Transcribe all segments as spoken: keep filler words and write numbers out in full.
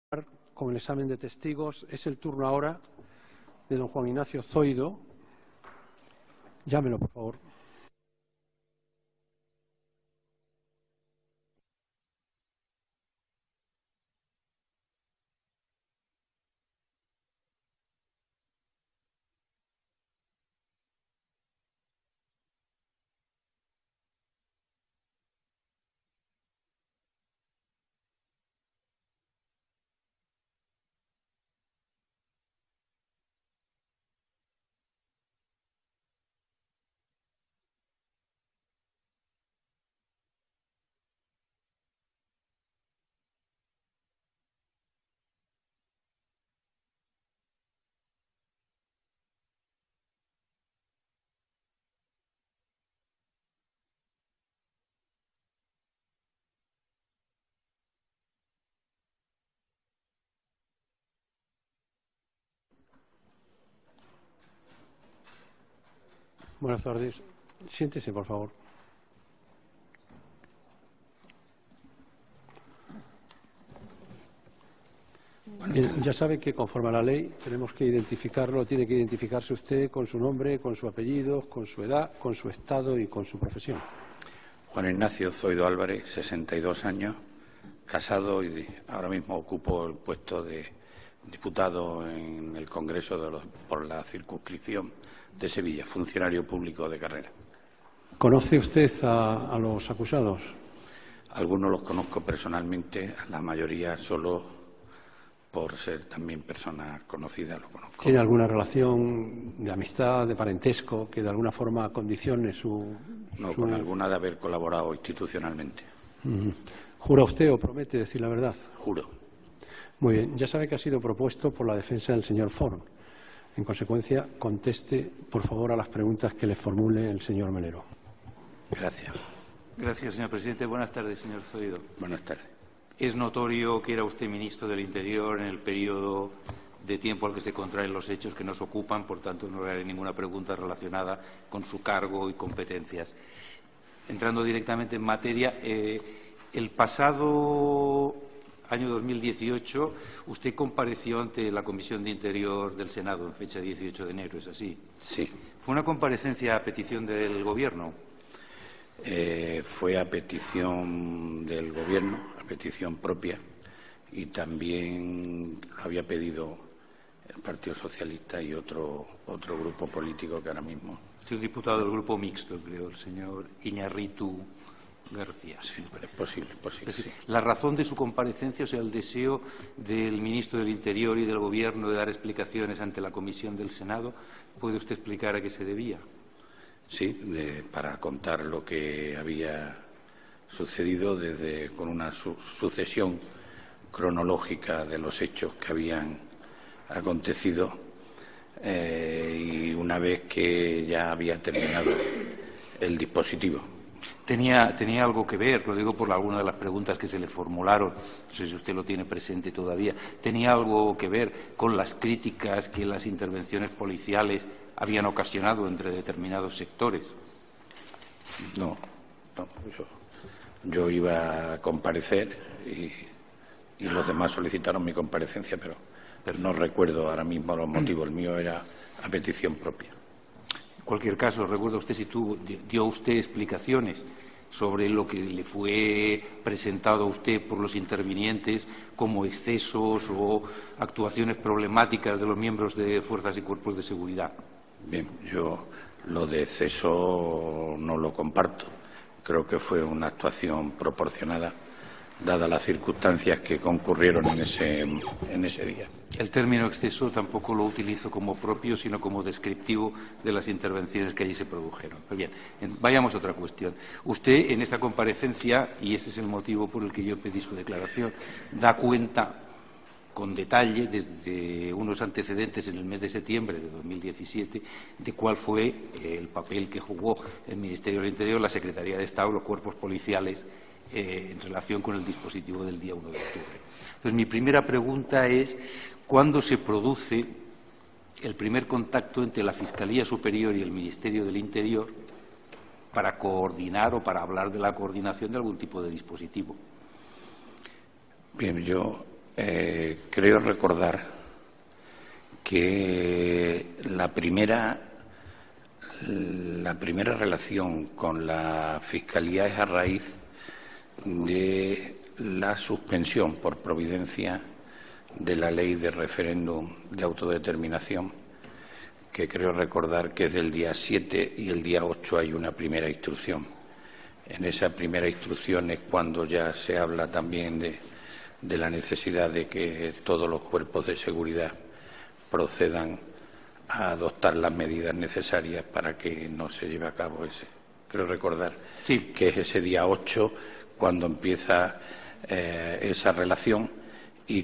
Con el examen de testigos. Es el turno ahora de don Juan Ignacio Zoido. Llámelo, por favor. Buenas tardes. Siéntese, por favor. Bien, ya sabe que conforme a la ley tenemos que identificarlo, tiene que identificarse usted con su nombre, con su apellido, con su edad, con su estado y con su profesión. Juan Ignacio Zoido Álvarez, sesenta y dos años, casado y ahora mismo ocupo el puesto de diputado en el Congreso de los, por la circunscripción de Sevilla, funcionario público de carrera. ¿Conoce usted a, a los acusados? Algunos los conozco personalmente, a la mayoría solo por ser también personas conocidas lo conozco. ¿Tiene alguna relación de amistad, de parentesco, que de alguna forma condicione su...? No, su... con alguna de haber colaborado institucionalmente. Uh-huh. ¿Jura usted o promete decir la verdad? Juro. Muy bien. Ya sabe que ha sido propuesto por la defensa del señor Forn. En consecuencia, conteste, por favor, a las preguntas que le formule el señor Melero. Gracias. Gracias, señor presidente. Buenas tardes, señor Zoido. Buenas tardes. Es notorio que era usted ministro del Interior en el periodo de tiempo al que se contraen los hechos que nos ocupan, por tanto, no le haré ninguna pregunta relacionada con su cargo y competencias. Entrando directamente en materia, eh, el pasado año dos mil dieciocho, usted compareció ante la Comisión de Interior del Senado en fecha dieciocho de enero, ¿es así? Sí. ¿Fue una comparecencia a petición del Gobierno? Eh, fue a petición del Gobierno, a petición propia, y también lo había pedido el Partido Socialista y otro, otro grupo político que ahora mismo... Sí, un diputado del Grupo Mixto, creo, el señor Iñárritu García. Sí, es posible, posible, sí. sí. La razón de su comparecencia, o sea, el deseo del ministro del Interior y del Gobierno de dar explicaciones ante la Comisión del Senado, ¿puede usted explicar a qué se debía? Sí, de, para contar lo que había sucedido desde con una su, sucesión cronológica de los hechos que habían acontecido eh, y una vez que ya había terminado el dispositivo. Tenía, tenía algo que ver, lo digo por alguna de las preguntas que se le formularon, no sé si usted lo tiene presente todavía, tenía algo que ver con las críticas que las intervenciones policiales habían ocasionado entre determinados sectores. No, no yo, yo iba a comparecer y, y los demás solicitaron mi comparecencia, pero, pero no recuerdo ahora mismo los motivos. El mío era a petición propia. En cualquier caso, ¿recuerda usted si tuvo, dio usted explicaciones sobre lo que le fue presentado a usted por los intervinientes como excesos o actuaciones problemáticas de los miembros de fuerzas y cuerpos de seguridad? Bien, yo lo de exceso no lo comparto. Creo que fue una actuación proporcionada, dadas las circunstancias que concurrieron en ese, en ese día. El término exceso tampoco lo utilizo como propio, sino como descriptivo de las intervenciones que allí se produjeron. Pero bien, vayamos a otra cuestión. Usted, en esta comparecencia, y ese es el motivo por el que yo pedí su declaración, da cuenta con detalle, desde unos antecedentes en el mes de septiembre de dos mil diecisiete, de cuál fue el papel que jugó el Ministerio del Interior, la Secretaría de Estado, los cuerpos policiales, eh, en relación con el dispositivo del día uno de octubre. Entonces, mi primera pregunta es, ¿cuándo se produce el primer contacto entre la Fiscalía Superior y el Ministerio del Interior para coordinar o para hablar de la coordinación de algún tipo de dispositivo? Bien, yo eh, creo recordar que la primera, la primera relación con la Fiscalía es a raíz de la suspensión por providencia de la ley de referéndum de autodeterminación, que creo recordar que es del día siete y el día ocho hay una primera instrucción. En esa primera instrucción es cuando ya se habla también de, de la necesidad de que todos los cuerpos de seguridad procedan a adoptar las medidas necesarias para que no se lleve a cabo ese. Creo recordar sí. que es ese día ocho cuando empieza eh, esa relación y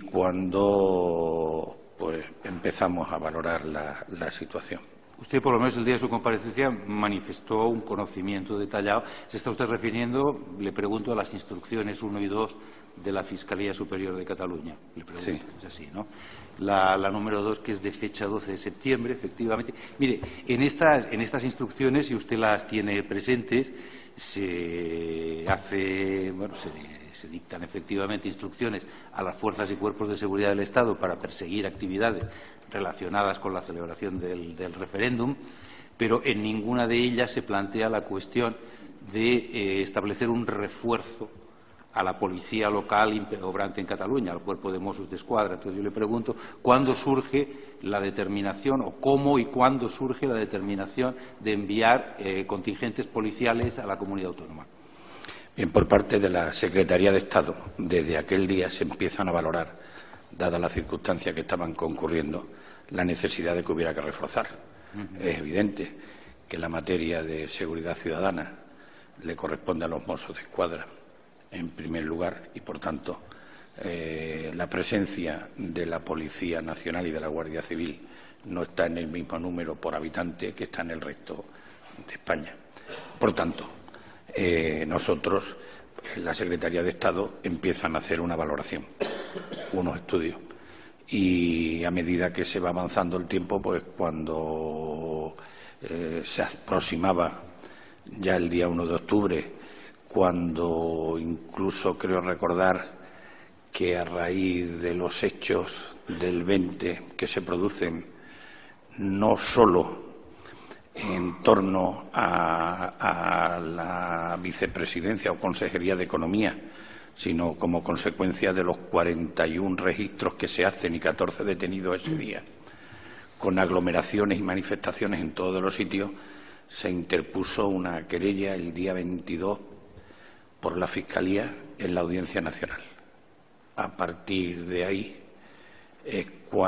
cuando pues empezamos a valorar la, la situación. Usted, por lo menos el día de su comparecencia, manifestó un conocimiento detallado. ¿Se está usted refiriendo, le pregunto, a las instrucciones uno y dos de la Fiscalía Superior de Cataluña? Le pregunto, sí. Es así, ¿no? La, la número dos, que es de fecha doce de septiembre, efectivamente. Mire, en estas, en estas instrucciones, si usted las tiene presentes, se hace, bueno, se, se dictan efectivamente instrucciones a las fuerzas y cuerpos de seguridad del Estado para perseguir actividades relacionadas con la celebración del, del referéndum, pero en ninguna de ellas se plantea la cuestión de eh, establecer un refuerzo a la policía local obrante en Cataluña, al cuerpo de Mossos d'Esquadra. Entonces yo le pregunto, ¿cuándo surge la determinación o cómo y cuándo surge la determinación de enviar eh, contingentes policiales a la comunidad autónoma? Bien, por parte de la Secretaría de Estado, desde aquel día se empiezan a valorar, dadas las circunstancias que estaban concurriendo, la necesidad de que hubiera que reforzar. Uh-huh. Es evidente que la materia de seguridad ciudadana le corresponde a los Mossos d'Esquadra en primer lugar y, por tanto, eh, la presencia de la Policía Nacional y de la Guardia Civil no está en el mismo número por habitante que está en el resto de España. Por tanto, eh, nosotros, en la Secretaría de Estado, empiezan a hacer una valoración, unos estudios. Y a medida que se va avanzando el tiempo, pues cuando eh, se aproximaba ya el día uno de octubre, cuando incluso creo recordar que a raíz de los hechos del veinte que se producen, no solo en torno a, a la vicepresidencia o consejería de Economía, sino como consecuencia de los cuarenta y un registros que se hacen y catorce detenidos ese día, con aglomeraciones y manifestaciones en todos los sitios, se interpuso una querella el día veintidós por la Fiscalía en la Audiencia Nacional. A partir de ahí es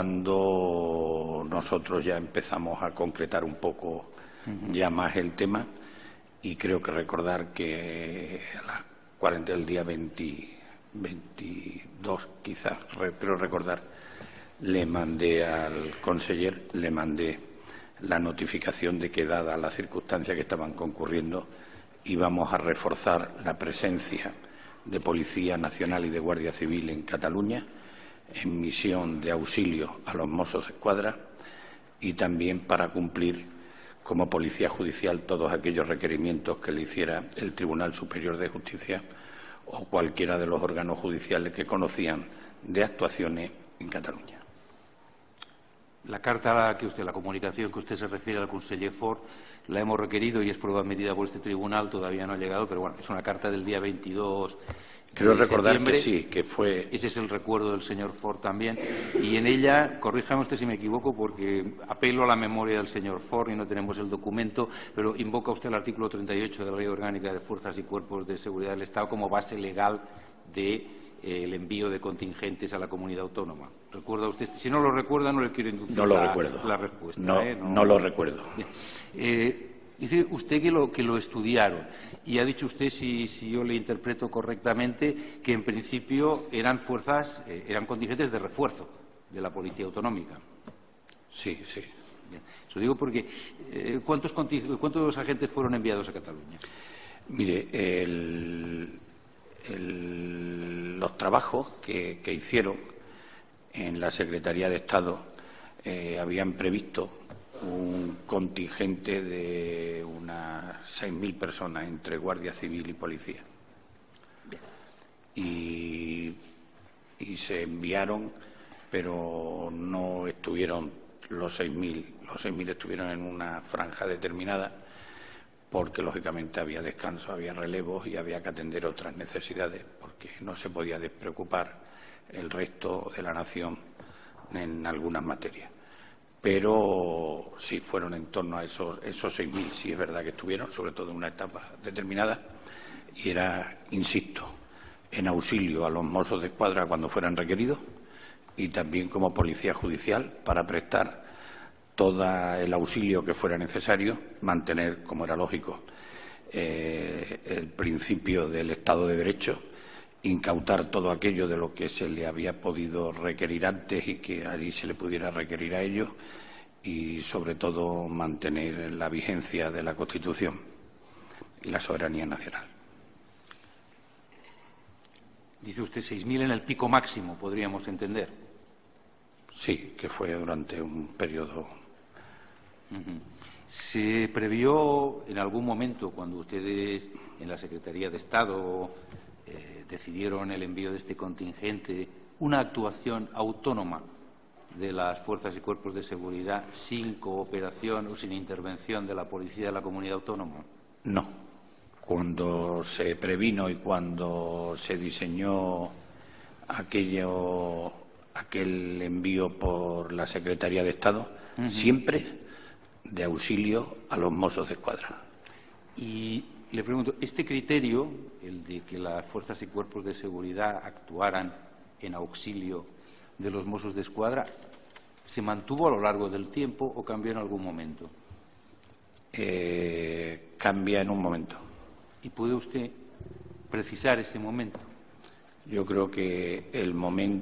cuando nosotros ya empezamos a concretar un poco uh-huh. ya más el tema, y creo que recordar que a las cuarenta del día veinte, veintidós, quizás, creo recordar, le mandé al conseller, le mandé la notificación de que, dada las circunstancias que estaban concurriendo, íbamos a reforzar la presencia de Policía Nacional y de Guardia Civil en Cataluña, en misión de auxilio a los Mossos d'Esquadra, y también para cumplir como Policía Judicial todos aquellos requerimientos que le hiciera el Tribunal Superior de Justicia o cualquiera de los órganos judiciales que conocían de actuaciones en Cataluña. La carta a la que usted, la comunicación que usted se refiere al conseller Fort, la hemos requerido y es prueba medida por este tribunal, todavía no ha llegado, pero bueno, es una carta del día veintidós Creo de recordar septiembre. que sí, que fue... Ese es el recuerdo del señor Fort también. Y en ella, corríjame usted si me equivoco, porque apelo a la memoria del señor Fort y no tenemos el documento, pero invoca usted el artículo treinta y ocho de la Ley Orgánica de Fuerzas y Cuerpos de Seguridad del Estado como base legal de el envío de contingentes a la comunidad autónoma. ¿Recuerda usted? Si no lo recuerda, no le quiero inducir no lo la, recuerdo. la respuesta. No, ¿eh? no, no lo recuerdo. Eh, dice usted que lo, que lo estudiaron y ha dicho usted, si, si yo le interpreto correctamente, que en principio eran fuerzas, eh, eran contingentes de refuerzo de la Policía Autonómica. Sí, sí. Bien. Eso digo porque eh, ¿cuántos, ¿cuántos agentes fueron enviados a Cataluña? Mire, el... El, los trabajos que, que hicieron en la Secretaría de Estado eh, habían previsto un contingente de unas seis mil personas entre Guardia Civil y Policía. Y y se enviaron, pero no estuvieron los seis mil. Los seis mil estuvieron en una franja determinada porque, lógicamente, había descanso, había relevos y había que atender otras necesidades porque no se podía despreocupar el resto de la nación en algunas materias. Pero sí fueron en torno a esos, esos seis mil, sí es verdad que estuvieron, sobre todo en una etapa determinada, y era, insisto, en auxilio a los Mossos de Escuadra cuando fueran requeridos y también como policía judicial para prestar todo el auxilio que fuera necesario, mantener, como era lógico, eh, el principio del Estado de Derecho, incautar todo aquello de lo que se le había podido requerir antes y que allí se le pudiera requerir a ellos y, sobre todo, mantener la vigencia de la Constitución y la soberanía nacional. Dice usted seis mil en el pico máximo, podríamos entender. Sí, que fue durante un periodo. Uh-huh. ¿Se previó en algún momento, cuando ustedes en la Secretaría de Estado eh, decidieron el envío de este contingente, una actuación autónoma de las fuerzas y cuerpos de seguridad sin cooperación o sin intervención de la Policía de la Comunidad Autónoma? No. Cuando se previno y cuando se diseñó aquello, aquel envío por la Secretaría de Estado, uh-huh, siempre de auxilio a los Mossos de Escuadra. Y le pregunto, ¿este criterio, el de que las fuerzas y cuerpos de seguridad actuaran en auxilio de los Mossos de Escuadra, se mantuvo a lo largo del tiempo o cambió en algún momento? Eh, cambia en un momento. ¿Y puede usted precisar ese momento? Yo creo que el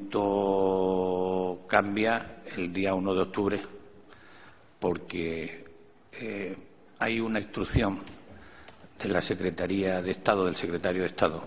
momento cambia el día uno de octubre porque eh, hay una instrucción de la Secretaría de Estado, del Secretario de Estado,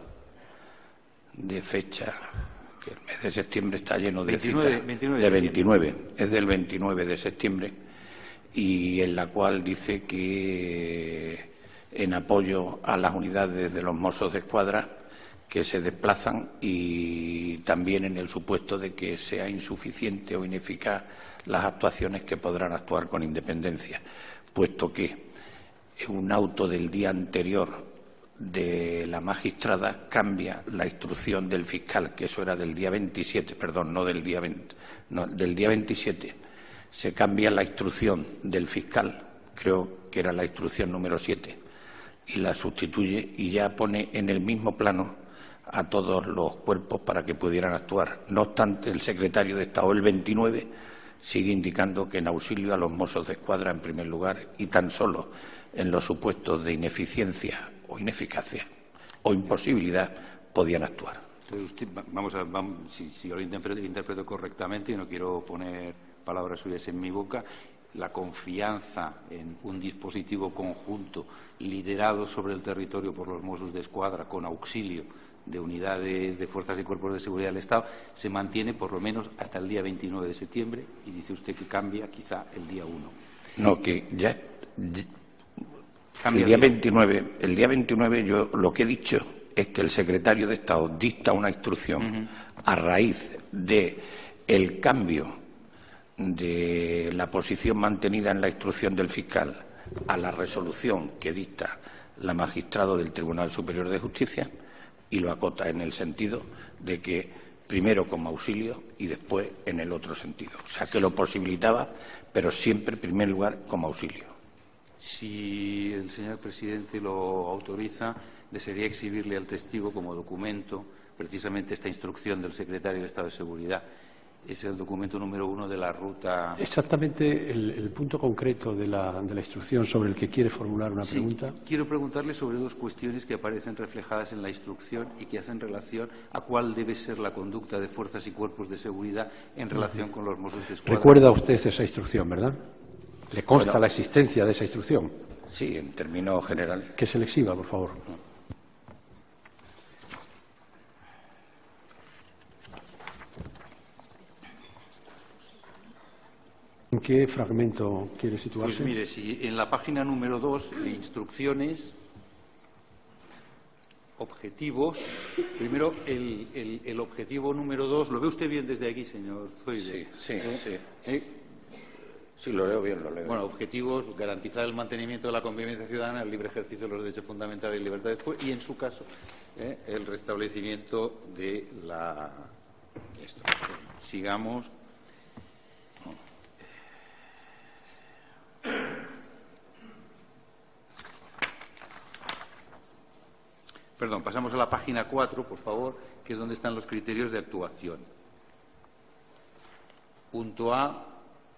de fecha, que el mes de septiembre está lleno de veintinueve, citas, veintinueve de veintinueve, es del veintinueve de septiembre, y en la cual dice que en apoyo a las unidades de los Mossos de Escuadra que se desplazan y también en el supuesto de que sea insuficiente o ineficaz las actuaciones que podrán actuar con independencia, puesto que un auto del día anterior de la magistrada cambia la instrucción del fiscal, que eso era del día veintisiete, perdón, no del día veinte, no, del día veintisiete, se cambia la instrucción del fiscal, creo que era la instrucción número siete, y la sustituye y ya pone en el mismo plano a todos los cuerpos para que pudieran actuar. No obstante, el secretario de Estado, el veintinueve, sigue indicando que en auxilio a los Mossos de Escuadra, en primer lugar, y tan solo en los supuestos de ineficiencia o ineficacia o imposibilidad, podían actuar. Entonces, usted, vamos a, vamos, si, si yo lo interpreto, interpreto correctamente, y no quiero poner palabras suyas en mi boca, la confianza en un dispositivo conjunto liderado sobre el territorio por los Mossos de Escuadra con auxilio de unidades de fuerzas y cuerpos de seguridad del Estado se mantiene por lo menos hasta el día veintinueve de septiembre y dice usted que cambia quizá el día uno. No, que ya, ya el día veintinueve, el día veintinueve yo lo que he dicho es que el secretario de Estado dicta una instrucción uh-huh. a raíz de el cambio de la posición mantenida en la instrucción del fiscal a la resolución que dicta la magistrada del Tribunal Superior de Justicia, y lo acota en el sentido de que primero como auxilio y después en el otro sentido. O sea, que lo posibilitaba, pero siempre en primer lugar como auxilio. Si el señor presidente lo autoriza, desearía exhibirle al testigo como documento precisamente esta instrucción del secretario de Estado de Seguridad. Es el documento número uno de la ruta. Exactamente el, el punto concreto de la, de la instrucción sobre el que quiere formular una sí, pregunta. Quiero preguntarle sobre dos cuestiones que aparecen reflejadas en la instrucción y que hacen relación a cuál debe ser la conducta de fuerzas y cuerpos de seguridad en relación uh-huh. con los Mossos de Escuadra. Recuerda usted esa instrucción, ¿verdad? ¿Le consta bueno, la existencia de esa instrucción? Sí, en términos generales. Que se le exhiba, por favor. ¿En qué fragmento quiere situarse? Pues mire, si en la página número dos de instrucciones, objetivos. Primero, el, el, el objetivo número dos. ¿Lo ve usted bien desde aquí, señor Zoide? Sí, sí, ¿Eh? sí. ¿Eh? Sí, lo leo bien, lo leo. Bueno, objetivos: garantizar el mantenimiento de la convivencia ciudadana, el libre ejercicio de los derechos fundamentales y libertades, y, en su caso, ¿eh? el restablecimiento de la... Esto. Sigamos. Perdón, pasamos a la página cuatro, por favor, que es donde están los criterios de actuación. Punto A.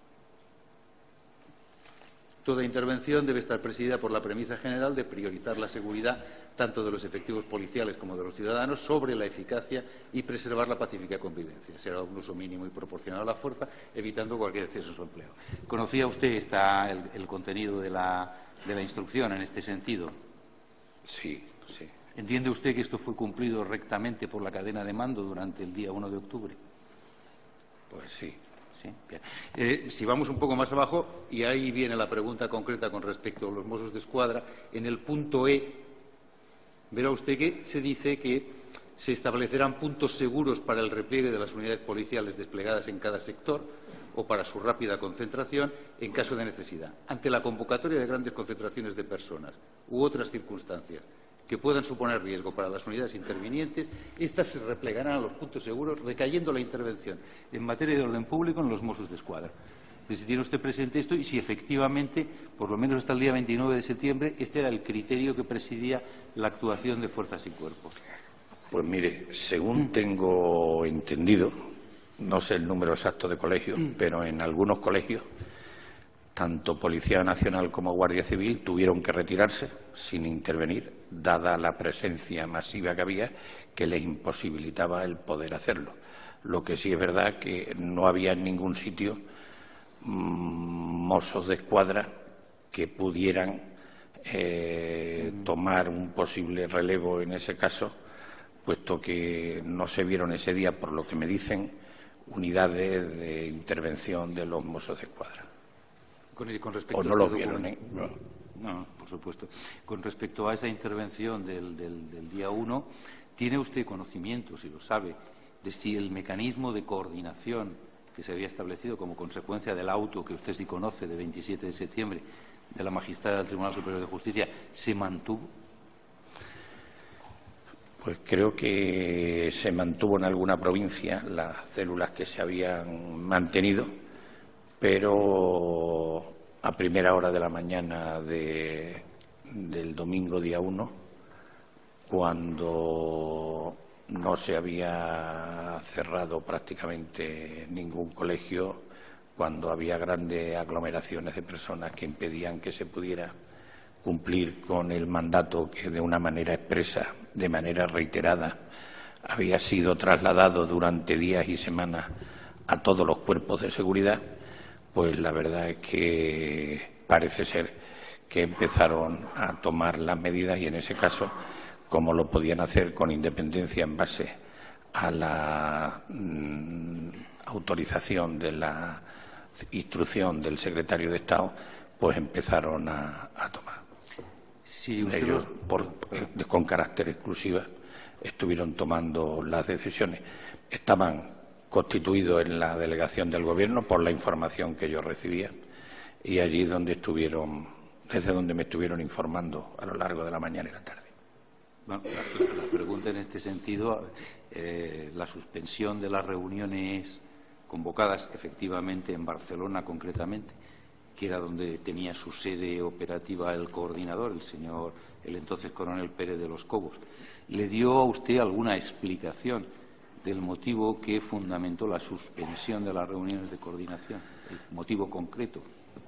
Toda intervención debe estar presidida por la premisa general de priorizar la seguridad tanto de los efectivos policiales como de los ciudadanos sobre la eficacia y preservar la pacífica convivencia. Será un uso mínimo y proporcional a la fuerza, evitando cualquier exceso en su empleo. ¿Conocía usted esta, el, el contenido de la, de la instrucción en este sentido? Sí, sí. ¿Entiende usted que esto fue cumplido rectamente por la cadena de mando durante el día uno de octubre? Pues sí. Sí, bien. Eh, si vamos un poco más abajo, y ahí viene la pregunta concreta con respecto a los Mossos de Escuadra, en el punto E, verá usted que se dice que se establecerán puntos seguros para el repliegue de las unidades policiales desplegadas en cada sector o para su rápida concentración en caso de necesidad, ante la convocatoria de grandes concentraciones de personas u otras circunstancias que puedan suponer riesgo para las unidades intervinientes. Estas se replegarán a los puntos seguros, recayendo la intervención en materia de orden público en los Mossos de Escuadra. Si tiene usted presente esto y si efectivamente, por lo menos hasta el día veintinueve de septiembre, este era el criterio que presidía la actuación de fuerzas y cuerpos. Pues mire, según tengo entendido, no sé el número exacto de colegios, pero en algunos colegios, tanto Policía Nacional como Guardia Civil tuvieron que retirarse sin intervenir, dada la presencia masiva que había, que les imposibilitaba el poder hacerlo. Lo que sí es verdad que no había en ningún sitio mmm, mozos de escuadra que pudieran eh, tomar un posible relevo en ese caso, puesto que no se vieron ese día, por lo que me dicen, unidades de intervención de los mozos de escuadra. Con, con respecto o no a lo este vieron, ¿eh? No. no, por supuesto. Con respecto a esa intervención del, del, del día uno, ¿tiene usted conocimiento, si lo sabe, de si el mecanismo de coordinación que se había establecido como consecuencia del auto que usted sí conoce de veintisiete de septiembre de la magistrada del Tribunal Superior de Justicia se mantuvo? Pues creo que se mantuvo en alguna provincia las células que se habían mantenido, pero a primera hora de la mañana de, del domingo día uno, cuando no se había cerrado prácticamente ningún colegio, cuando había grandes aglomeraciones de personas que impedían que se pudiera cumplir con el mandato que de una manera expresa, de manera reiterada, había sido trasladado durante días y semanas a todos los cuerpos de seguridad, pues la verdad es que parece ser que empezaron a tomar las medidas y en ese caso, como lo podían hacer con independencia en base a la mmm, autorización de la instrucción del secretario de Estado, pues empezaron a, a tomar. Sí, usted Ellos, lo... por, con carácter exclusivo, estuvieron tomando las decisiones. Estaban constituidos en la delegación del Gobierno por la información que yo recibía y allí donde estuvieron, desde donde me estuvieron informando a lo largo de la mañana y la tarde. Bueno, la, la pregunta en este sentido, eh, la suspensión de las reuniones convocadas efectivamente en Barcelona concretamente, que era donde tenía su sede operativa el coordinador, el señor, el entonces coronel Pérez de los Cobos, ¿le dio a usted alguna explicación del motivo que fundamentó la suspensión de las reuniones de coordinación, el motivo concreto?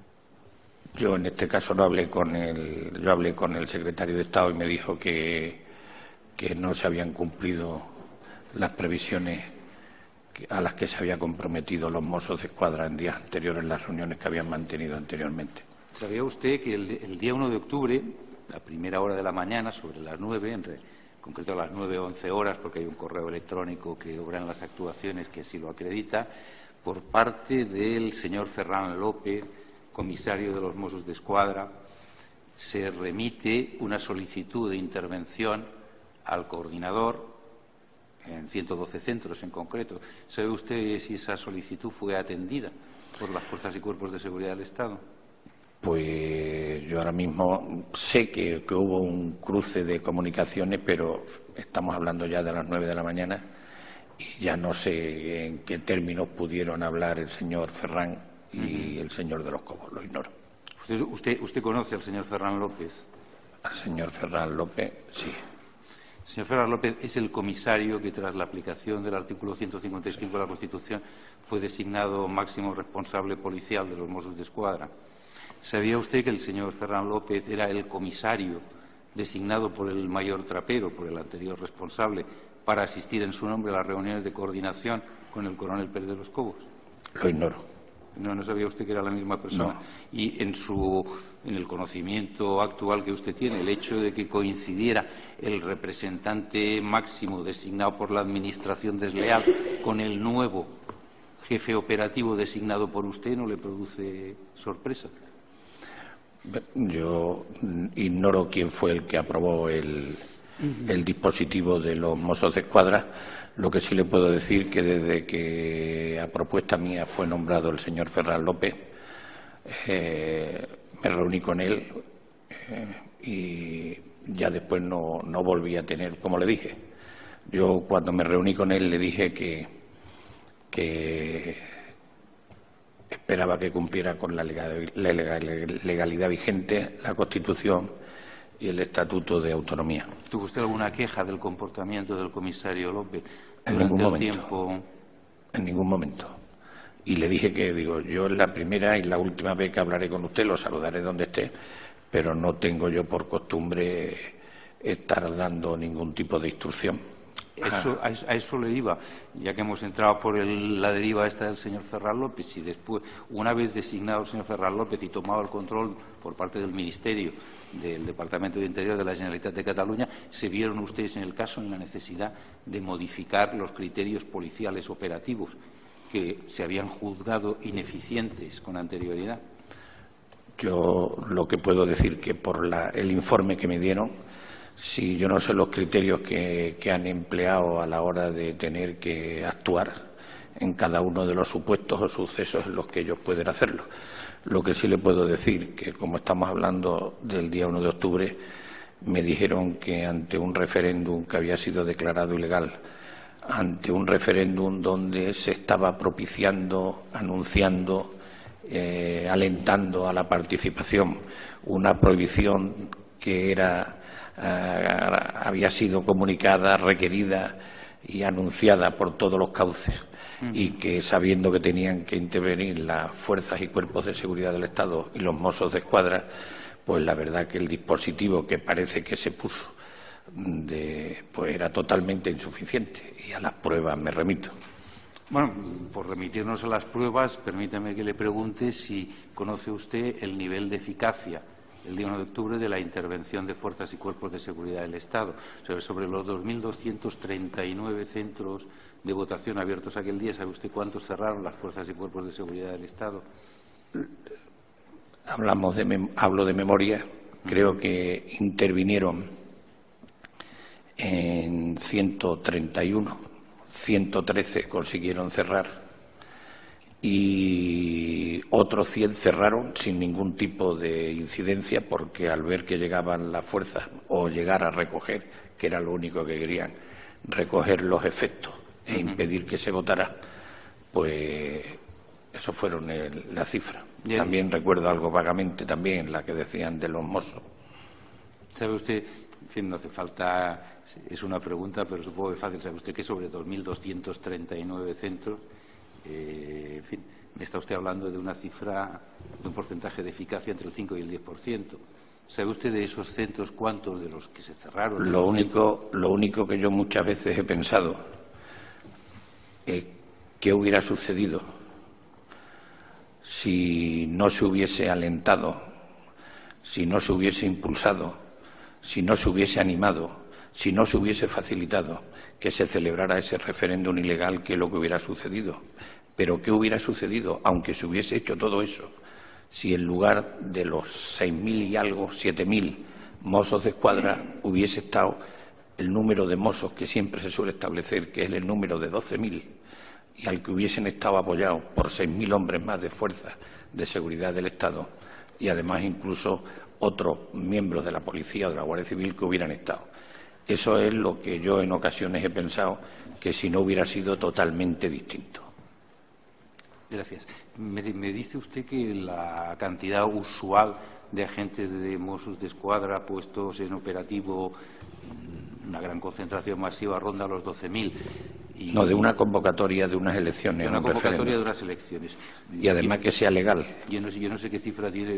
Yo en este caso no hablé con el, yo hablé con el secretario de Estado y me dijo que, que no se habían cumplido las previsiones a las que se había comprometido los Mossos de Escuadra en días anteriores en las reuniones que habían mantenido anteriormente. ¿Sabía usted que el, el día uno de octubre, a primera hora de la mañana, sobre las nueve, en, re, en concreto a las nueve o once horas, porque hay un correo electrónico que obra en las actuaciones que así lo acredita, por parte del señor Ferran López, comisario de los Mossos de Escuadra, se remite una solicitud de intervención al coordinador en ciento doce centros en concreto. ¿Sabe usted si esa solicitud fue atendida por las fuerzas y cuerpos de seguridad del Estado? Pues yo ahora mismo sé que, que hubo un cruce de comunicaciones, pero estamos hablando ya de las nueve de la mañana y ya no sé en qué términos pudieron hablar el señor Ferrán y uh-huh. el señor de los Cobos, lo ignoro. ¿Usted, usted, usted conoce al señor Ferrán López? Al señor Ferrán López, sí. El señor Ferrán López es el comisario que, tras la aplicación del artículo ciento cincuenta y cinco sí. de la Constitución, fue designado máximo responsable policial de los Mossos d'Esquadra. ¿Sabía usted que el señor Ferrán López era el comisario designado por el mayor Trapero, por el anterior responsable, para asistir en su nombre a las reuniones de coordinación con el coronel Pérez de los Cobos? Lo ignoro. No, no sabía usted que era la misma persona. No. Y en, su, en el conocimiento actual que usted tiene, el hecho de que coincidiera el representante máximo designado por la Administración desleal con el nuevo jefe operativo designado por usted, ¿no le produce sorpresa? Yo ignoro quién fue el que aprobó el, el dispositivo de los Mossos d'Esquadra. Lo que sí le puedo decir que desde que a propuesta mía fue nombrado el señor Ferrán López, eh, me reuní con él eh, y ya después no, no volví a tener, como le dije. Yo cuando me reuní con él le dije que, que esperaba que cumpliera con la legalidad, la legalidad vigente, la Constitución y el Estatuto de Autonomía. ¿Tuvo usted alguna queja del comportamiento del comisario López en ningún durante el momento, tiempo? En ningún momento. Y le dije que, digo, yo es la primera y la última vez que hablaré con usted, lo saludaré donde esté, pero no tengo yo por costumbre estar dando ningún tipo de instrucción. Eso, a, eso, a eso le iba, ya que hemos entrado por el, la deriva esta del señor Ferrán López, y después, una vez designado el señor Ferrán López y tomado el control por parte del Ministerio del Departamento de Interior de la Generalitat de Cataluña, ¿se vieron ustedes en el caso en la necesidad de modificar los criterios policiales operativos que se habían juzgado ineficientes con anterioridad? Yo lo que puedo decir que por la, el informe que me dieron, si yo no sé los criterios que, que han empleado a la hora de tener que actuar en cada uno de los supuestos o sucesos en los que ellos pueden hacerlo. Lo que sí le puedo decir que, como estamos hablando del día uno de octubre, me dijeron que ante un referéndum que había sido declarado ilegal, ante un referéndum donde se estaba propiciando, anunciando, eh, alentando a la participación, una prohibición que era eh, había sido comunicada, requerida y anunciada por todos los cauces, y que, sabiendo que tenían que intervenir las fuerzas y cuerpos de seguridad del Estado y los Mossos d'Esquadra, pues la verdad que el dispositivo que parece que se puso de, pues era totalmente insuficiente, y a las pruebas me remito. Bueno, por remitirnos a las pruebas, permítame que le pregunte si conoce usted el nivel de eficacia el día uno de octubre de la intervención de fuerzas y cuerpos de seguridad del Estado. Sobre, sobre los dos mil doscientos treinta y nueve centros de votación abiertos aquel día, ¿sabe usted cuántos cerraron las fuerzas y cuerpos de seguridad del Estado? Hablamos de mem hablo de memoria. Creo que intervinieron en ciento treinta y uno, ciento trece consiguieron cerrar y otros cien cerraron sin ningún tipo de incidencia, porque al ver que llegaban las fuerzas o llegar a recoger, que era lo único que querían, recoger los efectos e impedir que se votara, pues eso fueron el, la cifra. Yeah. También recuerdo algo vagamente también la que decían de los Mossos. ¿Sabe usted? En fin, no hace falta, es una pregunta, pero supongo que es fácil. ¿Sabe usted que sobre dos mil doscientos treinta y nueve centros, eh, en fin, me está usted hablando de una cifra, de un porcentaje de eficacia entre el cinco y el diez por ciento? ¿Sabe usted de esos centros cuántos de los que se cerraron? Lo único, lo único que yo muchas veces he pensado es qué hubiera sucedido si no se hubiese alentado, si no se hubiese impulsado, si no se hubiese animado, si no se hubiese facilitado que se celebrara ese referéndum ilegal, que es lo que hubiera sucedido. Pero ¿qué hubiera sucedido, aunque se hubiese hecho todo eso, si en lugar de los seis mil y algo, siete mil Mossos d'Esquadra hubiese estado el número de mozos que siempre se suele establecer, que es el número de doce mil, y al que hubiesen estado apoyados por seis mil hombres más de fuerza de seguridad del Estado, y además incluso otros miembros de la Policía o de la Guardia Civil que hubieran estado. Eso es lo que yo en ocasiones he pensado que si no hubiera sido totalmente distinto. Gracias. Me, me dice usted que la cantidad usual de agentes de Mossos d'Esquadra puestos en operativo, una gran concentración masiva, ronda los doce mil. Y, no, de una convocatoria de unas elecciones. De una un convocatoria referéndum. de unas elecciones. Y además y, que sea legal. Yo no, sé, yo no sé qué cifra tiene.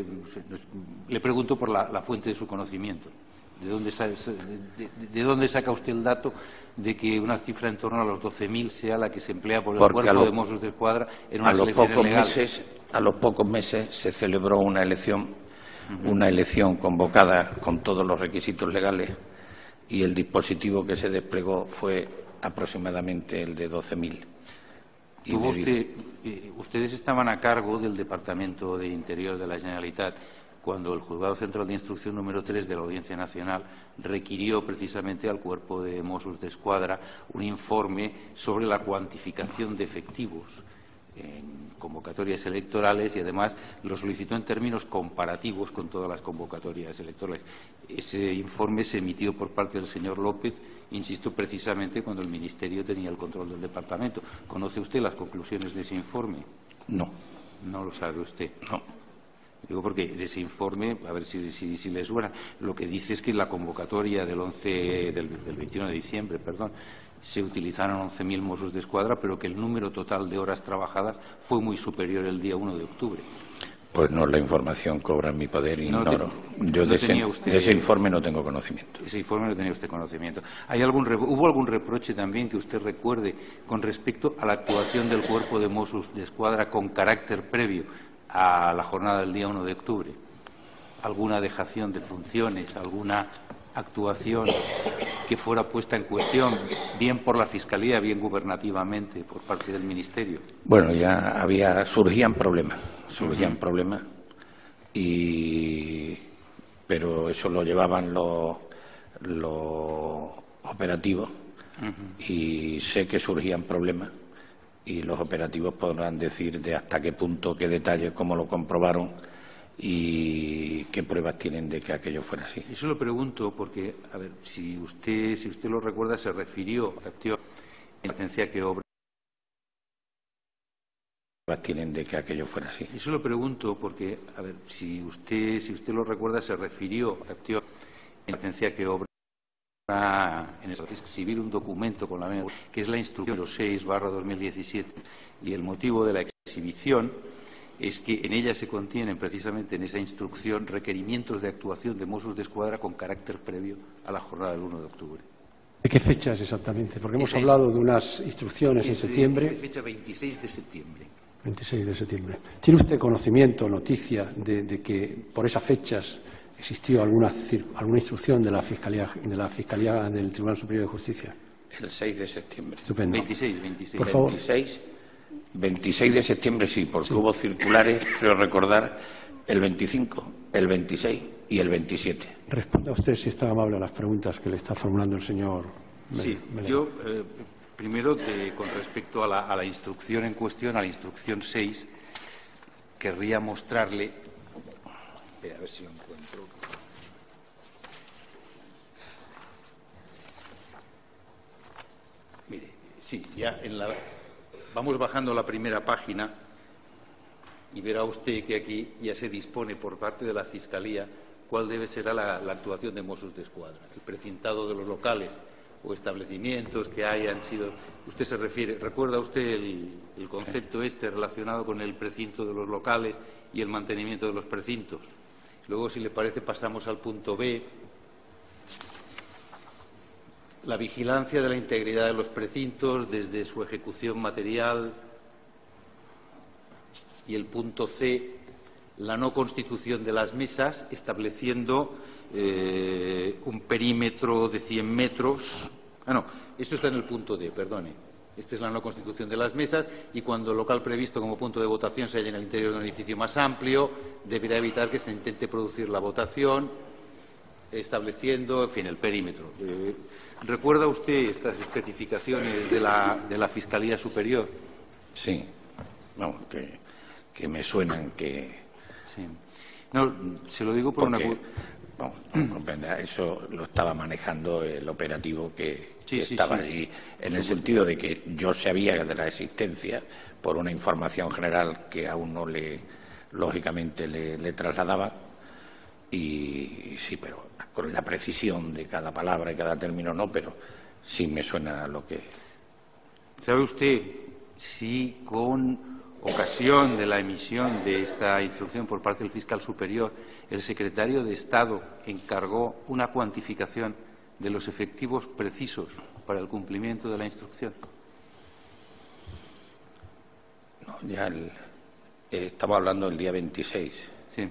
Le pregunto por la, la fuente de su conocimiento. ¿De dónde, saca, de, de, ¿De dónde saca usted el dato de que una cifra en torno a los doce mil sea la que se emplea por el Porque cuerpo lo, de Mossos d'Esquadra en unas a los elecciones pocos legales? meses, a los pocos meses se celebró una elección, uh-huh. una elección convocada con todos los requisitos legales, y el dispositivo que se desplegó fue aproximadamente el de doce mil. ¿Tuvo usted, eh, ustedes estaban a cargo del Departamento de Interior de la Generalitat cuando el Juzgado Central de Instrucción número tres de la Audiencia Nacional requirió precisamente al Cuerpo de Mossos d'Esquadra un informe sobre la cuantificación de efectivos en convocatorias electorales, y además lo solicitó en términos comparativos con todas las convocatorias electorales. Ese informe se emitió por parte del señor López, insisto, precisamente cuando el Ministerio tenía el control del departamento. ¿Conoce usted las conclusiones de ese informe? No. ¿No lo sabe usted? No. Digo porque de ese informe, a ver si, si, si le suena, lo que dice es que en la convocatoria del, once, del, del veintiuno de diciembre, perdón, se utilizaron once mil Mossos d'Esquadra, pero que el número total de horas trabajadas fue muy superior el día uno de octubre. Pues no, la información cobra en mi poder y no ignoro. Te, Yo no de, ese, usted, de ese informe no tengo conocimiento. Ese informe no tenía usted conocimiento. ¿Hay algún, ¿Hubo algún reproche también que usted recuerde con respecto a la actuación del Cuerpo de Mossos d'Esquadra con carácter previo a la jornada del día uno de octubre? ¿Alguna dejación de funciones, alguna actuación que fuera puesta en cuestión, bien por la Fiscalía, bien gubernativamente, por parte del Ministerio? Bueno, ya había, surgían problemas, surgían uh-huh. problemas, y, pero eso lo llevaban los, los operativos, uh-huh. y sé que surgían problemas, y los operativos podrán decir de hasta qué punto, qué detalles, cómo lo comprobaron y qué pruebas tienen de que aquello fuera así. Eso lo pregunto porque, a ver, si usted, si usted lo recuerda, se refirió a en la licencia que obra. Tienen de que aquello fuera así. Eso lo pregunto porque, a ver, si usted, si usted lo recuerda, se refirió a en la licencia que obra en el exhibir un documento con la que es la instrucción número seis barra dos mil diecisiete, y el motivo de la exhibición es que en ella se contienen precisamente en esa instrucción requerimientos de actuación de Mossos d'Esquadra con carácter previo a la jornada del uno de octubre. ¿De qué fechas exactamente? Porque hemos Esa hablado es, de unas instrucciones en septiembre. Es de fecha veintiséis de septiembre. veintiséis de septiembre. ¿Tiene usted conocimiento, noticia, de, de que por esas fechas existió alguna, alguna instrucción de la Fiscalía, de la Fiscalía del Tribunal Superior de Justicia? El seis de septiembre. Estupendo. veintiséis, veintiséis. Por favor. veintiséis, veintiséis de septiembre sí, porque sí. Hubo circulares, creo recordar, el veinticinco, el veintiséis y el veintisiete. Responda usted, si está amable, a las preguntas que le está formulando el señor. Sí, Melero. yo, eh, primero, de, con respecto a la, a la instrucción en cuestión, a la instrucción seis, querría mostrarle. Espera, a ver si lo encuentro. Mire, sí, ya en la. Vamos bajando la primera página y verá usted que aquí ya se dispone por parte de la Fiscalía cuál debe ser la, la actuación de Mossos d'Esquadra. El precintado de los locales o establecimientos que hayan sido. Usted se refiere, ¿recuerda usted el, el concepto este relacionado con el precinto de los locales y el mantenimiento de los precintos? Luego, si le parece, pasamos al punto B. La vigilancia de la integridad de los precintos desde su ejecución material. Y el punto C, la no constitución de las mesas, estableciendo eh, un perímetro de cien metros. Ah, no, esto está en el punto D, perdone. Esta es la no constitución de las mesas, y cuando el local previsto como punto de votación se halla en el interior de un edificio más amplio, deberá evitar que se intente producir la votación. estableciendo, en fin, el perímetro. Eh, ¿Recuerda usted estas especificaciones de la, de la Fiscalía Superior? Sí, vamos, que, que me suenan que... Sí. No, se lo digo por porque, una... Vamos, comprenda, eso lo estaba manejando el operativo que, sí, que sí, estaba sí. allí, en el sentido de que yo sabía de la existencia por una información general que a uno le, lógicamente, le, le trasladaba, y, y sí, pero con la precisión de cada palabra y cada término no, pero sí me suena lo que... ¿Sabe usted si con ocasión de la emisión de esta instrucción por parte del fiscal superior, el secretario de Estado encargó una cuantificación de los efectivos precisos para el cumplimiento de la instrucción? No, ya el, eh, estaba hablando el día veintiséis. Sí.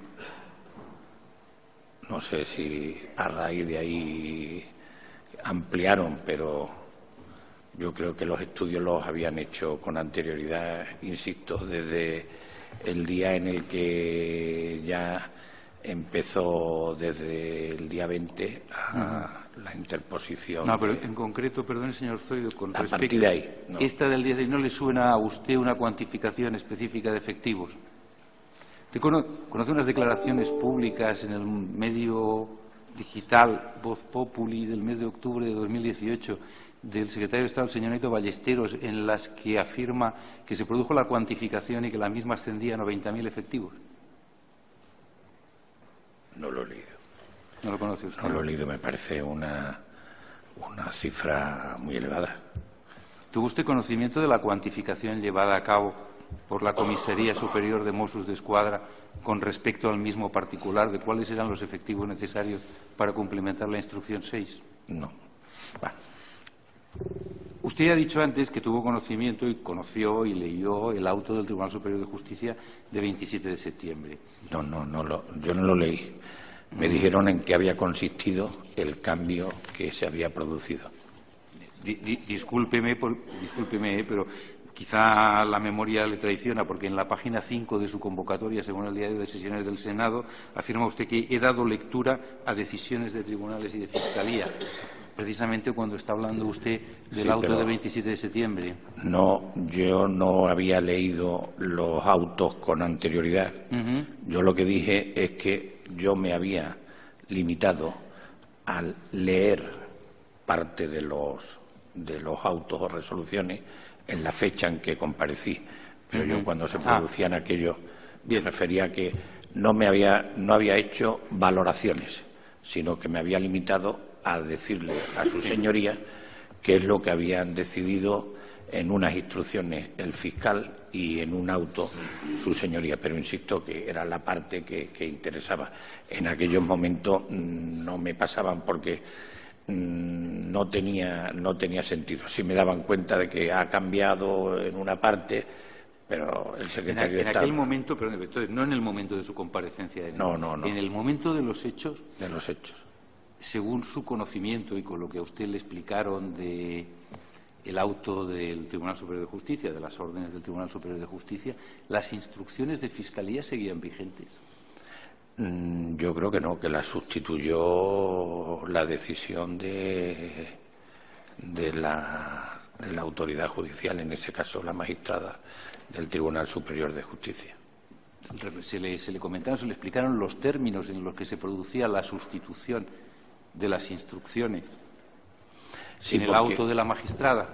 No sé si a raíz de ahí ampliaron, pero yo creo que los estudios los habían hecho con anterioridad, insisto, desde el día en el que ya empezó, desde el día veinte, a la interposición. No, pero en concreto, perdón, señor Zoido, con a respecto partir de ahí, no. Esta del día seis, ¿no le suena a usted una cuantificación específica de efectivos? ¿Usted conoce unas declaraciones públicas en el medio digital Voz Populi del mes de octubre de dos mil dieciocho del secretario de Estado, el señor Neto Ballesteros, en las que afirma que se produjo la cuantificación y que la misma ascendía a noventa mil efectivos? No lo he leído. ¿No lo conoce usted? No lo he leído, me parece una, una cifra muy elevada. ¿Tuvo usted conocimiento de la cuantificación llevada a cabo por la Comisaría Superior de Mossos de Escuadra con respecto al mismo particular, de cuáles eran los efectivos necesarios para cumplimentar la instrucción seis? No. Bueno. Usted ha dicho antes que tuvo conocimiento y conoció y leyó el auto del Tribunal Superior de Justicia de veintisiete de septiembre. No, no, no lo, yo no lo leí. Me dijeron en qué había consistido el cambio que se había producido. Di, di, discúlpeme, por, discúlpeme, pero quizá la memoria le traiciona, porque en la página cinco de su convocatoria, según el diario de sesiones del Senado, afirma usted que he dado lectura a decisiones de tribunales y de Fiscalía, precisamente cuando está hablando usted del Sí, auto de veintisiete de septiembre. No, yo no había leído los autos con anterioridad. Uh-huh. Yo lo que dije es que yo me había limitado al leer parte de los, de los autos o resoluciones en la fecha en que comparecí. Pero uh-huh. yo cuando se producían ah. aquellos, me refería a que no me había, no había hecho valoraciones, sino que me había limitado a decirle a su señoría qué es lo que habían decidido en unas instrucciones el fiscal y en un auto su señoría. Pero insisto que era la parte que, que interesaba. En aquellos momentos mmm, no me pasaban porque mmm, no tenía, no tenía sentido. Sí me daban cuenta de que ha cambiado en una parte, pero el secretario en, de en Estado... aquel momento, perdón, entonces, no en el momento de su comparecencia. De no, no, no. En el momento de los hechos... De los hechos. Según su conocimiento y con lo que a usted le explicaron de el auto del Tribunal Superior de Justicia, de las órdenes del Tribunal Superior de Justicia, ¿las instrucciones de Fiscalía seguían vigentes? Mm, yo creo que no, que la sustituyó la decisión de, de, la, de la autoridad judicial, en ese caso la magistrada del Tribunal Superior de Justicia. Se le, se le comentaron, se le explicaron los términos en los que se producía la sustitución de las instrucciones sí, en el auto de la magistrada.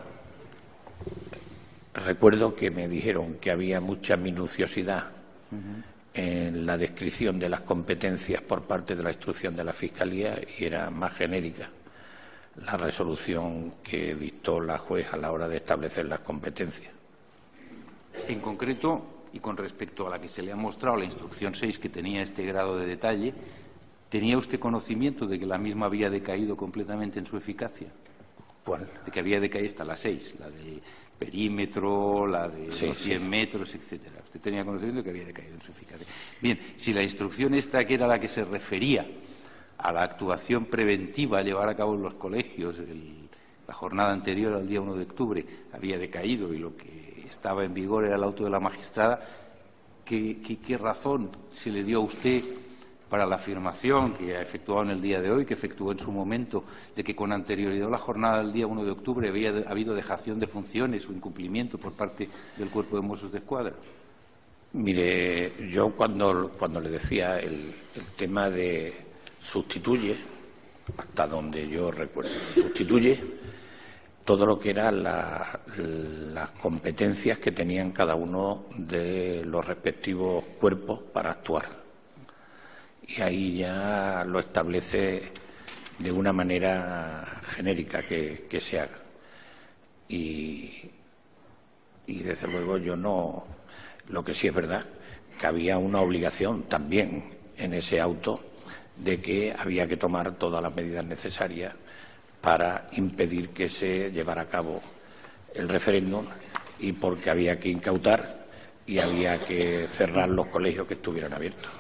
Recuerdo que me dijeron que había mucha minuciosidad uh-huh. en la descripción de las competencias por parte de la instrucción de la Fiscalía y era más genérica la resolución que dictó la juez a la hora de establecer las competencias. En concreto, y con respecto a la que se le ha mostrado la instrucción seis, que tenía este grado de detalle, ¿tenía usted conocimiento de que la misma había decaído completamente en su eficacia? ¿Cuál? De que había decaído hasta la seis, la de perímetro, la de sí, los cien sí. metros, etcétera. Usted tenía conocimiento de que había decaído en su eficacia. Bien, si la instrucción esta, que era la que se refería a la actuación preventiva a llevar a cabo en los colegios, el, la jornada anterior al día uno de octubre, había decaído y lo que estaba en vigor era el auto de la magistrada, ¿qué, qué, qué razón se le dio a usted para la afirmación que ha efectuado en el día de hoy, que efectuó en su momento, de que con anterioridad a la jornada del día uno de octubre había habido dejación de funciones o incumplimiento por parte del Cuerpo de Mossos de Escuadra? Mire, yo cuando, cuando le decía el, el tema de sustituye, hasta donde yo recuerdo, sustituye todo lo que eran la, las competencias que tenían cada uno de los respectivos cuerpos para actuar. Y ahí ya lo establece de una manera genérica que, que se haga. Y, y desde luego yo no... Lo que sí es verdad, que había una obligación también en ese auto de que había que tomar todas las medidas necesarias para impedir que se llevara a cabo el referéndum y porque había que incautar y había que cerrar los colegios que estuvieran abiertos.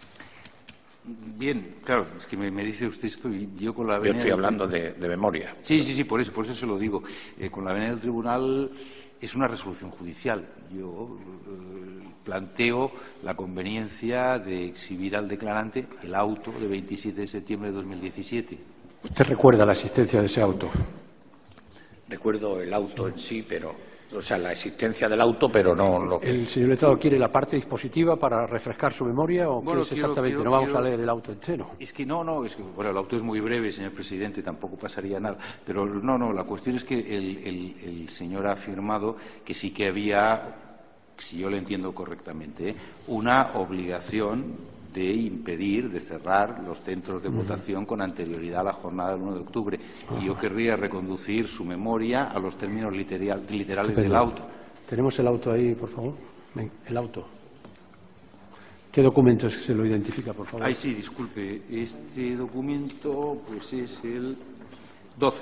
Bien, claro, es que me, me dice usted esto y yo con la Yo venia estoy del- hablando de, de memoria. Sí, sí, sí, por eso, por eso se lo digo. Eh, con la venia del tribunal es una resolución judicial. Yo eh, planteo la conveniencia de exhibir al declarante el auto de veintisiete de septiembre de dos mil diecisiete. ¿Usted recuerda la existencia de ese auto? Recuerdo el auto en sí, pero, o sea, la existencia del auto, pero no lo que... ¿El señor letrado quiere la parte dispositiva para refrescar su memoria o Bueno, qué es quiero- exactamente? quiero- no vamos quiero- a leer el auto entero. Es que no, no, es que bueno, el auto es muy breve, señor presidente, tampoco pasaría nada. Pero no, no, la cuestión es que el, el- el señor ha afirmado que sí que había, si yo le entiendo correctamente, ¿eh? una obligación de impedir, de cerrar los centros de votación con anterioridad a la jornada del uno de octubre. Y yo querría reconducir su memoria a los términos literal- literales del Estupendo. auto. ¿Tenemos el auto ahí, por favor? Ven, el auto. ¿Qué documento se lo identifica, por favor? Ay, sí, disculpe, este documento pues es el doce.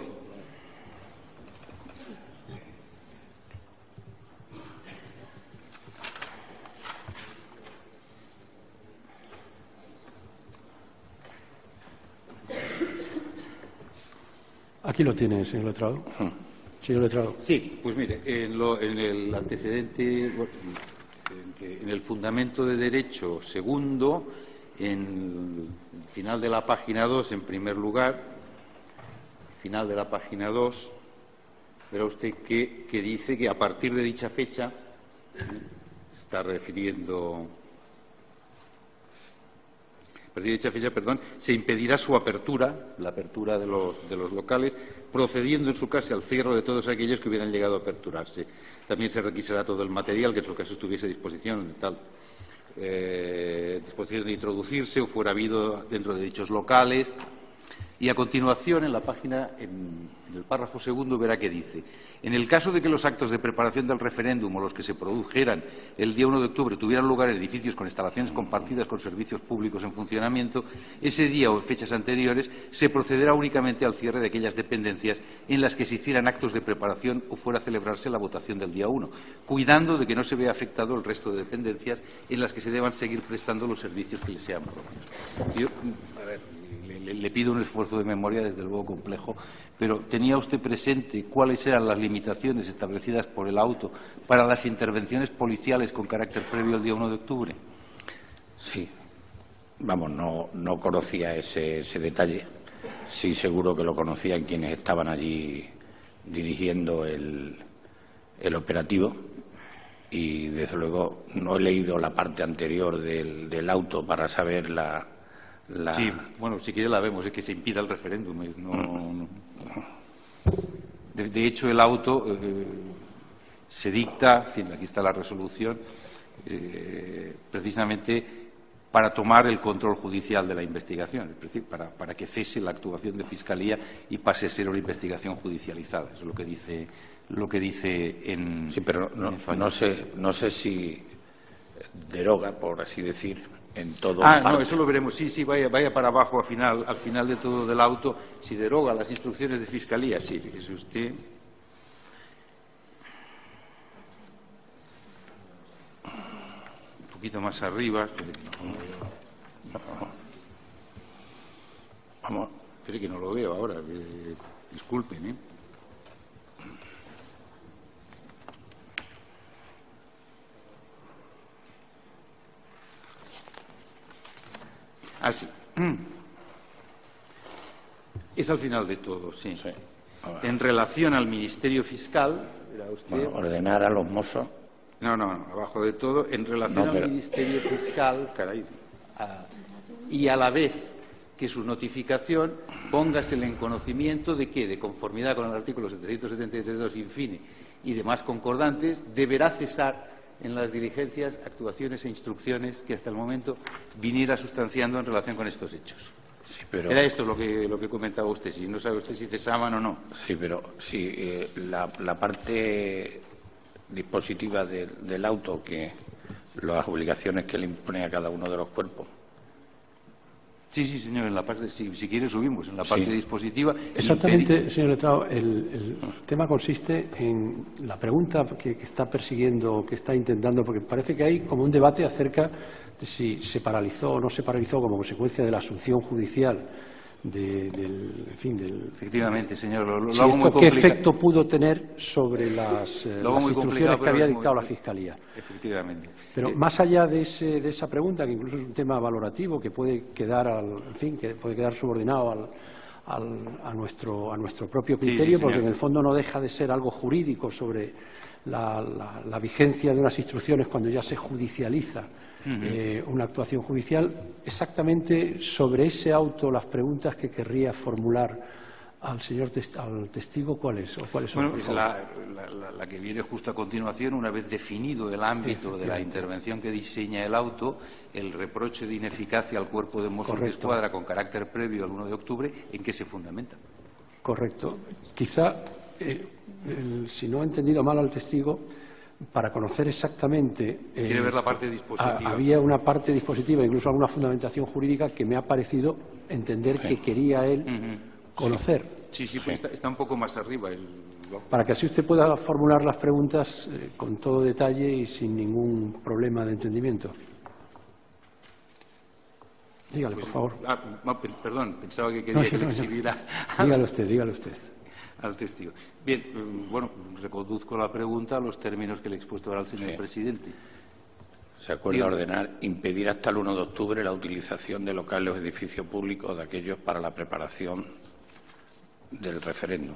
Aquí lo tiene, señor letrado. Señor letrado. Sí, pues mire, en, lo- en el antecedente, bueno, antecedente, en el fundamento de derecho segundo, en el final de la página dos, en primer lugar, final de la página dos, verá usted que, que dice que a partir de dicha fecha, se está refiriendo, a partir de dicha fecha, perdón, se impedirá su apertura, la apertura de los, de los locales, procediendo en su caso al cierre de todos aquellos que hubieran llegado a aperturarse. También se requisará todo el material que en su caso estuviese a disposición de tal eh, disposición de introducirse o fuera habido dentro de dichos locales. Y a continuación, en la página, en, en el párrafo segundo, verá que dice: en el caso de que los actos de preparación del referéndum o los que se produjeran el día uno de octubre tuvieran lugar en edificios con instalaciones compartidas con servicios públicos en funcionamiento, ese día o en fechas anteriores se procederá únicamente al cierre de aquellas dependencias en las que se hicieran actos de preparación o fuera a celebrarse la votación del día uno, cuidando de que no se vea afectado el resto de dependencias en las que se deban seguir prestando los servicios que les sean propios. Yo, a ver, Le, le pido un esfuerzo de memoria, desde luego complejo, pero ¿tenía usted presente cuáles eran las limitaciones establecidas por el auto para las intervenciones policiales con carácter previo al día uno de octubre? Sí. Vamos, no, no conocía ese, ese detalle. Sí, seguro que lo conocían quienes estaban allí dirigiendo el, el operativo. Y, desde luego, no he leído la parte anterior del, del auto para saber la... La... Sí, bueno, si quiere la vemos, es que se impida el referéndum. No, no. De, de hecho, el auto eh, se dicta, en fin, aquí está la resolución, eh, precisamente para tomar el control judicial de la investigación, es decir, para, para que cese la actuación de Fiscalía y pase a ser una investigación judicializada. Eso es lo que dice, lo que dice en... Sí, pero no, en el no, sé, no sé si deroga, por así decir, en todo. Ah, no, eso lo veremos. Sí, sí, vaya, vaya para abajo al final, al final de todo del auto. Si deroga las instrucciones de Fiscalía, sí, fíjese usted. Un poquito más arriba. Vamos, espere que no lo veo ahora. Eh, disculpen, ¿eh? Así. Es al final de todo, sí. Sí. En relación al Ministerio Fiscal, ¿era usted? Bueno, ordenar a los mozos. No, no, no, abajo de todo, en relación No, pero... al Ministerio Fiscal, caray, a, y a la vez que su notificación póngasele en conocimiento de que, de conformidad con el artículo setecientos setenta y tres punto dos infine y demás concordantes, deberá cesar en las diligencias, actuaciones e instrucciones que hasta el momento viniera sustanciando en relación con estos hechos. Sí, pero... Era esto lo que, lo que comentaba usted, si no sabe usted si cesaban o no. Sí, pero si eh, la, la parte dispositiva de, del auto, que las obligaciones que le impone a cada uno de los cuerpos. Sí, sí, señor, en la parte, si, si quiere subimos, en la parte Sí. dispositiva. Exactamente, impedi- señor letrado, el, el tema consiste en la pregunta que, que está persiguiendo, que está intentando, porque parece que hay como un debate acerca de si se paralizó o no se paralizó como consecuencia de la asunción judicial de, del, en fin, del... Efectivamente, señor, lo, lo Si hago esto, muy ¿qué complicado. efecto pudo tener sobre las, eh, Lo hago las muy instrucciones complicado, que pero había es muy- dictado la Fiscalía? Efectivamente. Pero Eh, más allá de, ese, de esa pregunta, que incluso es un tema valorativo, que puede quedar, al, en fin, que puede quedar subordinado al, al, a, nuestro, a nuestro propio Sí, sí, criterio, porque señor. en el fondo no deja de ser algo jurídico sobre la, la, la vigencia de unas instrucciones cuando ya se judicializa eh, una actuación judicial. Exactamente sobre ese auto, las preguntas que querría formular al señor tes- al testigo, ¿cuáles? ¿O cuáles son, Bueno, por es favor? la, la- la- la que viene justo a continuación, una vez definido el ámbito de la intervención que diseña el auto, el reproche de ineficacia al Cuerpo de Mossos de Correcto. Escuadra con carácter previo al uno de octubre, ¿en qué se fundamenta? Correcto. Quizá, eh, el- si no he entendido mal al testigo, para conocer exactamente... eh, ¿Quiere ver la parte dispositiva? ha- había una parte dispositiva, incluso alguna fundamentación jurídica que me ha parecido entender que quería él conocer. Sí, sí, pues está, está un poco más arriba. El, lo- Para que así usted pueda formular las preguntas eh, con todo detalle y sin ningún problema de entendimiento. Dígale, por favor. Ah, no, pe- perdón, pensaba que No, quería sí, que le no, no. exhibiera Dígale usted, dígale usted. al testigo. Bien, mm, bueno, reconduzco la pregunta a los términos que le he expuesto ahora al señor Sí. presidente. Se acuerda Dígame. ordenar impedir hasta el uno de octubre la utilización de locales o edificios públicos de aquellos para la preparación del referéndum.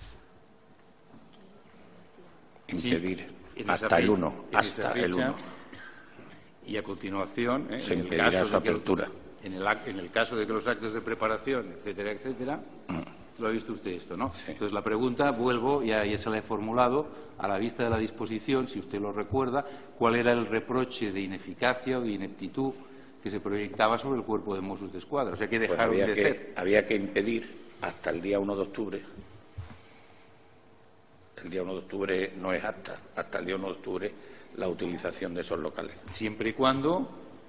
Impedir Sí, en esa hasta el fe- uno, en esa hasta el fecha, uno. Y a continuación, ¿eh? Se en el impedirá caso su de que- apertura. En el, ac- en el caso de que los actos de preparación, etcétera, etcétera, lo ha visto usted esto, ¿no? Sí. Entonces la pregunta, vuelvo, ya, ya se la he formulado, a la vista de la disposición, si usted lo recuerda, ¿cuál era el reproche de ineficacia o de ineptitud que se proyectaba sobre el Cuerpo de Mossos de Escuadra? O sea, que Pues dejaron había, de que, hacer. había que impedir hasta el día uno de octubre. El día uno de octubre no es hasta, hasta el día uno de octubre la utilización de esos locales. Siempre y cuando,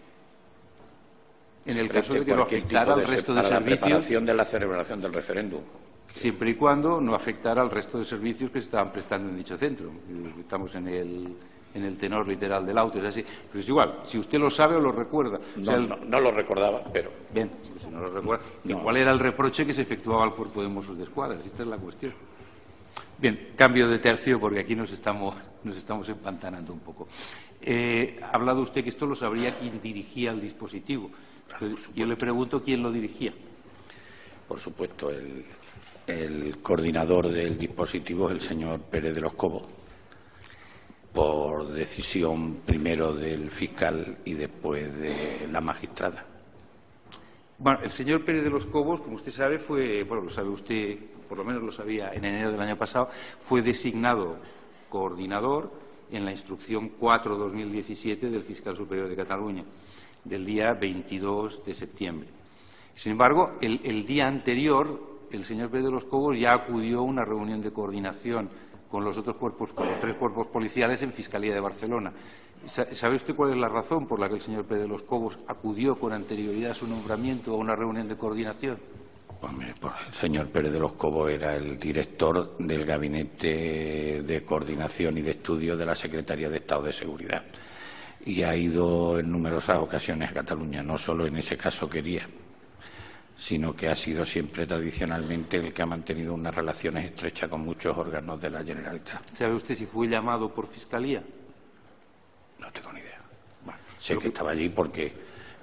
en el Pero caso de este que no cualquier afectara tipo al de se- resto de para la servicios, preparación de la celebración del referéndum. siempre y cuando no afectara al resto de servicios que se estaban prestando en dicho centro. Estamos en el, en el tenor literal del auto, es así. Pero es igual, si usted lo sabe o lo recuerda. O No, sea, el- no, no lo recordaba, pero Bien, si no lo recuerda, que No. ¿cuál era el reproche que se efectuaba al Cuerpo de Mossos de Escuadra? Esta es la cuestión. Bien, cambio de tercio porque aquí nos estamos, nos estamos empantanando un poco. Eh, ha hablado usted que esto lo sabría quien dirigía el dispositivo. Entonces, yo le pregunto quién lo dirigía. por supuesto el, el coordinador del dispositivo es el señor Pérez de los Cobos, por decisión primero del fiscal y después de la magistrada. Bueno, el señor Pérez de los Cobos, como usted sabe, fue, bueno, lo sabe usted, por lo menos lo sabía en enero del año pasado, fue designado coordinador en la instrucción cuatro barra dos mil diecisiete del Fiscal Superior de Cataluña, del día veintidós de septiembre. Sin embargo, el, el día anterior, el señor Pérez de los Cobos ya acudió a una reunión de coordinación con los otros cuerpos, con los tres cuerpos policiales en Fiscalía de Barcelona. Sa- ¿Sabe usted cuál es la razón por la que el señor Pérez de los Cobos acudió con anterioridad a su nombramiento a una reunión de coordinación? Hombre, pues el señor Pérez de los Cobos era el director del Gabinete de Coordinación y de Estudio de la Secretaría de Estado de Seguridad y ha ido en numerosas ocasiones a Cataluña, no solo en ese caso quería, sino que ha sido siempre tradicionalmente el que ha mantenido unas relaciones estrechas con muchos órganos de la Generalitat. ¿Sabe usted si fue llamado por Fiscalía? No tengo ni idea. Bueno, Sé lo que estaba allí porque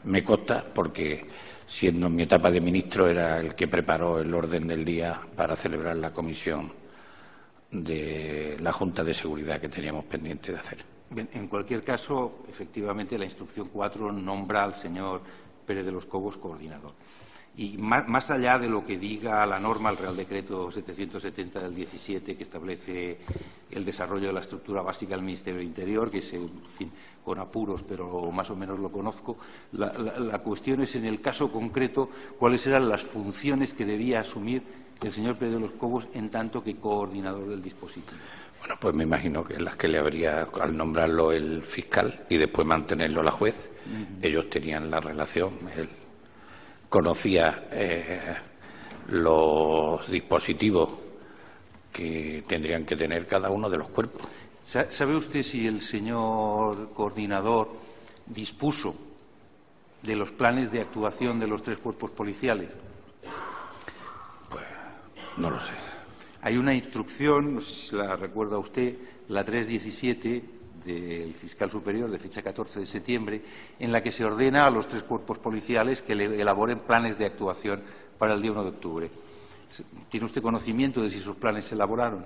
Me consta porque, siendo en mi etapa de ministro, era el que preparó el orden del día para celebrar la comisión de la Junta de Seguridad que teníamos pendiente de hacer. Bien, en cualquier caso, efectivamente, la instrucción cuatro nombra al señor Pérez de los Cobos coordinador. Y más, más allá de lo que diga la norma, el Real Decreto setecientos setenta del diecisiete, que establece el desarrollo de la estructura básica del Ministerio del Interior, que es, en fin, con apuros, pero más o menos lo conozco, la, la, la cuestión es, en el caso concreto, cuáles eran las funciones que debía asumir el señor Pérez de los Cobos en tanto que coordinador del dispositivo. Bueno, pues me imagino que las que le habría, al nombrarlo el fiscal y después mantenerlo la juez, uh-huh. ellos tenían la relación, él conocía eh, los dispositivos que tendrían que tener cada uno de los cuerpos. ¿Sabe usted si el señor coordinador dispuso de los planes de actuación de los tres cuerpos policiales? Pues no lo sé. Hay una instrucción, no sé si la recuerda usted, la tres diecisiete del fiscal superior, de fecha catorce de septiembre, en la que se ordena a los tres cuerpos policiales que elaboren planes de actuación para el día uno de octubre. ¿Tiene usted conocimiento de si sus planes se elaboraron?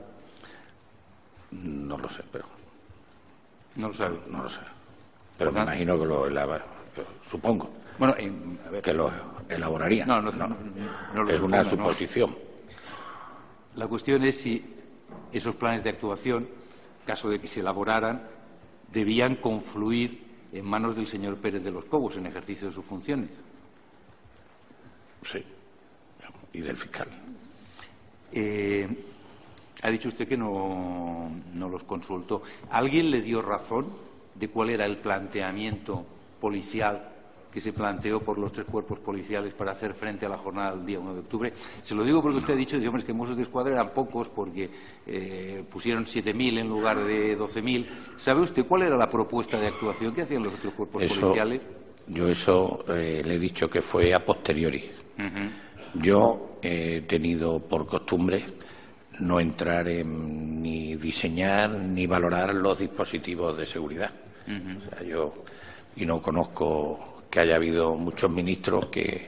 No lo sé, pero... ¿No lo sabe? No, no lo sé. Pero me imagino que lo elaborarían. Supongo. Bueno, eh, a ver. Que lo elaborarían. No, no, no, no, no lo es supongo, una suposición. No. La cuestión es si esos planes de actuación, en caso de que se elaboraran, debían confluir en manos del señor Pérez de los Cobos en ejercicio de sus funciones. Sí, y del fiscal. Eh, ha dicho usted que no, no los consultó. ¿Alguien le dio razón de cuál era el planteamiento policial que se planteó por los tres cuerpos policiales para hacer frente a la jornada del día uno de octubre? Se lo digo porque usted ha dicho, hombre, es que Mossos de Escuadra eran pocos porque eh, pusieron siete mil en lugar de doce mil. ¿Sabe usted cuál era la propuesta de actuación que hacían los otros cuerpos eso, policiales? Yo eso eh, le he dicho que fue a posteriori. Uh-huh. Yo he tenido por costumbre no entrar en ni diseñar ni valorar los dispositivos de seguridad. Uh-huh. O sea, yo y no conozco que haya habido muchos ministros que,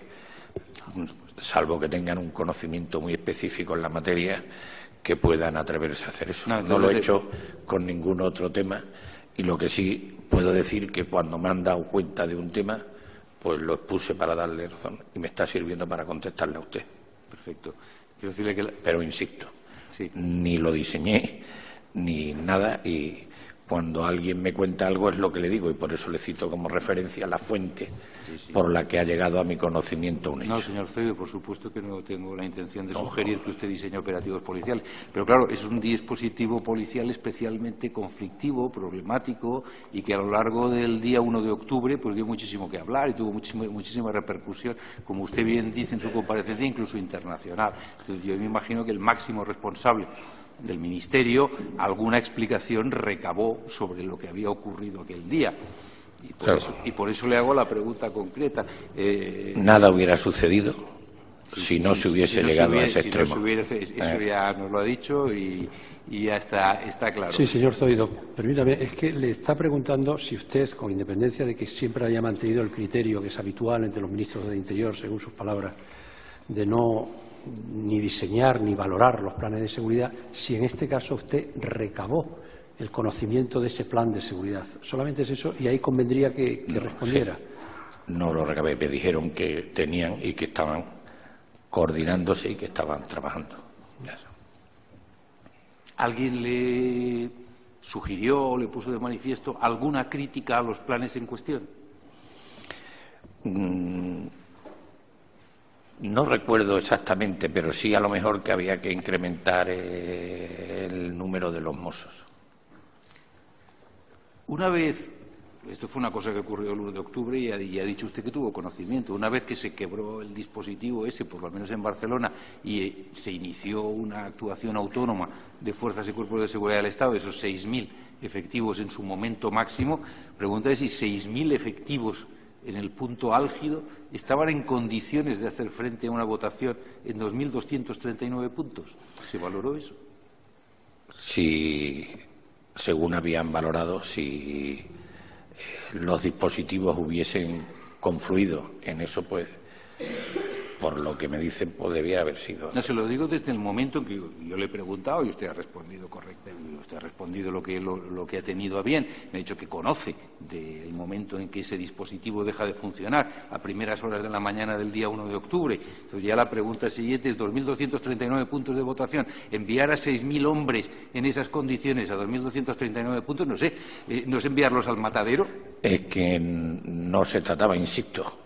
salvo que tengan un conocimiento muy específico en la materia, que puedan atreverse a hacer eso. No, no lo he hecho con ningún otro tema, y lo que sí puedo decir que cuando me han dado cuenta de un tema, pues lo expuse para darle razón, y me está sirviendo para contestarle a usted. Perfecto. Quiero decirle que la... Pero insisto, sí. Ni lo diseñé, ni nada, y cuando alguien me cuenta algo es lo que le digo, y por eso le cito como referencia la fuente sí, sí. por la que ha llegado a mi conocimiento un hecho. No, señor Zoido, por supuesto que no tengo la intención de no, sugerir no. que usted diseñe operativos policiales, pero claro, es un dispositivo policial especialmente conflictivo, problemático, y que a lo largo del día uno de octubre pues dio muchísimo que hablar y tuvo muchísima, muchísima repercusión, como usted bien dice en su comparecencia, incluso internacional. Entonces yo me imagino que el máximo responsable del Ministerio alguna explicación recabó sobre lo que había ocurrido aquel día. Y por, claro. eso, y por eso le hago la pregunta concreta. Eh, Nada hubiera sucedido sí, si no sí, se hubiese si llegado no se hubiera, a ese si extremo. No hubiese, eso eh. ya nos lo ha dicho y, y ya está, está claro. Sí, señor Zoido, permítame, es que le está preguntando si usted, con independencia de que siempre haya mantenido el criterio que es habitual entre los ministros del Interior, según sus palabras, de no ni diseñar ni valorar los planes de seguridad, si en este caso usted recabó el conocimiento de ese plan de seguridad. Solamente es eso, y ahí convendría que, que no, respondiera. Sí. No lo recabé, me dijeron que tenían y que estaban coordinándose y que estaban trabajando. ¿Alguien le sugirió o le puso de manifiesto alguna crítica a los planes en cuestión? Mm. No recuerdo exactamente, pero sí a lo mejor que había que incrementar eh, el número de los mozos. Una vez, esto fue una cosa que ocurrió el uno de octubre y ha, y ha dicho usted que tuvo conocimiento, una vez que se quebró el dispositivo ese, por lo menos en Barcelona, y eh, se inició una actuación autónoma de fuerzas y cuerpos de seguridad del Estado, esos seis mil efectivos en su momento máximo, pregunta es si seis mil efectivos en el punto álgido estaban en condiciones de hacer frente a una votación en dos mil doscientos treinta y nueve puntos. ¿Se valoró eso? Si, según habían valorado, si los dispositivos hubiesen confluido en eso, pues, por lo que me dicen, pues debía haber sido. No, se lo digo desde el momento en que yo, yo le he preguntado y usted ha respondido correctamente, usted ha respondido lo que, lo, lo que ha tenido a bien. Me ha dicho que conoce del momento en que ese dispositivo deja de funcionar, a primeras horas de la mañana del día uno de octubre. Entonces ya la pregunta siguiente es dos mil doscientos treinta y nueve puntos de votación. Enviar a seis mil hombres en esas condiciones a dos mil doscientos treinta y nueve puntos, no sé, eh, ¿no es enviarlos al matadero? Es que no se trataba, insisto.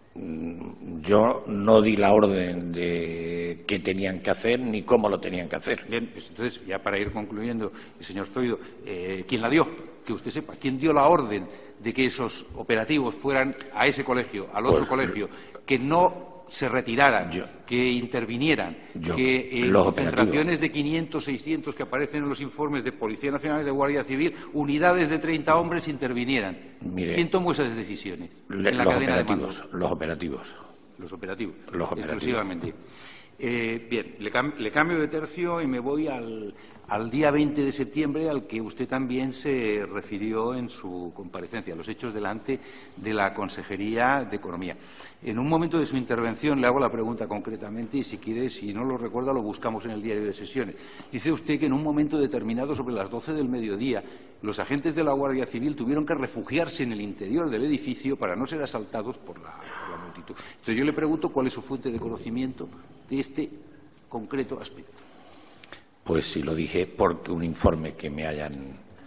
Yo no di la orden de qué tenían que hacer ni cómo lo tenían que hacer. Bien, pues entonces, ya para ir concluyendo, señor Zoido, eh, ¿quién la dio? Que usted sepa, ¿quién dio la orden de que esos operativos fueran a ese colegio, al otro pues, colegio, que no se retiraran, yo, que intervinieran, yo, que en los concentraciones de quinientos, seiscientos que aparecen en los informes de Policía Nacional y de Guardia Civil, unidades de treinta hombres intervinieran? Mire, ¿quién tomó esas decisiones le, en la los cadena operativos, de mando? Los operativos. Los operativos, los operativos. exclusivamente. Eh, bien, le, cam le cambio de tercio y me voy al, al día veinte de septiembre, al que usted también se refirió en su comparecencia, los hechos delante de la Consejería de Economía. En un momento de su intervención le hago la pregunta concretamente y, si quiere, si no lo recuerda, lo buscamos en el diario de sesiones. Dice usted que en un momento determinado, sobre las doce del mediodía, los agentes de la Guardia Civil tuvieron que refugiarse en el interior del edificio para no ser asaltados por la, por la multitud. Entonces yo le pregunto cuál es su fuente de conocimiento de este concreto aspecto. Pues sí, lo dije porque un informe que me hayan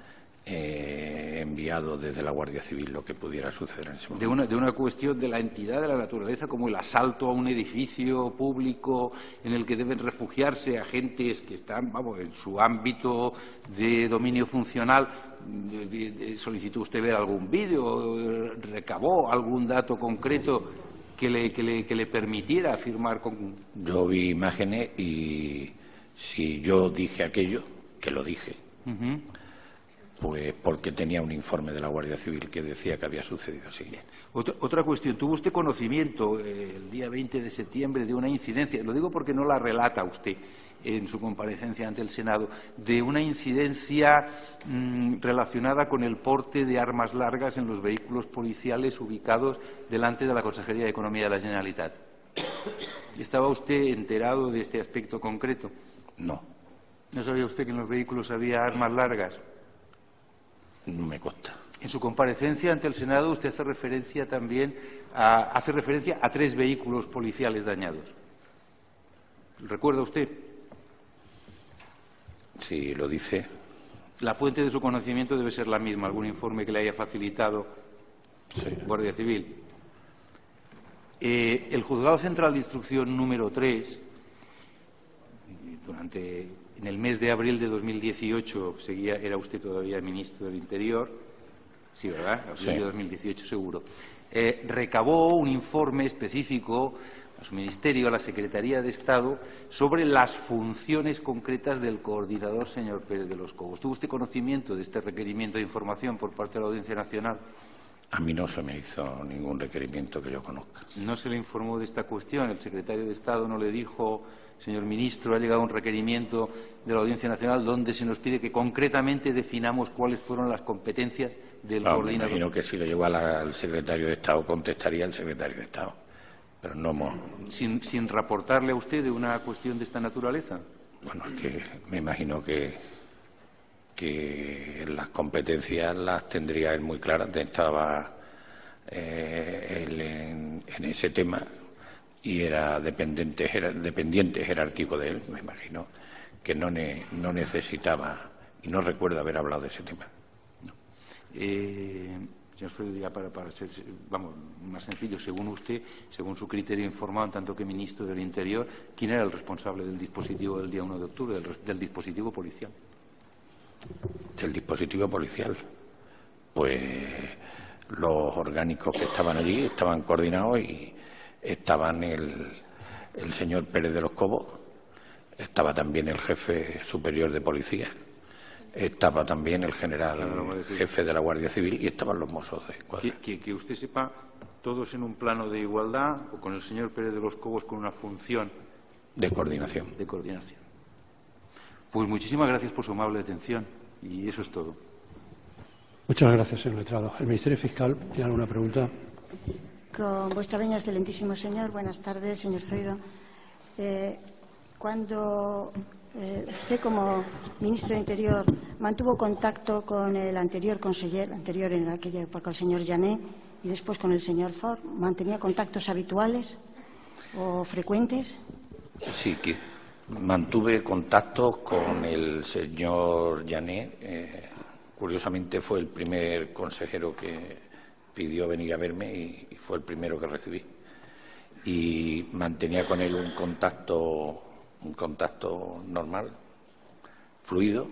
eh, enviado desde la Guardia Civil lo que pudiera suceder en ese momento. De una, de una cuestión de la entidad de la naturaleza, como el asalto a un edificio público en el que deben refugiarse agentes que están, vamos, en su ámbito de dominio funcional. ¿Solicitó usted ver algún vídeo? ¿Recabó algún dato concreto que le, que le, que le permitiera afirmar con...? Yo vi imágenes y si yo dije aquello, que lo dije, uh-huh. pues porque tenía un informe de la Guardia Civil que decía que había sucedido así. Bien. Otra, otra cuestión, ¿tuvo usted conocimiento eh, el día veinte de septiembre de una incidencia? Lo digo porque no la relata usted en su comparecencia ante el Senado, de una incidencia mmm, relacionada con el porte de armas largas en los vehículos policiales ubicados delante de la Consejería de Economía de la Generalitat. ¿Estaba usted enterado de este aspecto concreto? No. ¿No sabía usted que en los vehículos había armas largas? No me consta. En su comparecencia ante el Senado usted hace referencia también a, hace referencia a tres vehículos policiales dañados. ¿Recuerda usted? Sí, lo dice. La fuente de su conocimiento debe ser la misma, algún informe que le haya facilitado sí. Guardia Civil. Eh, el Juzgado Central de Instrucción número tres, durante, en el mes de abril de dos mil dieciocho, seguía, era usted todavía ministro del Interior, sí, ¿verdad? Abril sí. de dos mil dieciocho, seguro. Eh, recabó un informe específico a su Ministerio, a la Secretaría de Estado, sobre las funciones concretas del coordinador, señor Pérez de los Cobos. ¿Tuvo usted conocimiento de este requerimiento de información por parte de la Audiencia Nacional? A mí no se me hizo ningún requerimiento que yo conozca. ¿No se le informó de esta cuestión? ¿El secretario de Estado no le dijo, señor ministro, ha llegado un requerimiento de la Audiencia Nacional donde se nos pide que concretamente definamos cuáles fueron las competencias del no, coordinador? Me imagino que si lo llegó al secretario de Estado contestaría el secretario de Estado. Pero no hemos... ¿Sin, sin reportarle a usted de una cuestión de esta naturaleza? Bueno, es que me imagino que, que las competencias las tendría él muy claras. Estaba eh, él en, en ese tema y era dependiente, era dependiente jerárquico de él. Me imagino que no, ne, no necesitaba y no recuerdo haber hablado de ese tema. No. Eh... Señor Zoido, ya para, para ser, vamos, más sencillo, según usted, según su criterio informado, en tanto que ministro del Interior, ¿quién era el responsable del dispositivo del día uno de octubre, del, del dispositivo policial? Del dispositivo policial. Pues los orgánicos que estaban allí estaban coordinados y estaban el, el señor Pérez de los Cobos, estaba también el jefe superior de policía, estaba también el general jefe de la Guardia Civil y estaban los mozos de escuadra. Que, que, que usted sepa, todos en un plano de igualdad o con el señor Pérez de los Cobos con una función de coordinación. De coordinación. Pues muchísimas gracias por su amable atención y eso es todo. Muchas gracias, señor letrado. ¿El Ministerio Fiscal tiene alguna pregunta? Con vuestra veña, excelentísimo señor. Buenas tardes, señor Zoido. Eh, cuando eh, usted, como ministro de Interior, mantuvo contacto con el anterior conseller, anterior en aquella época, el señor Jané, y después con el señor Forn, ¿mantenía contactos habituales o frecuentes? Sí, que mantuve contacto con el señor Jané. Eh, curiosamente fue el primer consejero que pidió venir a verme y, y fue el primero que recibí. Y mantenía con él un contacto, un contacto normal, fluido,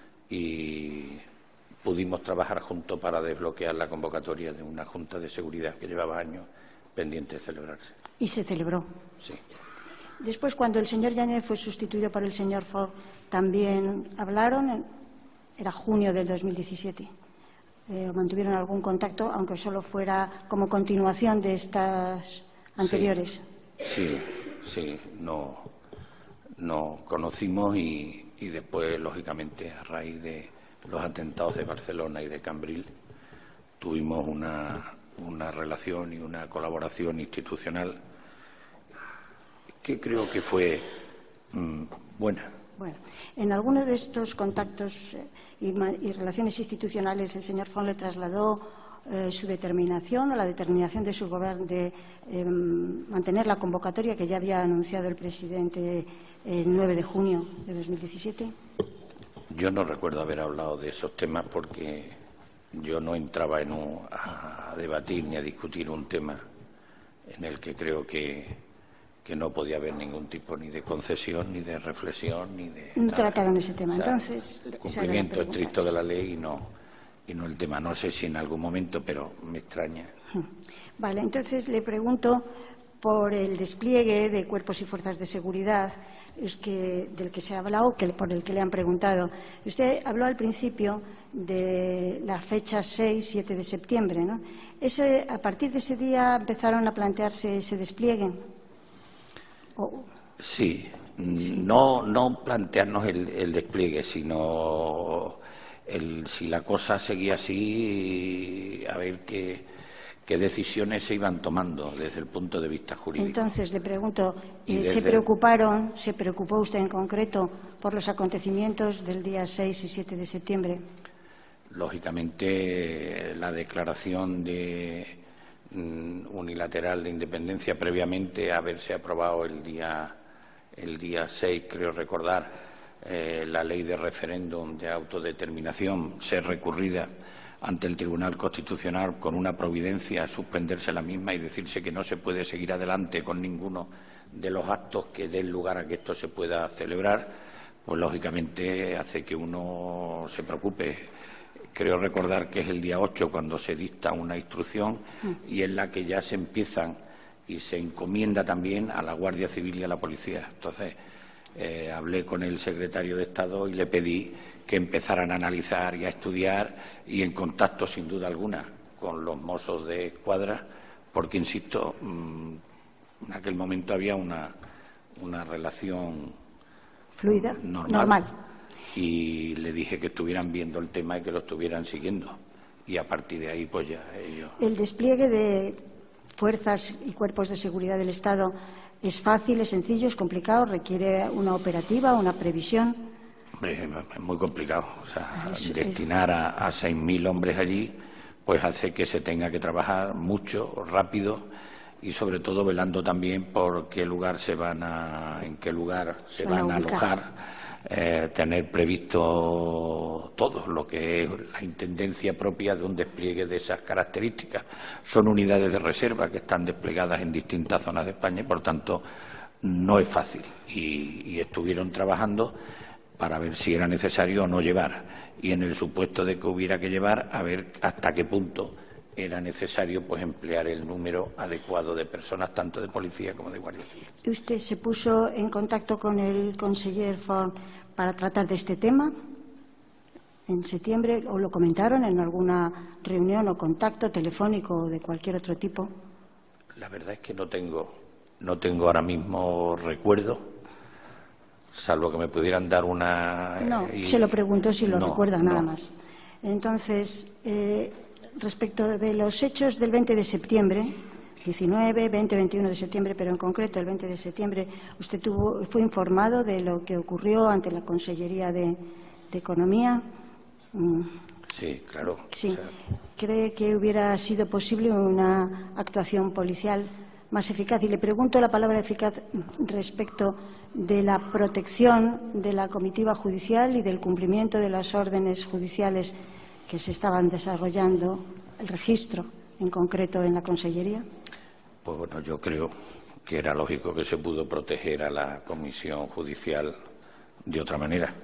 y pudimos trabajar juntos para desbloquear la convocatoria de una Junta de Seguridad que llevaba años pendiente de celebrarse. ¿Y se celebró? Sí. Después, cuando el señor Jané fue sustituido por el señor Forn, ¿también hablaron? Era junio del dos mil diecisiete. Eh, ¿Mantuvieron algún contacto, aunque solo fuera como continuación de estas anteriores? Sí, sí, sí. No, nos conocimos y, y después, lógicamente, a raíz de los atentados de Barcelona y de Cambril, tuvimos una, una relación y una colaboración institucional que creo que fue mmm, buena. Bueno, en alguno de estos contactos eh, y, y relaciones institucionales, el señor Forn le trasladó eh, su determinación o la determinación de su gobierno de eh, mantener la convocatoria que ya había anunciado el presidente el nueve de junio de dos mil diecisiete. Yo no recuerdo haber hablado de esos temas porque yo no entraba en un, a, a debatir ni a discutir un tema en el que creo que que no podía haber ningún tipo ni de concesión, ni de reflexión, ni de... No trataron ese tema, o sea, entonces... Cumplimiento estricto de la ley y no, y no el tema. No sé si en algún momento, pero me extraña. Vale, entonces le pregunto por el despliegue de cuerpos y fuerzas de seguridad es que, del que se ha hablado, que, por el que le han preguntado. Usted habló al principio de la fecha seis siete de septiembre, ¿no? Ese, ¿a partir de ese día empezaron a plantearse ese despliegue? Oh. Sí, no, no plantearnos el, el despliegue, sino el, si la cosa seguía así, a ver qué, qué decisiones se iban tomando desde el punto de vista jurídico. Entonces, le pregunto, eh, desde... ¿se preocuparon, se preocupó usted en concreto por los acontecimientos del día seis y siete de septiembre? Lógicamente, la declaración de unilateral de independencia previamente a haberse aprobado el día el día seis, creo recordar, eh, la ley de referéndum de autodeterminación, ser recurrida ante el Tribunal Constitucional con una providencia, suspenderse la misma y decirse que no se puede seguir adelante con ninguno de los actos que den lugar a que esto se pueda celebrar, pues lógicamente hace que uno se preocupe. Creo recordar que es el día ocho cuando se dicta una instrucción y en la que ya se empiezan y se encomienda también a la Guardia Civil y a la Policía. Entonces, eh, hablé con el secretario de Estado y le pedí que empezaran a analizar y a estudiar y en contacto, sin duda alguna, con los Mossos de Escuadra, porque, insisto, mmm, en aquel momento había una, una relación fluida, normal. normal. Y le dije que estuvieran viendo el tema y que lo estuvieran siguiendo. Y a partir de ahí, pues ya ellos... ¿El despliegue de fuerzas y cuerpos de seguridad del Estado es fácil, es sencillo, es complicado? ¿Requiere una operativa, una previsión? Hombre, es muy complicado. O sea, es, destinar a, a seis mil hombres allí, pues hace que se tenga que trabajar mucho, rápido y sobre todo velando también por qué lugar se van a, en qué lugar se, se van a alojar. Eh, tener previsto todo lo que es la intendencia propia de un despliegue de esas características. Son unidades de reserva que están desplegadas en distintas zonas de España y, por tanto, no es fácil. Y, y estuvieron trabajando para ver si era necesario o no llevar. Y en el supuesto de que hubiera que llevar, a ver hasta qué punto era necesario pues emplear el número adecuado de personas, tanto de policía como de guardia civil. ¿Y usted se puso en contacto con el conseller Forn para tratar de este tema en septiembre o lo comentaron en alguna reunión o contacto telefónico o de cualquier otro tipo? La verdad es que no tengo, no tengo ahora mismo recuerdo, salvo que me pudieran dar una... No, y... se lo pregunto si lo no, recuerda, nada no. más. Entonces, eh, respecto de los hechos del veinte de septiembre, diecinueve, veinte, veintiuno de septiembre, pero en concreto el veinte de septiembre, usted tuvo, fue informado de lo que ocurrió ante la Consellería de, de Economía. Sí, claro. Sí. O sea, ¿Cree que hubiera sido posible una actuación policial más eficaz? Y le pregunto la palabra eficaz respecto de la protección de la comitiva judicial y del cumplimiento de las órdenes judiciales que se estaban desarrollando, el registro en concreto en la Consellería. Pues bueno, yo creo que era lógico que se pudo proteger a la Comisión Judicial de otra manera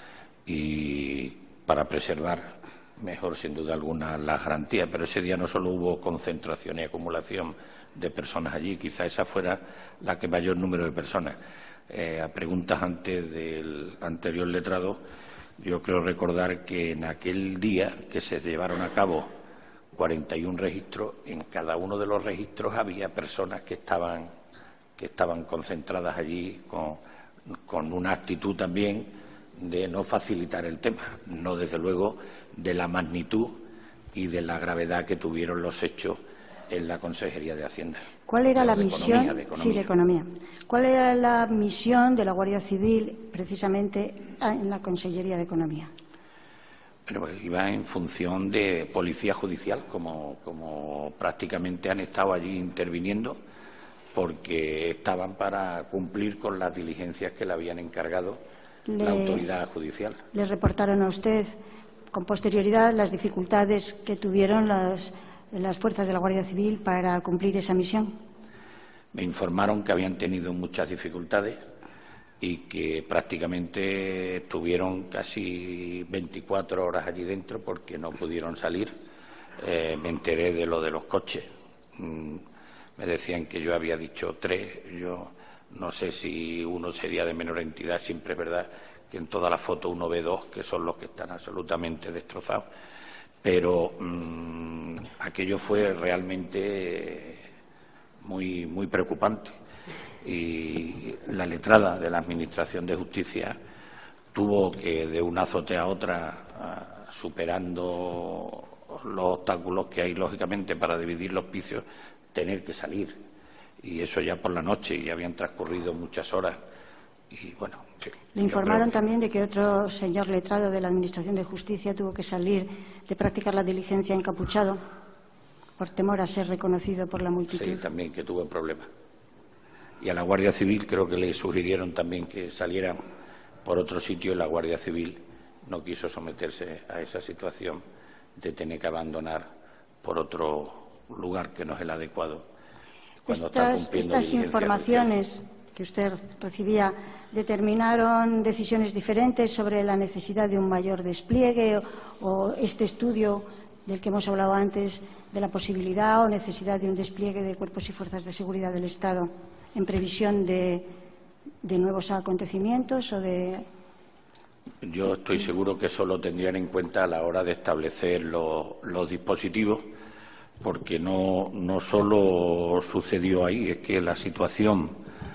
y para preservar mejor, sin duda alguna, las garantías. Pero ese día no solo hubo concentración y acumulación de personas allí, quizá esa fuera la que mayor número de personas. Eh, a preguntas antes del anterior letrado, yo creo recordar que en aquel día que se llevaron a cabo cuarenta y un registros, en cada uno de los registros había personas que estaban, que estaban concentradas allí con, con una actitud también de no facilitar el tema, no desde luego de la magnitud y de la gravedad que tuvieron los hechos en la Consejería de Hacienda. ¿Cuál era la de misión? Economía, de Economía. Sí, de Economía. ¿Cuál era la misión de la Guardia Civil precisamente en la Consellería de Economía? Pero pues, iba en función de policía judicial, como, como prácticamente han estado allí interviniendo, porque estaban para cumplir con las diligencias que le habían encargado le, la autoridad judicial. ¿Le reportaron a usted con posterioridad las dificultades que tuvieron las, las fuerzas de la Guardia Civil para cumplir esa misión? Me informaron que habían tenido muchas dificultades y que prácticamente estuvieron casi veinticuatro horas allí dentro porque no pudieron salir. Eh, me enteré de lo de los coches. Mm, me decían que yo había dicho tres. Yo no sé si uno sería de menor entidad. Siempre es verdad que en toda la foto uno ve dos, que son los que están absolutamente destrozados. Pero mmm, aquello fue realmente muy, muy preocupante. Y la letrada de la Administración de Justicia tuvo que, de una azotea a otra, superando los obstáculos que hay, lógicamente, para dividir los pisos, tener que salir. Y eso ya por la noche, y habían transcurrido muchas horas. Y bueno, sí, Le informaron que... también de que otro señor letrado de la Administración de Justicia tuvo que salir de practicar la diligencia encapuchado por temor a ser reconocido por la multitud. Sí, también que tuvo problemas. Y a la Guardia Civil creo que le sugirieron también que salieran por otro sitio y la Guardia Civil no quiso someterse a esa situación de tener que abandonar por otro lugar que no es el adecuado. Cuando Estas, está estas informaciones que usted recibía determinaron decisiones diferentes sobre la necesidad de un mayor despliegue o, o este estudio del que hemos hablado antes de la posibilidad o necesidad de un despliegue de cuerpos y fuerzas de seguridad del Estado en previsión de, de nuevos acontecimientos o de... Yo estoy seguro que eso lo tendrían en cuenta a la hora de establecer los, los dispositivos, porque no, no solo sucedió ahí, es que la situación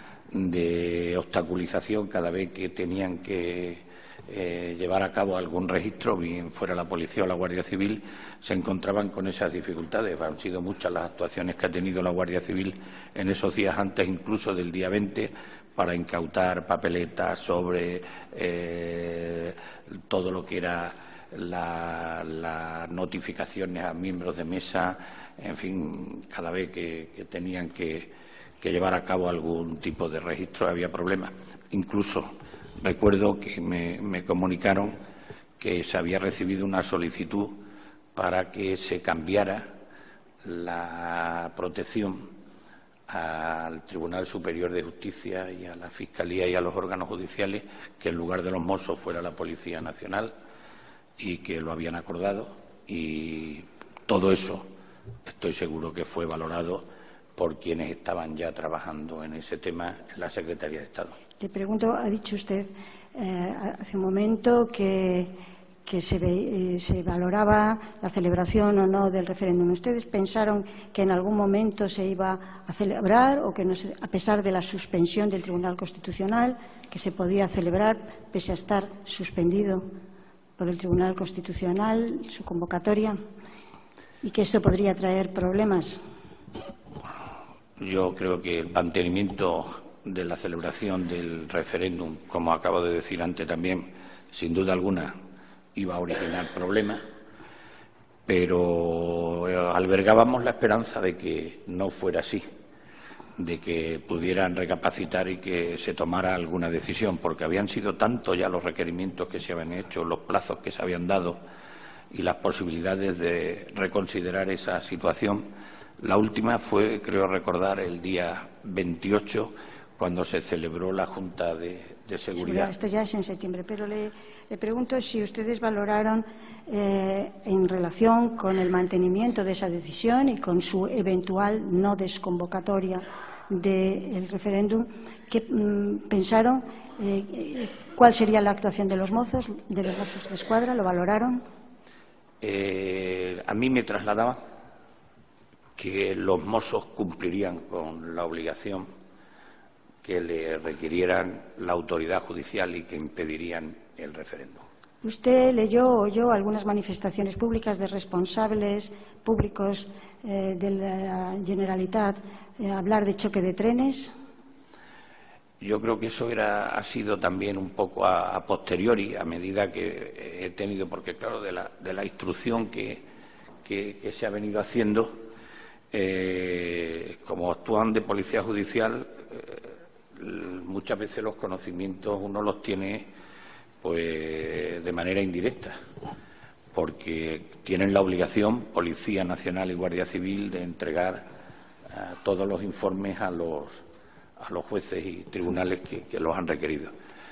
de obstaculización cada vez que tenían que eh, llevar a cabo algún registro, bien fuera la policía o la Guardia Civil, se encontraban con esas dificultades. Han sido muchas las actuaciones que ha tenido la Guardia Civil en esos días antes, incluso del día veinte, para incautar papeletas sobre eh, todo lo que era las la notificaciones a miembros de mesa, en fin, cada vez que, que tenían que, que llevar a cabo algún tipo de registro había problemas. Incluso recuerdo que me, me comunicaron que se había recibido una solicitud para que se cambiara la protección al Tribunal Superior de Justicia y a la Fiscalía y a los órganos judiciales, que en lugar de los Mossos fuera la Policía Nacional, y que lo habían acordado, y todo eso estoy seguro que fue valorado por quienes estaban ya trabajando en ese tema en la Secretaría de Estado. Le pregunto, ha dicho usted eh, hace un momento que, que se, ve, eh, se valoraba la celebración o no del referéndum. ¿Ustedes pensaron que en algún momento se iba a celebrar o que no se, a pesar de la suspensión del Tribunal Constitucional, que se podía celebrar pese a estar suspendido por el Tribunal Constitucional su convocatoria y que esto podría traer problemas? yo creo que el mantenimiento de la celebración del referéndum, como acabo de decir antes también, sin duda alguna iba a originar problemas, pero albergábamos la esperanza de que no fuera así, de que pudieran recapacitar y que se tomara alguna decisión, porque habían sido tantos ya los requerimientos que se habían hecho, los plazos que se habían dado y las posibilidades de reconsiderar esa situación. La última fue, creo recordar, el día veintiocho, cuando se celebró la Junta de, de Seguridad. Esto ya es en septiembre, pero le, le pregunto si ustedes valoraron eh, en relación con el mantenimiento de esa decisión y con su eventual no desconvocatoria del referéndum, ¿qué mm, pensaron? Eh, ¿Cuál sería la actuación de los mozos, de los Mossos de Escuadra? ¿Lo valoraron? Eh, a mí me trasladaba que los mozos cumplirían con la obligación que le requirieran la autoridad judicial y que impedirían el referéndum. ¿Usted leyó o oyó algunas manifestaciones públicas de responsables públicos eh, de la Generalitat eh, hablar de choque de trenes? Yo creo que eso era, ha sido también un poco a, a posteriori, a medida que he tenido, porque claro, de la, de la instrucción que, que, que se ha venido haciendo, eh, como actúan de policía judicial, eh, muchas veces los conocimientos uno los tiene pues de manera indirecta, porque tienen la obligación, Policía Nacional y Guardia Civil, de entregar uh, todos los informes a los, a los jueces y tribunales que, que los han requerido.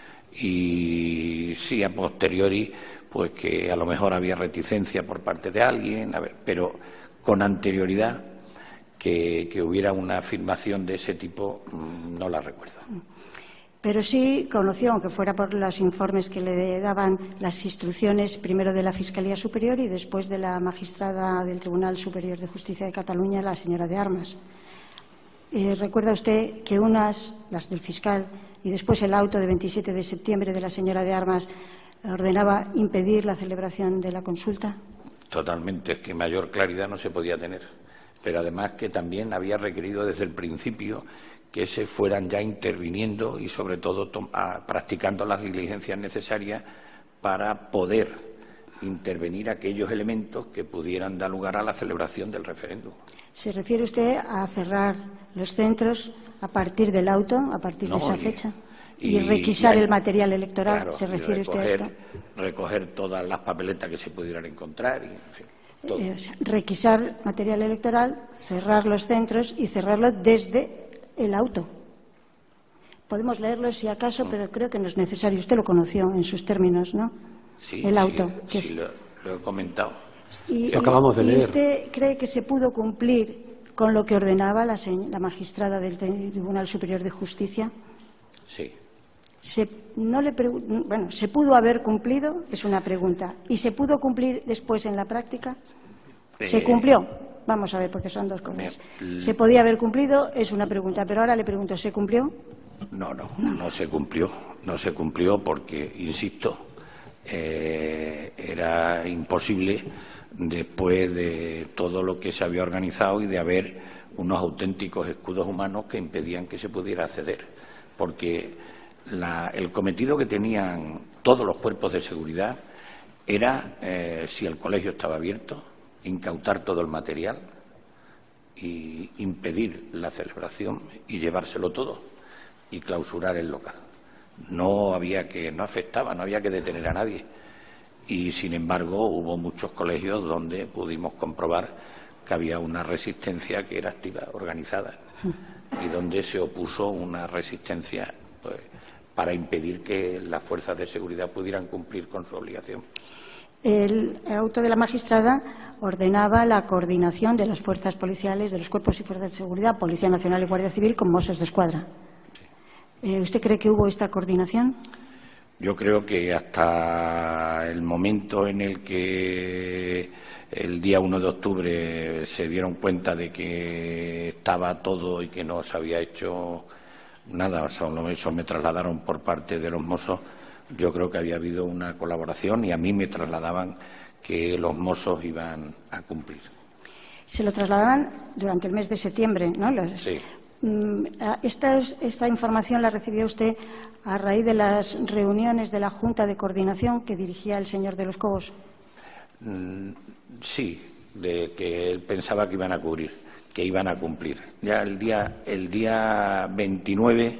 Y sí, a posteriori, pues que a lo mejor había reticencia por parte de alguien, a ver, pero con anterioridad, Que, que hubiera una afirmación de ese tipo, no la recuerdo. Pero sí conoció, aunque fuera por los informes que le daban las instrucciones, primero de la Fiscalía Superior y después de la magistrada del Tribunal Superior de Justicia de Cataluña, la señora de Armas. Eh, ¿Recuerda usted que unas, las del fiscal, y después el auto de veintisiete de septiembre de la señora de Armas, ordenaba impedir la celebración de la consulta? Totalmente, es que mayor claridad no se podía tener. Pero además que también había requerido desde el principio que se fueran ya interviniendo y sobre todo practicando las diligencias necesarias para poder intervenir aquellos elementos que pudieran dar lugar a la celebración del referéndum. ¿Se refiere usted a cerrar los centros a partir del auto, a partir no, de esa y, fecha? Y, y requisar y, el material electoral, claro, ¿se refiere recoger, usted a esto? Recoger todas las papeletas que se pudieran encontrar y, en fin. Eh, o sea, requisar material electoral, cerrar los centros y cerrarlo desde el auto. Podemos leerlo si acaso, pero creo que no es necesario. Usted lo conoció en sus términos, ¿no? Sí, el auto. Sí, que sí es... lo, lo he comentado. Y, lo acabamos de ¿y leer. usted cree que se pudo cumplir con lo que ordenaba la, la magistrada del Tribunal Superior de Justicia? Sí. Se, no le bueno, ¿se pudo haber cumplido? Es una pregunta. ¿Y se pudo cumplir después en la práctica? Eh, ¿Se cumplió? Vamos a ver, porque son dos cosas. Me, ¿Se podía haber cumplido? Es una pregunta. Pero ahora le pregunto, ¿se cumplió? No, no, no, no se cumplió. No se cumplió porque, insisto, eh, era imposible después de todo lo que se había organizado y de haber unos auténticos escudos humanos que impedían que se pudiera acceder. Porque La, el cometido que tenían todos los cuerpos de seguridad era, eh, si el colegio estaba abierto, incautar todo el material y impedir la celebración y llevárselo todo y clausurar el local. No había que, no afectaba, no había que detener a nadie. Y, sin embargo, hubo muchos colegios donde pudimos comprobar que había una resistencia que era activa, organizada, y donde se opuso una resistencia, pues, para impedir que las fuerzas de seguridad pudieran cumplir con su obligación. El auto de la magistrada ordenaba la coordinación de las fuerzas policiales, de los cuerpos y fuerzas de seguridad, Policía Nacional y Guardia Civil, con Mossos de Escuadra. Sí. Eh, ¿Usted cree que hubo esta coordinación? Yo creo que hasta el momento en el que el día uno de octubre se dieron cuenta de que estaba todo y que no se había hecho nada, solo eso me trasladaron por parte de los Mossos. Yo creo que había habido una colaboración y a mí me trasladaban que los Mossos iban a cumplir. Se lo trasladaban durante el mes de septiembre, ¿no? Los, sí. Esta, esta información la recibió usted a raíz de las reuniones de la Junta de Coordinación que dirigía el señor de los Cobos. Mm, sí, de que él pensaba que iban a cubrir, que iban a cumplir. Ya el día, el día veintinueve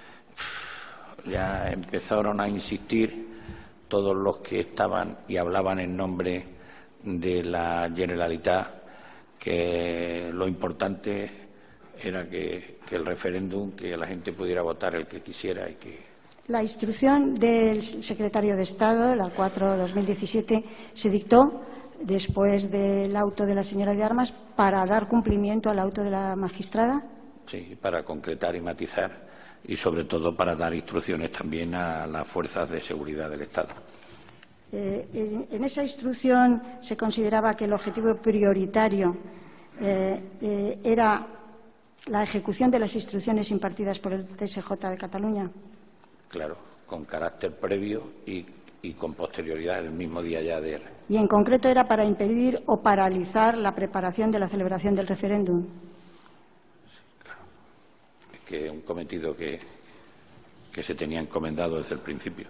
ya empezaron a insistir todos los que estaban y hablaban en nombre de la Generalitat que lo importante era que, que el referéndum, que la gente pudiera votar el que quisiera y que... La instrucción del secretario de Estado, la cuatro barra dos mil diecisiete, se dictó después del auto de la señora de Armas para dar cumplimiento al auto de la magistrada. Sí, para concretar y matizar y, sobre todo, para dar instrucciones también a las fuerzas de seguridad del Estado. Eh, en, en esa instrucción se consideraba que el objetivo prioritario eh, eh, era la ejecución de las instrucciones impartidas por el T S J de Cataluña. Claro, con carácter previo y, y con posterioridad el mismo día ya de... Y en concreto era para impedir o paralizar la preparación de la celebración del referéndum. Sí, claro. Es que es un cometido que, que se tenía encomendado desde el principio.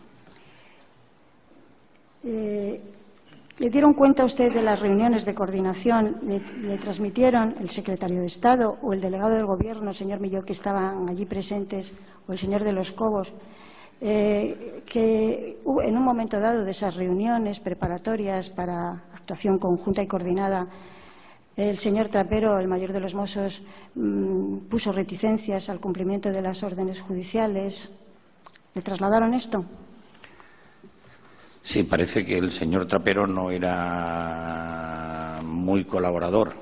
Eh, ¿Le dieron cuenta a usted de las reuniones de coordinación? ¿Le, le transmitieron el secretario de Estado o el delegado del Gobierno, señor Milló, que estaban allí presentes, o el señor de los Cobos, eh, que en un momento dado de esas reuniones preparatorias para actuación conjunta y coordinada, el señor Trapero, el mayor de los Mossos, mmm, puso reticencias al cumplimiento de las órdenes judiciales? ¿Le trasladaron esto? Sí, parece que el señor Trapero no era muy colaborador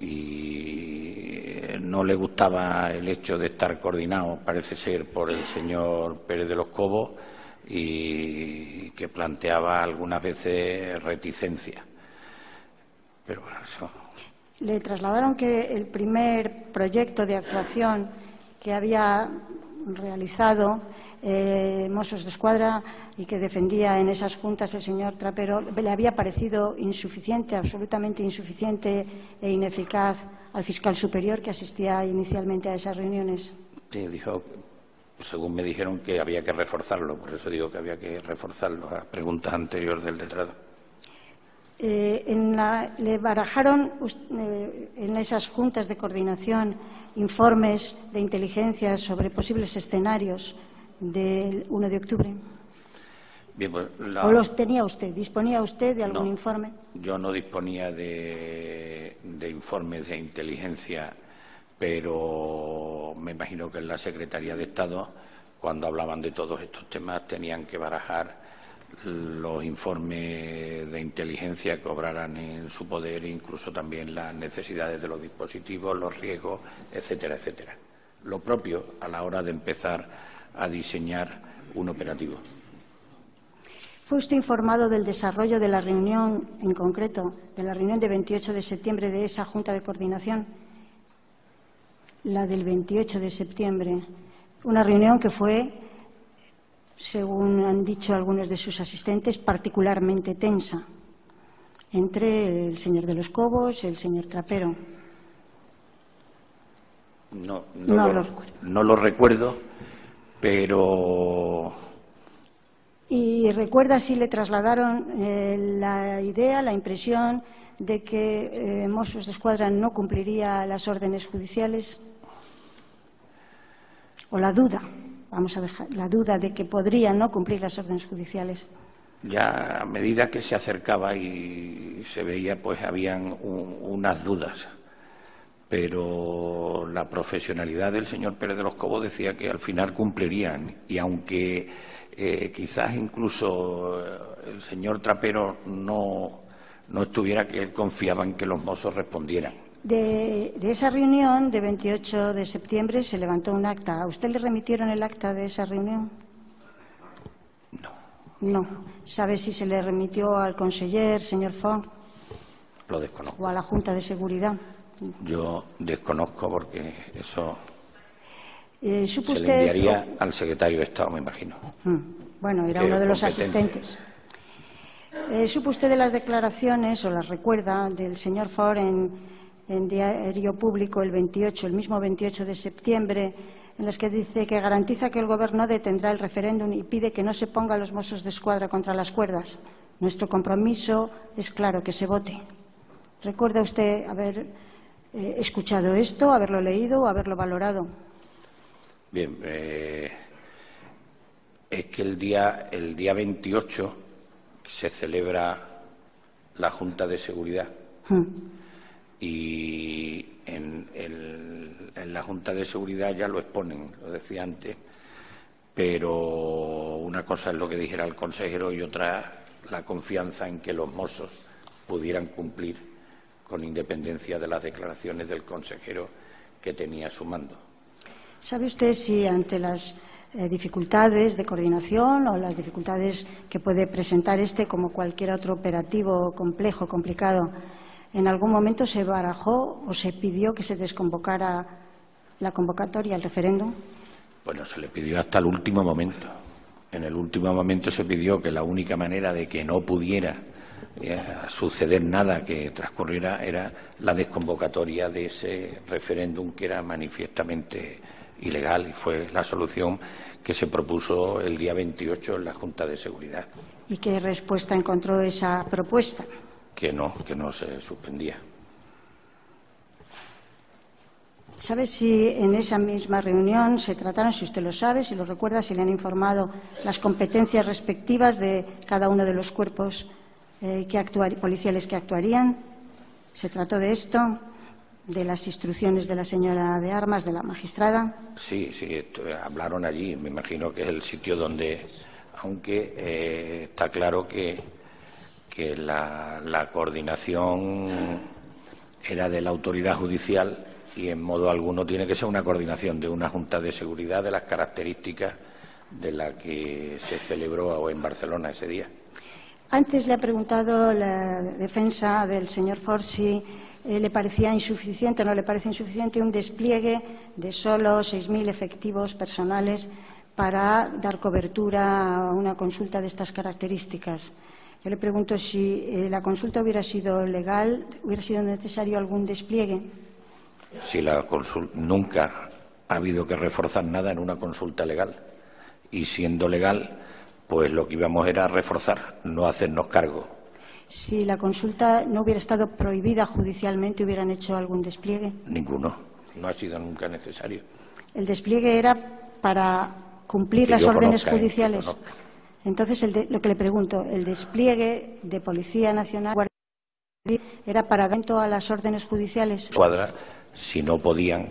y no le gustaba el hecho de estar coordinado, parece ser, por el señor Pérez de los Cobos, y que planteaba algunas veces reticencia. Pero bueno, eso... Le trasladaron que el primer proyecto de actuación que había realizado eh, Mossos de Escuadra y que defendía en esas juntas el señor Trapero, le había parecido insuficiente, absolutamente insuficiente e ineficaz al fiscal superior que asistía inicialmente a esas reuniones. Sí, dijo, según me dijeron, que había que reforzarlo, por eso digo que había que reforzarlo, a preguntas anteriores del letrado. Eh, en la, ¿Le barajaron eh, en esas juntas de coordinación informes de inteligencia sobre posibles escenarios del uno de octubre? Bien, pues la... ¿O los tenía usted? ¿Disponía usted de algún no, informe? Yo no disponía de, de informes de inteligencia, pero me imagino que en la Secretaría de Estado, cuando hablaban de todos estos temas, tenían que barajar los informes de inteligencia que obraran en su poder, incluso también las necesidades de los dispositivos, los riesgos, etcétera, etcétera. Lo propio a la hora de empezar a diseñar un operativo. ¿Fue usted informado del desarrollo de la reunión, en concreto, de la reunión de veintiocho de septiembre de esa Junta de Coordinación? La del veintiocho de septiembre. Una reunión que fue, según han dicho algunos de sus asistentes, particularmente tensa entre el señor de los Cobos y el señor Trapero. No, no, no, lo, lo, no lo recuerdo, pero... ¿Y recuerda si le trasladaron eh, la idea, la impresión de que eh, Mossos de Escuadra no cumpliría las órdenes judiciales? ¿O la duda? Vamos a dejar la duda de que podría no cumplir las órdenes judiciales. Ya a medida que se acercaba y se veía, pues habían un, unas dudas. Pero la profesionalidad del señor Pérez de los Cobos decía que al final cumplirían. Y aunque eh, quizás incluso el señor Trapero no, no estuviera, que él confiaba en que los mozos respondieran. De, de esa reunión de veintiocho de septiembre se levantó un acta. ¿A usted le remitieron el acta de esa reunión? No. No. ¿Sabe si se le remitió al conseller, señor Font? Lo desconozco. ¿O a la Junta de Seguridad? Yo desconozco porque eso eh, ¿supo se usted... le enviaría al secretario de Estado, me imagino. Bueno, era uno de los asistentes. Eh, ¿Supo usted de las declaraciones, o las recuerda, del señor Font en, en Diario Público el veintiocho, el mismo veintiocho de septiembre, en las que dice que garantiza que el Gobierno detendrá el referéndum y pide que no se pongan los Mossos d'Esquadra contra las cuerdas. Nuestro compromiso es claro, que se vote. ¿Recuerda usted haber eh, escuchado esto, haberlo leído o haberlo valorado? Bien, eh, es que el día, el día veintiocho se celebra la Junta de Seguridad hmm. y en, el, en la Junta de Seguridad ya lo exponen, lo decía antes, pero una cosa es lo que dijera el consejero y otra la confianza en que los Mossos pudieran cumplir con independencia de las declaraciones del consejero que tenía su mando. ¿Sabe usted si ante las eh, dificultades de coordinación o las dificultades que puede presentar este como cualquier otro operativo complejo, complicado, en algún momento se barajó o se pidió que se desconvocara la convocatoria al referéndum? Bueno, se le pidió hasta el último momento. En el último momento se pidió que la única manera de que no pudiera eh, suceder nada que transcurriera era la desconvocatoria de ese referéndum que era manifiestamente ilegal, y fue la solución que se propuso el día veintiocho en la Junta de Seguridad. ¿Y qué respuesta encontró esa propuesta? Que no, que no se suspendía. ¿Sabe si en esa misma reunión se trataron, si usted lo sabe, si lo recuerda, si le han informado las competencias respectivas de cada uno de los cuerpos eh, que actuar, policiales que actuarían? ¿Se trató de esto? ¿De las instrucciones de la señora de Armas, de la magistrada? Sí, sí, esto, hablaron allí. Me imagino que es el sitio donde, aunque eh, está claro que, que la, la coordinación era de la autoridad judicial y en modo alguno tiene que ser una coordinación de una Junta de Seguridad de las características de la que se celebró en Barcelona ese día. Antes le ha preguntado la defensa del señor Forsi, eh, ¿le parecía insuficiente o no le parece insuficiente un despliegue de solo seis mil efectivos personales para dar cobertura a una consulta de estas características? Yo le pregunto si eh, la consulta hubiera sido legal, ¿hubiera sido necesario algún despliegue? Si la consulta, nunca ha habido que reforzar nada en una consulta legal, y siendo legal, pues lo que íbamos era reforzar, no hacernos cargo. Si la consulta no hubiera estado prohibida judicialmente, ¿hubieran hecho algún despliegue? Ninguno, no ha sido nunca necesario. El despliegue era para cumplir que las órdenes conozca, judiciales. Que Entonces, el de, lo que le pregunto, ¿el despliegue de Policía Nacional era para atento a las órdenes judiciales? Cuadra, si no podían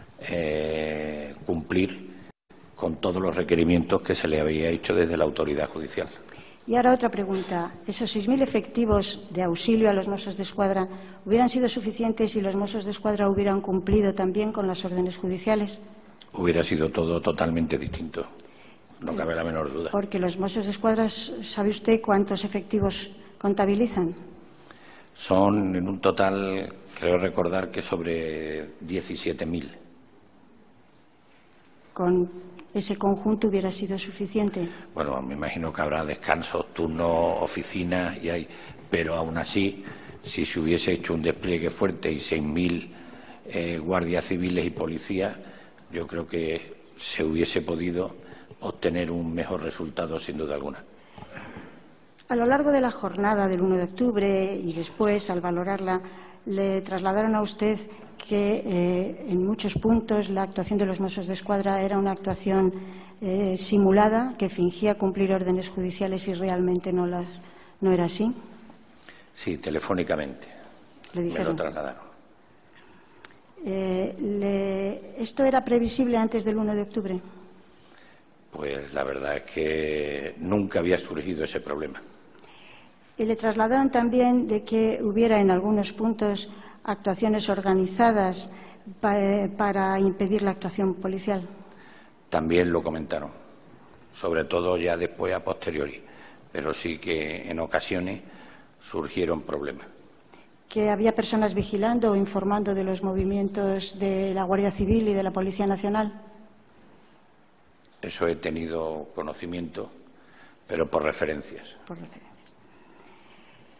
eh, cumplir con todos los requerimientos que se le había hecho desde la autoridad judicial. Y ahora otra pregunta. ¿Esos seis mil efectivos de auxilio a los Mossos d'Esquadra hubieran sido suficientes si los Mossos d'Esquadra hubieran cumplido también con las órdenes judiciales? Hubiera sido todo totalmente distinto, no cabe la menor duda. Porque los Mossos d'Esquadra, ¿sabe usted cuántos efectivos contabilizan? Son en un total, creo recordar que sobre diecisiete mil. ¿Con ese conjunto hubiera sido suficiente? Bueno, me imagino que habrá descansos, turnos, oficinas, y hay, pero aún así, si se hubiese hecho un despliegue fuerte y seis mil eh, guardias civiles y policías, yo creo que se hubiese podido obtener un mejor resultado, sin duda alguna. A lo largo de la jornada del uno de octubre y después, al valorarla, le trasladaron a usted que eh, en muchos puntos la actuación de los Mossos d'Esquadra era una actuación eh, simulada, que fingía cumplir órdenes judiciales y realmente no, las, no era así. Sí, telefónicamente. Le dijeron. Me lo trasladaron. Eh, le, ¿Esto era previsible antes del uno de octubre? Pues la verdad es que nunca había surgido ese problema. Y le trasladaron también de que hubiera en algunos puntos actuaciones organizadas pa- para impedir la actuación policial. También lo comentaron, sobre todo ya después a posteriori, pero sí que en ocasiones surgieron problemas. ¿Que había personas vigilando o informando de los movimientos de la Guardia Civil y de la Policía Nacional? Eso he tenido conocimiento, pero por referencias. Por referencias.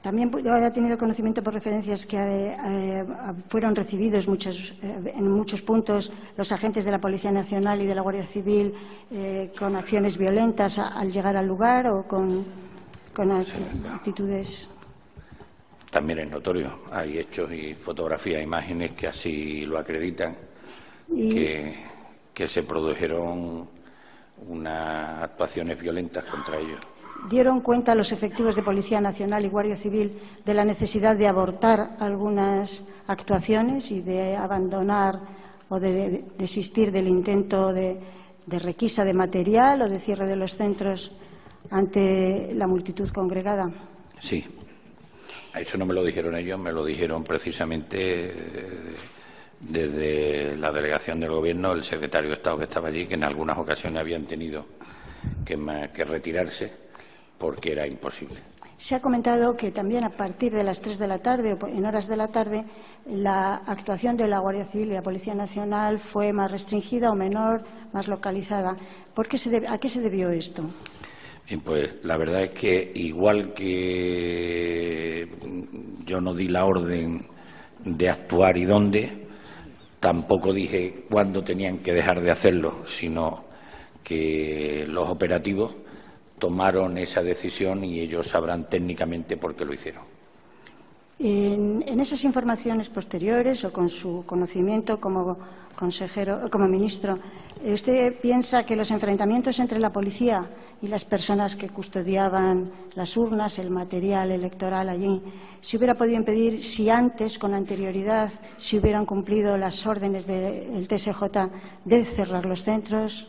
También he tenido conocimiento por referencias que eh, eh, fueron recibidos muchos, eh, en muchos puntos los agentes de la Policía Nacional y de la Guardia Civil eh, con acciones violentas a, al llegar al lugar o con, con actitudes. También es notorio, hay hechos y fotografías, imágenes que así lo acreditan, y... que, que se produjeron unas actuaciones violentas contra ellos. ¿Dieron cuenta los efectivos de Policía Nacional y Guardia Civil de la necesidad de abortar algunas actuaciones y de abandonar o de, de desistir del intento de, de requisa de material o de cierre de los centros ante la multitud congregada? Sí. Eso no me lo dijeron ellos, me lo dijeron precisamente desde la delegación del Gobierno, el secretario de Estado que estaba allí, que en algunas ocasiones habían tenido que, que retirarse porque era imposible. Se ha comentado que también a partir de las tres de la tarde o en horas de la tarde la actuación de la Guardia Civil y la Policía Nacional fue más restringida o menor, más localizada. ¿Por qué se debe, ¿A qué se debió esto? Bien, pues la verdad es que igual que yo no di la orden de actuar y dónde, tampoco dije cuándo tenían que dejar de hacerlo, sino que los operativos tomaron esa decisión y ellos sabrán técnicamente por qué lo hicieron. En, en esas informaciones posteriores o con su conocimiento como consejero, como ministro, ¿usted piensa que los enfrentamientos entre la policía y las personas que custodiaban las urnas, el material electoral allí, se hubiera podido impedir si antes, con anterioridad, se hubieran cumplido las órdenes del T S J de cerrar los centros?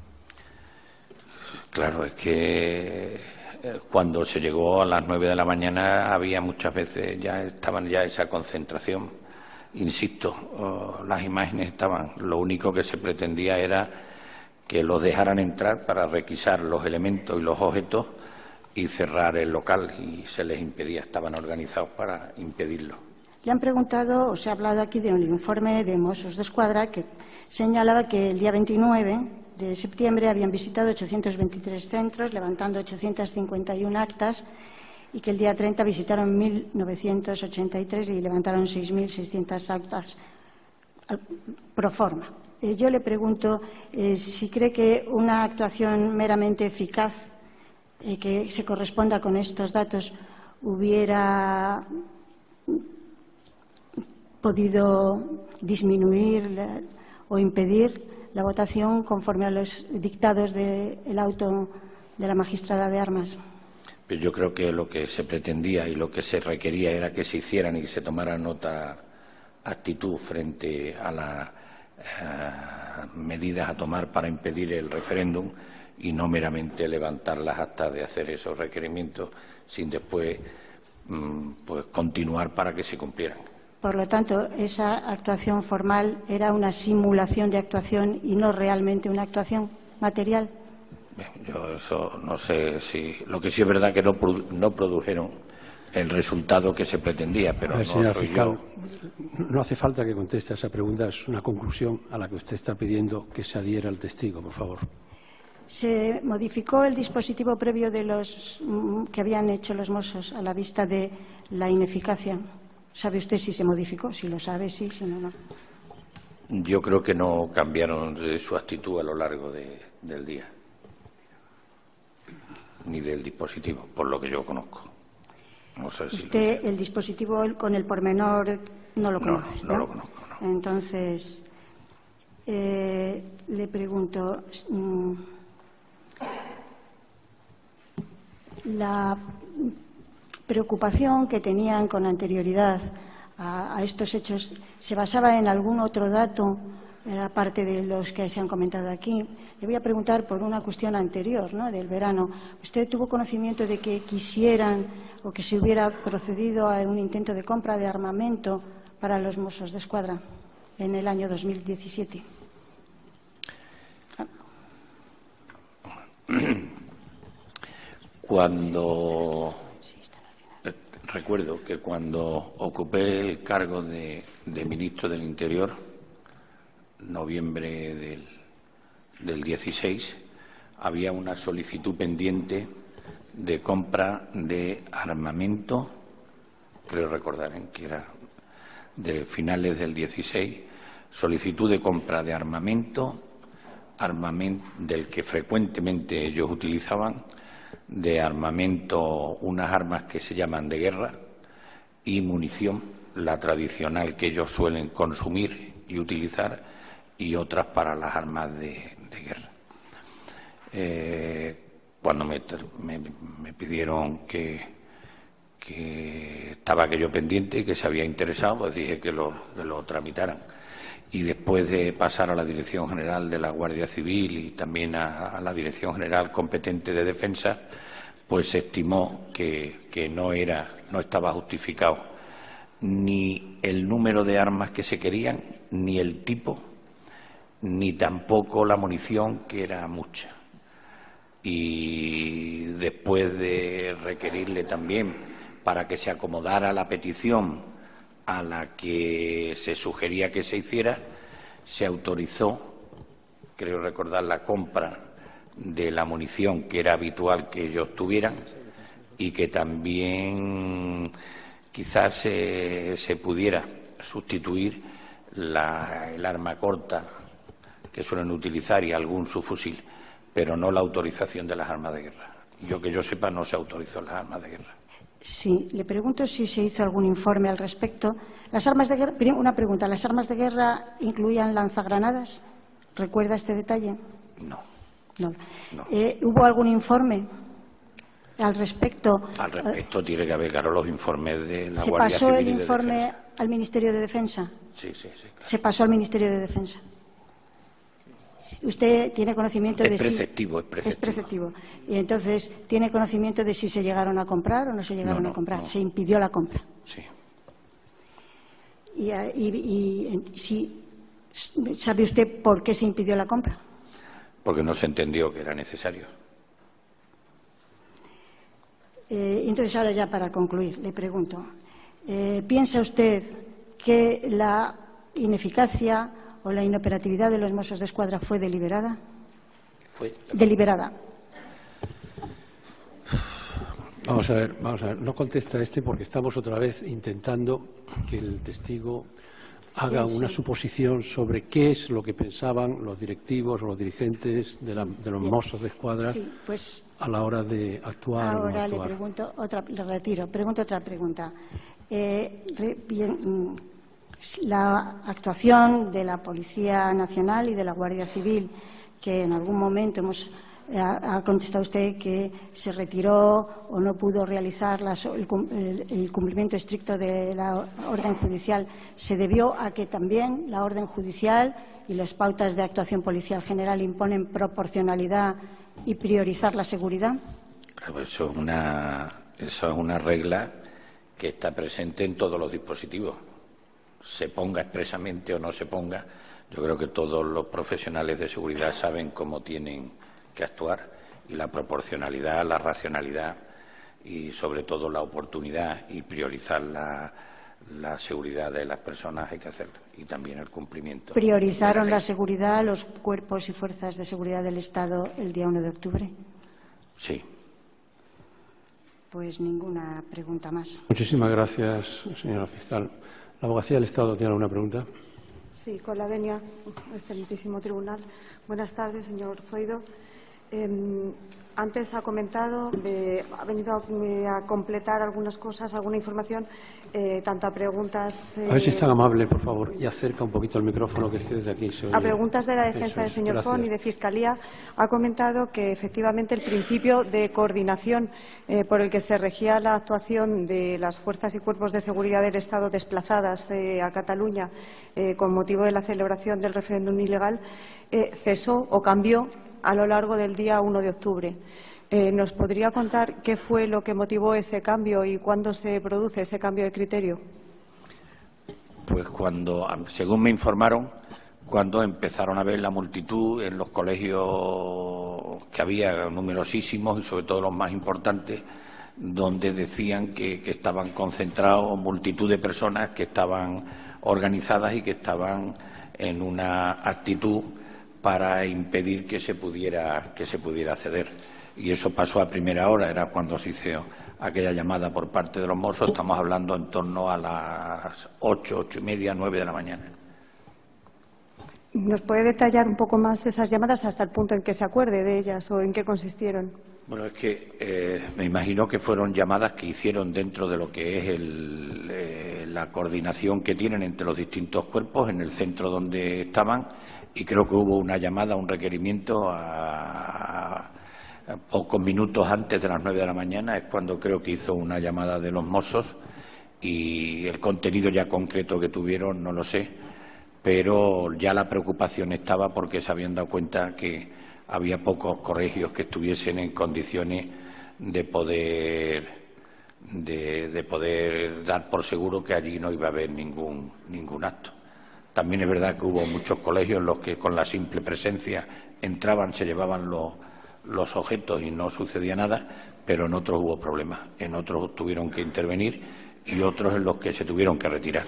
Claro, es que cuando se llegó a las nueve de la mañana había muchas veces, ya estaban ya esa concentración. Insisto, oh, las imágenes estaban, lo único que se pretendía era que los dejaran entrar para requisar los elementos y los objetos y cerrar el local, y se les impedía, estaban organizados para impedirlo. Le han preguntado, o se ha hablado aquí de un informe de Mossos d'Esquadra que señalaba que el día veintinueve de septiembre habían visitado ochocientos veintitrés centros, levantando ochocientas cincuenta y una actas, y que el día treinta visitaron mil novecientos ochenta y tres y levantaron seis mil seiscientas actas pro forma. Eh, yo le pregunto eh, si cree que una actuación meramente eficaz eh, que se corresponda con estos datos hubiera podido disminuir la, o impedir la votación conforme a los dictados del auto de la magistrada de armas. Yo creo que lo que se pretendía y lo que se requería era que se hicieran y se tomaran otra actitud frente a las eh, medidas a tomar para impedir el referéndum, y no meramente levantar las actas de hacer esos requerimientos sin después mmm, pues continuar para que se cumplieran. Por lo tanto, esa actuación formal era una simulación de actuación y no realmente una actuación material. Yo eso no sé si... Lo que sí es verdad que no, no produjeron el resultado que se pretendía, pero ver, no soy fiscal, yo. No hace falta que conteste a esa pregunta, es una conclusión a la que usted está pidiendo que se adhiera el testigo, por favor. ¿Se modificó el dispositivo previo de los que habían hecho los Mossos a la vista de la ineficacia? ¿Sabe usted si se modificó? Si lo sabe, sí, si no, no. Yo creo que no cambiaron de su actitud a lo largo de, del día, ni del dispositivo, por lo que yo conozco. No sé si usted el dispositivo con el pormenor no lo conoce, no, no, ¿no? lo conozco, no. Entonces, eh, le pregunto, mmm, la preocupación que tenían con anterioridad a, a estos hechos se basaba en algún otro dato, eh, aparte de los que se han comentado aquí. Le voy a preguntar por una cuestión anterior, ¿no?, del verano. ¿Usted tuvo conocimiento de que quisieran o que se hubiera procedido a un intento de compra de armamento para los Mossos d'Esquadra en el año dos mil diecisiete? Cuando... Recuerdo que cuando ocupé el cargo de, de ministro del Interior, noviembre del, del dieciséis, había una solicitud pendiente de compra de armamento creo recordar, ¿eh? que era de finales del dieciséis, solicitud de compra de armamento, armamento del que frecuentemente ellos utilizaban, de armamento, unas armas que se llaman de guerra, y munición, la tradicional que ellos suelen consumir y utilizar, y otras para las armas de, de guerra. Eh, cuando me, me, me pidieron que, que estaba aquello pendiente y que se había interesado, pues dije que lo, que lo tramitaran. Y después de pasar a la Dirección General de la Guardia Civil y también a, a la Dirección General competente de Defensa, pues se estimó que, que no era, no estaba justificado ni el número de armas que se querían, ni el tipo, ni tampoco la munición, que era mucha. Y después de requerirle también para que se acomodara la petición a la que se sugería que se hiciera, se autorizó, creo recordar, la compra de la munición que era habitual que ellos tuvieran, y que también quizás se, se pudiera sustituir la, el arma corta que suelen utilizar y algún subfusil, pero no la autorización de las armas de guerra. Yo que yo sepa, no se autorizó las armas de guerra. Sí, le pregunto si se hizo algún informe al respecto. Las armas de guerra, una pregunta, ¿las armas de guerra incluían lanzagranadas? ¿Recuerda este detalle? No. No. no. Eh, ¿Hubo algún informe al respecto? Al respecto tiene que haber, claro, los informes de la ¿Se Guardia pasó Civil el y de informe Defensa. al Ministerio de Defensa? Sí, sí, sí. Claro. ¿Se pasó al Ministerio de Defensa? ¿Usted tiene conocimiento es de preceptivo, si... Es preceptivo, es preceptivo. Y entonces, ¿tiene conocimiento de si se llegaron a comprar o no se llegaron no, no, a comprar? No. Se impidió la compra. Sí. Y, y, y si, ¿sabe usted por qué se impidió la compra? Porque no se entendió que era necesario. Eh, entonces, ahora ya para concluir, le pregunto, eh, ¿piensa usted que la ineficacia o la inoperatividad de los Mossos de Escuadra fue deliberada? Fue deliberada. Vamos a ver, vamos a ver. No contesta este porque estamos otra vez intentando que el testigo haga Sí, sí. una suposición sobre qué es lo que pensaban los directivos o los dirigentes de, la, de los Bien. Mossos de Escuadra Sí, pues a la hora de actuar o no ahora le actuar. pregunto otra, le retiro, pregunto otra pregunta. Eh, re- bien, mm, la actuación de la Policía Nacional y de la Guardia Civil, que en algún momento hemos ha, ha contestado usted que se retiró o no pudo realizar las, el, el, el cumplimiento estricto de la orden judicial, ¿se debió a que también la orden judicial y las pautas de actuación policial general imponen proporcionalidad y priorizar la seguridad? Claro, eso es una, eso es una regla que está presente en todos los dispositivos. Se ponga expresamente o no se ponga, yo creo que todos los profesionales de seguridad saben cómo tienen que actuar, y la proporcionalidad, la racionalidad y sobre todo la oportunidad y priorizar la, la seguridad de las personas hay que hacerlo, y también el cumplimiento. ¿Priorizaron de la ley. seguridad los cuerpos y fuerzas de seguridad del Estado el día uno de octubre? Sí. Pues ninguna pregunta más. Muchísimas gracias, señora fiscal. ¿La Abogacía del Estado tiene alguna pregunta? Sí, con la venia, excelentísimo tribunal. Buenas tardes, señor Zoido. Eh, antes ha comentado, eh, ha venido a, eh, a completar algunas cosas, alguna información, eh, tanto a preguntas... Eh, A ver si es tan amable, por favor, y acerca un poquito el micrófono, que es que desde aquí se oye. A preguntas de la defensa Eso del es, señor gracias. Fon y de Fiscalía, ha comentado que efectivamente el principio de coordinación eh, por el que se regía la actuación de las fuerzas y cuerpos de seguridad del Estado desplazadas eh, a Cataluña eh, con motivo de la celebración del referéndum ilegal eh, cesó o cambió a lo largo del día uno de octubre. Eh, ¿Nos podría contar qué fue lo que motivó ese cambio y cuándo se produce ese cambio de criterio? Pues cuando, según me informaron, cuando empezaron a ver la multitud en los colegios, que había numerosísimos y sobre todo los más importantes, donde decían que, que estaban concentrados multitud de personas que estaban organizadas y que estaban en una actitud para impedir que se pudiera, que se pudiera acceder. Y eso pasó a primera hora, era cuando se hizo aquella llamada por parte de los Mossos, estamos hablando en torno a las ocho, ocho y media, nueve de la mañana. ¿Nos puede detallar un poco más esas llamadas hasta el punto en que se acuerde de ellas o en qué consistieron? Bueno, es que eh, me imagino que fueron llamadas que hicieron dentro de lo que es el, eh, la coordinación que tienen entre los distintos cuerpos en el centro donde estaban, y creo que hubo una llamada, un requerimiento a, a pocos minutos antes de las nueve de la mañana, es cuando creo que hizo una llamada de los Mossos, y el contenido ya concreto que tuvieron no lo sé, pero ya la preocupación estaba porque se habían dado cuenta que había pocos colegios que estuviesen en condiciones de poder de, de poder dar por seguro que allí no iba a haber ningún ningún acto. También es verdad que hubo muchos colegios en los que con la simple presencia entraban, se llevaban los, los objetos y no sucedía nada, pero en otros hubo problemas, en otros tuvieron que intervenir y otros en los que se tuvieron que retirar.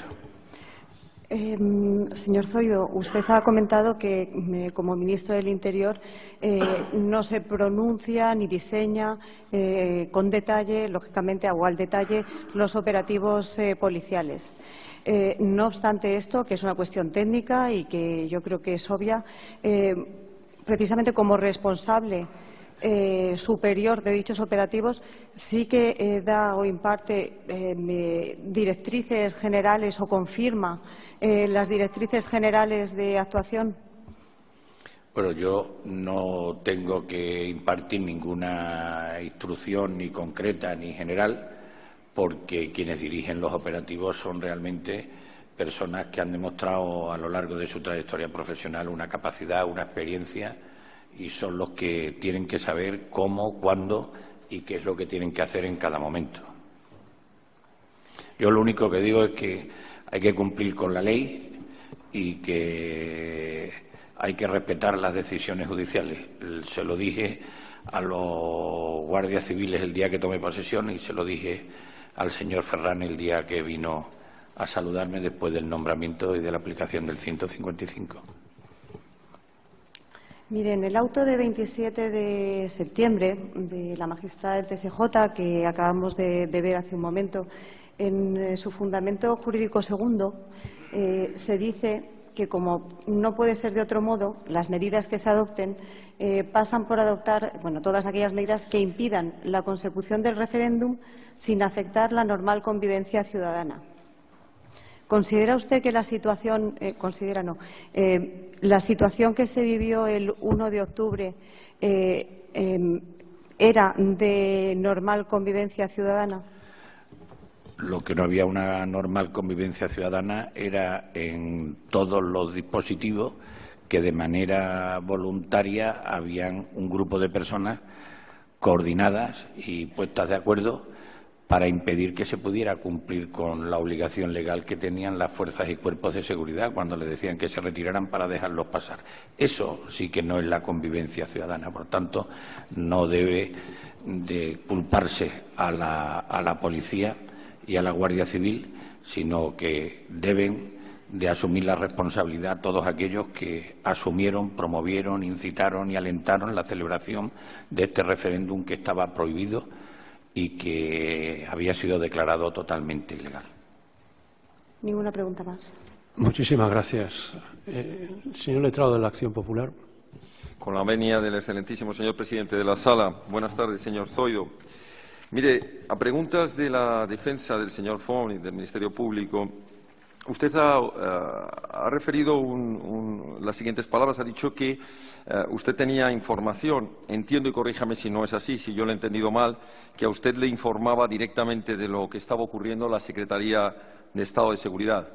Eh, señor Zoido, usted ha comentado que eh, como ministro del Interior eh, no se pronuncia ni diseña eh, con detalle, lógicamente, o al detalle, los operativos eh, policiales. Eh, no obstante esto, que es una cuestión técnica y que yo creo que es obvia, eh, precisamente como responsable Eh, superior de dichos operativos, sí que eh, da o imparte eh, directrices generales o confirma eh, las directrices generales de actuación. Bueno, yo no tengo que impartir ninguna instrucción ni concreta ni general, porque quienes dirigen los operativos son realmente personas que han demostrado a lo largo de su trayectoria profesional una capacidad, una experiencia, y son los que tienen que saber cómo, cuándo y qué es lo que tienen que hacer en cada momento. Yo lo único que digo es que hay que cumplir con la ley y que hay que respetar las decisiones judiciales. Se lo dije a los guardias civiles el día que tomé posesión y se lo dije al señor Ferran el día que vino a saludarme después del nombramiento y de la aplicación del ciento cincuenta y cinco. Miren, el auto de veintisiete de septiembre de la magistrada del T S J, que acabamos de, de ver hace un momento, en eh, su fundamento jurídico segundo, eh, se dice que, como no puede ser de otro modo, las medidas que se adopten eh, pasan por adoptar, bueno, todas aquellas medidas que impidan la consecución del referéndum sin afectar la normal convivencia ciudadana. ¿Considera usted que la situación, eh, considera no, eh, la situación que se vivió el uno de octubre eh, eh, era de normal convivencia ciudadana? Lo que no había una normal convivencia ciudadana era en todos los dispositivos que de manera voluntaria habían un grupo de personas coordinadas y puestas de acuerdo para impedir que se pudiera cumplir con la obligación legal que tenían las fuerzas y cuerpos de seguridad cuando les decían que se retiraran para dejarlos pasar. Eso sí que no es la convivencia ciudadana. Por tanto, no debe de culparse a la, a la policía y a la Guardia Civil, sino que deben de asumir la responsabilidad todos aquellos que asumieron, promovieron, incitaron y alentaron la celebración de este referéndum que estaba prohibido y que había sido declarado totalmente ilegal. Ninguna pregunta más. Muchísimas gracias. Eh, señor letrado de la Acción Popular. Con la venia del excelentísimo señor presidente de la Sala. Buenas tardes, señor Zoido. Mire, a preguntas de la defensa del señor Font y del Ministerio Público, usted ha, uh, ha referido un, un, las siguientes palabras. Ha dicho que uh, usted tenía información, entiendo y corríjame si no es así, si yo lo he entendido mal, que a usted le informaba directamente de lo que estaba ocurriendo la Secretaría de Estado de Seguridad.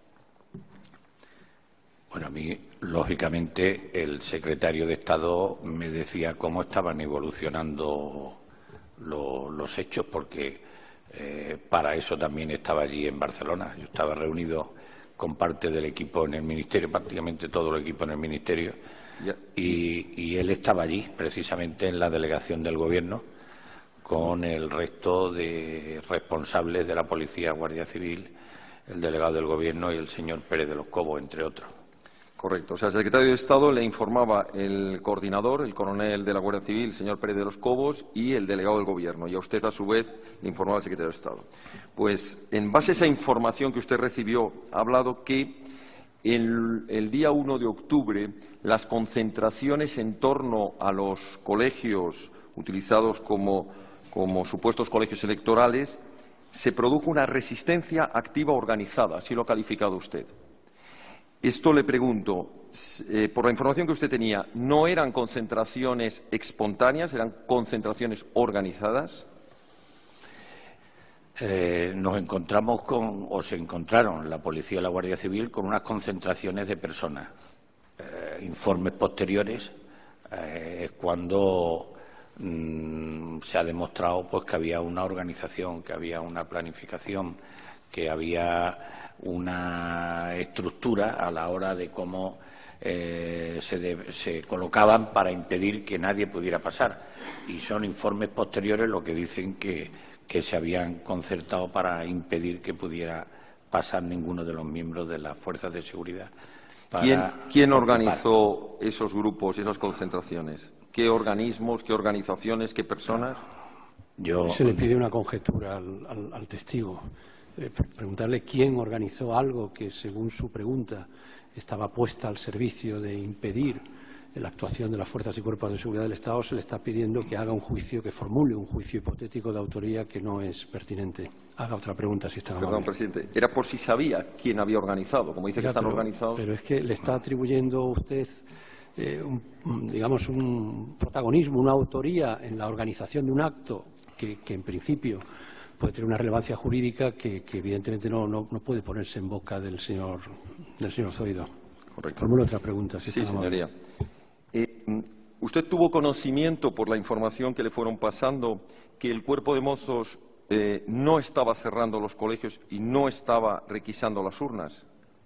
Bueno, a mí, lógicamente, el secretario de Estado me decía cómo estaban evolucionando lo, los hechos, porque Eh, para eso también estaba allí en Barcelona. Yo estaba reunido con parte del equipo en el Ministerio, prácticamente todo el equipo en el Ministerio, yeah. y, y él estaba allí, precisamente en la delegación del Gobierno, con el resto de responsables de la Policía, Guardia Civil, el delegado del Gobierno y el señor Pérez de los Cobos, entre otros. Correcto. O sea, el secretario de Estado le informaba el coordinador, el coronel de la Guardia Civil, el señor Pérez de los Cobos, y el delegado del Gobierno. Y a usted, a su vez, le informaba el secretario de Estado. Pues, en base a esa información que usted recibió, ha hablado que el, el día uno de octubre las concentraciones en torno a los colegios utilizados como, como supuestos colegios electorales, se produjo una resistencia activa organizada, así lo ha calificado usted. Esto le pregunto, eh, por la información que usted tenía, ¿no eran concentraciones espontáneas, eran concentraciones organizadas? Eh, nos encontramos con, o se encontraron la policía y la Guardia Civil con unas concentraciones de personas. Eh, informes posteriores eh, cuando mmm, se ha demostrado pues que había una organización, que había una planificación, que había una estructura a la hora de cómo eh, se, de, se colocaban para impedir que nadie pudiera pasar. Y son informes posteriores lo que dicen que, que se habían concertado para impedir que pudiera pasar ninguno de los miembros de las fuerzas de seguridad. Para ¿Quién, ¿quién organizó ocupar. esos grupos, esas concentraciones? ¿Qué organismos, qué organizaciones, qué personas? Yo, se le pide una conjetura al, al, al testigo. Eh, preguntarle quién organizó algo que, según su pregunta, estaba puesta al servicio de impedir la actuación de las fuerzas y cuerpos de seguridad del Estado, se le está pidiendo que haga un juicio, que formule un juicio hipotético de autoría que no es pertinente. Haga otra pregunta, si está amable. Perdón, presidente. Era por si sabía quién había organizado. Como dice Ya, que están pero, organizados. Pero es que le está atribuyendo usted, eh, un, digamos, un protagonismo, una autoría en la organización de un acto que, que en principio puede tener una relevancia jurídica que, que evidentemente no, no, no puede ponerse en boca del señor, del señor Zoido. Correcto. Formule otra pregunta, si Sí, está amable. señoría. Eh, ¿Usted tuvo conocimiento, por la información que le fueron pasando, que el Cuerpo de Mozos eh, no estaba cerrando los colegios y no estaba requisando las urnas?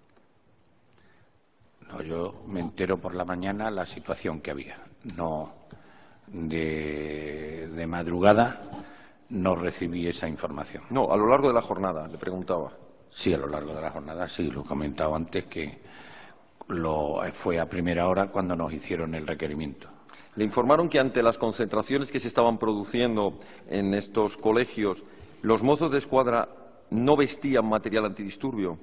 no, yo me entero por la mañana la situación que había. No, de, de madrugada no recibí esa información. No, a lo largo de la jornada, le preguntaba. Sí, a lo largo de la jornada, sí, lo he comentado antes que lo, fue a primera hora cuando nos hicieron el requerimiento. Le informaron que ante las concentraciones que se estaban produciendo en estos colegios, los mozos de escuadra no vestían material antidisturbio.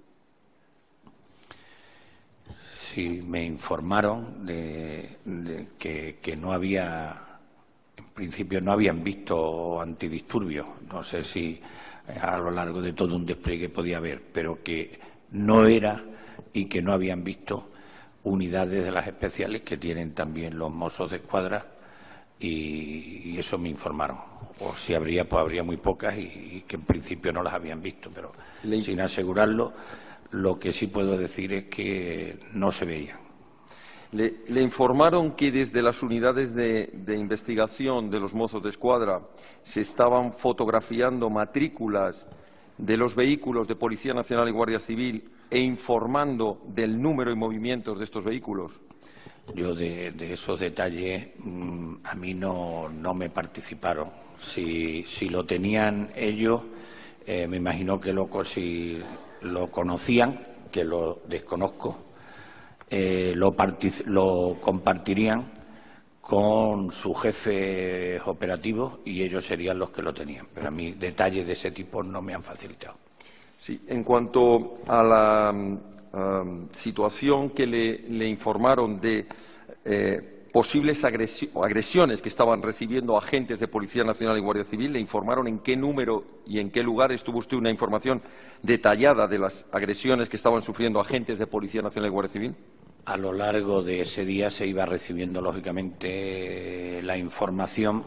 Sí, me informaron de, de que, que no había, en principio no habían visto antidisturbios. No sé si a lo largo de todo un despliegue podía haber, pero que no era y que no habían visto unidades de las especiales que tienen también los mozos de escuadra y, y eso me informaron. O si habría, pues habría muy pocas y, y que en principio no las habían visto, pero Le... sin asegurarlo, lo que sí puedo decir es que no se veían. Le, le informaron que desde las unidades de, de investigación de los mozos de escuadra se estaban fotografiando matrículas de los vehículos de Policía Nacional y Guardia Civil e informando del número y movimientos de estos vehículos. Yo de, de esos detalles mmm, a mí no, no me participaron. Si, si lo tenían ellos, eh, me imagino que lo, si lo conocían, que lo desconozco, eh, lo, lo compartirían con sus jefes operativos y ellos serían los que lo tenían. Pero a mí detalles de ese tipo no me han facilitado. Sí, en cuanto a la um, situación que le, le informaron de eh, posibles agresi agresiones que estaban recibiendo agentes de Policía Nacional y Guardia Civil, ¿le informaron en qué número y en qué lugar estuvo usted una información detallada de las agresiones que estaban sufriendo agentes de Policía Nacional y Guardia Civil? A lo largo de ese día se iba recibiendo, lógicamente, la información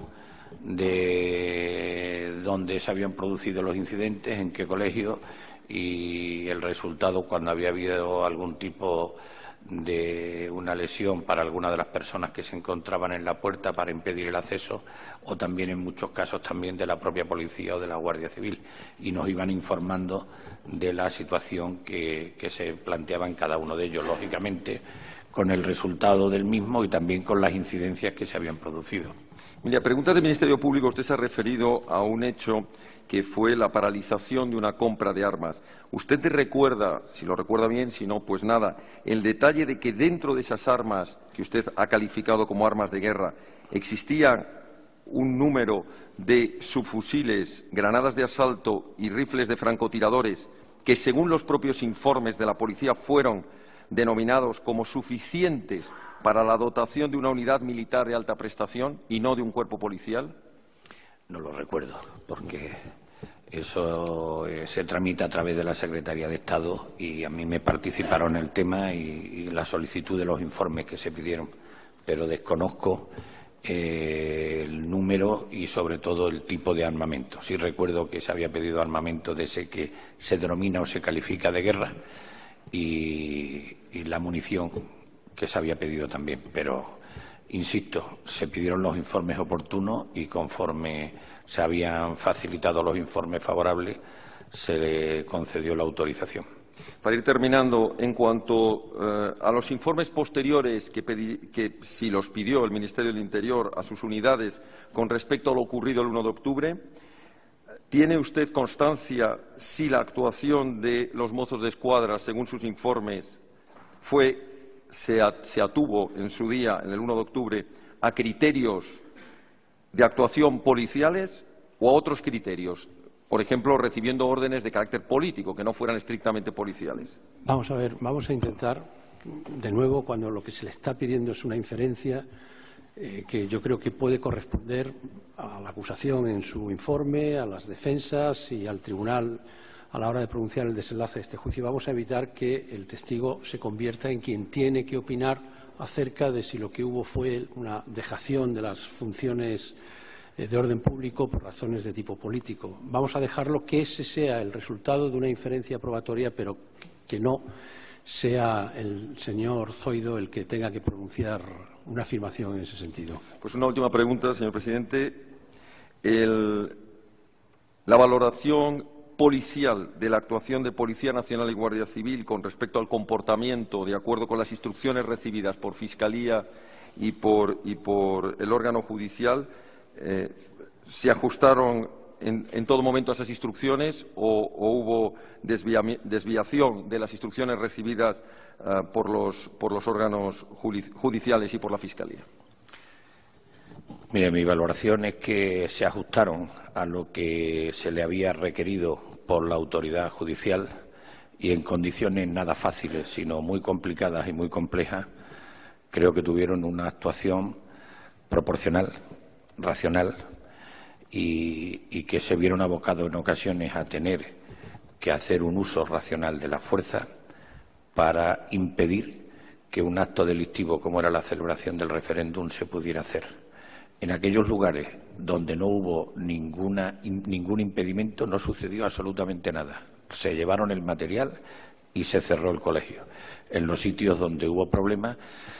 de dónde se habían producido los incidentes, en qué colegio y el resultado cuando había habido algún tipo de una lesión para alguna de las personas que se encontraban en la puerta para impedir el acceso o también en muchos casos también de la propia policía o de la Guardia Civil y nos iban informando de la situación que, que se planteaba en cada uno de ellos, lógicamente con el resultado del mismo y también con las incidencias que se habían producido. Mira, preguntas del Ministerio Público. Usted se ha referido a un hecho que fue la paralización de una compra de armas. ¿Usted recuerda, si lo recuerda bien, si no, pues nada, el detalle de que dentro de esas armas que usted ha calificado como armas de guerra existía un número de subfusiles, granadas de asalto y rifles de francotiradores que, según los propios informes de la policía, fueron denominados como suficientes para la dotación de una unidad militar de alta prestación y no de un cuerpo policial? No lo recuerdo, porque eso eh, se tramita a través de la Secretaría de Estado y a mí me participaron en el tema y, y la solicitud de los informes que se pidieron, pero desconozco eh, el número y sobre todo el tipo de armamento. Sí recuerdo que se había pedido armamento de ese que se denomina o se califica de guerra y, y la munición que se había pedido también, pero insisto, se pidieron los informes oportunos y conforme se habían facilitado los informes favorables se le concedió la autorización. Para ir terminando, en cuanto eh, a los informes posteriores que, pedí, que si los pidió el Ministerio del Interior a sus unidades con respecto a lo ocurrido el uno de octubre, ¿tiene usted constancia si la actuación de los Mozos de Escuadra, según sus informes, fue Se, se atuvo en su día, en el uno de octubre, a criterios de actuación policiales o a otros criterios? Por ejemplo, recibiendo órdenes de carácter político, que no fueran estrictamente policiales. Vamos a ver, vamos a intentar, de nuevo, cuando lo que se le está pidiendo es una inferencia eh, que yo creo que puede corresponder a la acusación en su informe, a las defensas y al tribunal a la hora de pronunciar el desenlace de este juicio. Vamos a evitar que el testigo se convierta en quien tiene que opinar acerca de si lo que hubo fue una dejación de las funciones de orden público por razones de tipo político. Vamos a dejarlo que ese sea el resultado de una inferencia probatoria, pero que no sea el señor Zoido el que tenga que pronunciar una afirmación en ese sentido. Pues una última pregunta, señor presidente. El, la valoración policial de la actuación de Policía Nacional y Guardia Civil con respecto al comportamiento, de acuerdo con las instrucciones recibidas por Fiscalía y por, y por el órgano judicial, eh, ¿se ajustaron en, en todo momento a esas instrucciones o, o hubo desvia, desviación de las instrucciones recibidas uh, por, los, por los órganos judiciales y por la Fiscalía? Mire, mi valoración es que se ajustaron a lo que se le había requerido por la autoridad judicial y en condiciones nada fáciles, sino muy complicadas y muy complejas. Creo que tuvieron una actuación proporcional, racional y, y que se vieron abocados en ocasiones a tener que hacer un uso racional de la fuerza para impedir que un acto delictivo como era la celebración del referéndum se pudiera hacer. En aquellos lugares donde no hubo ninguna, in, ningún impedimento no sucedió absolutamente nada. Se llevaron el material y se cerró el colegio. En los sitios donde hubo problemas,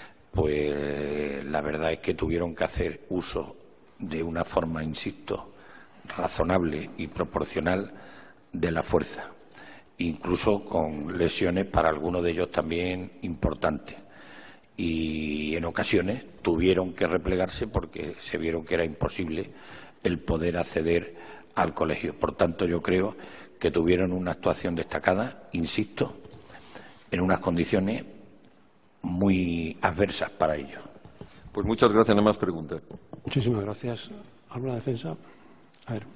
pues la verdad es que tuvieron que hacer uso de una forma, insisto, razonable y proporcional de la fuerza, incluso con lesiones para algunos de ellos también importantes. Y en ocasiones tuvieron que replegarse porque se vieron que era imposible el poder acceder al colegio. Por tanto, yo creo que tuvieron una actuación destacada, insisto, en unas condiciones muy adversas para ellos. Pues muchas gracias. No hay más preguntas. Muchísimas gracias. ¿Alguna defensa? A ver.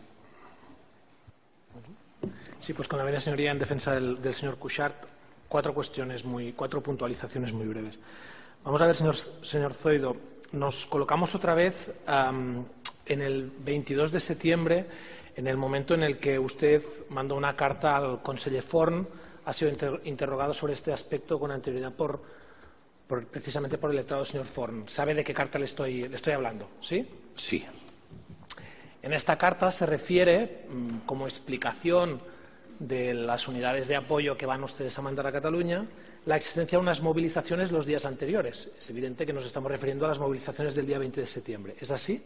Sí, pues con la venia señoría, en defensa del, del señor Cuixart, cuatro cuestiones, muy, cuatro puntualizaciones muy breves. Vamos a ver, señor, señor Zoido, nos colocamos otra vez um, en el veintidós de septiembre, en el momento en el que usted mandó una carta al conseller Forn, ha sido inter interrogado sobre este aspecto con anterioridad por, por, precisamente por el letrado señor Forn. ¿Sabe de qué carta le estoy, le estoy hablando? ¿Sí? Sí. En esta carta se refiere, um, como explicación de las unidades de apoyo que van ustedes a mandar a Cataluña, la existencia de unas movilizaciones los días anteriores. Es evidente que nos estamos refiriendo a las movilizaciones del día veinte de septiembre. ¿Es así?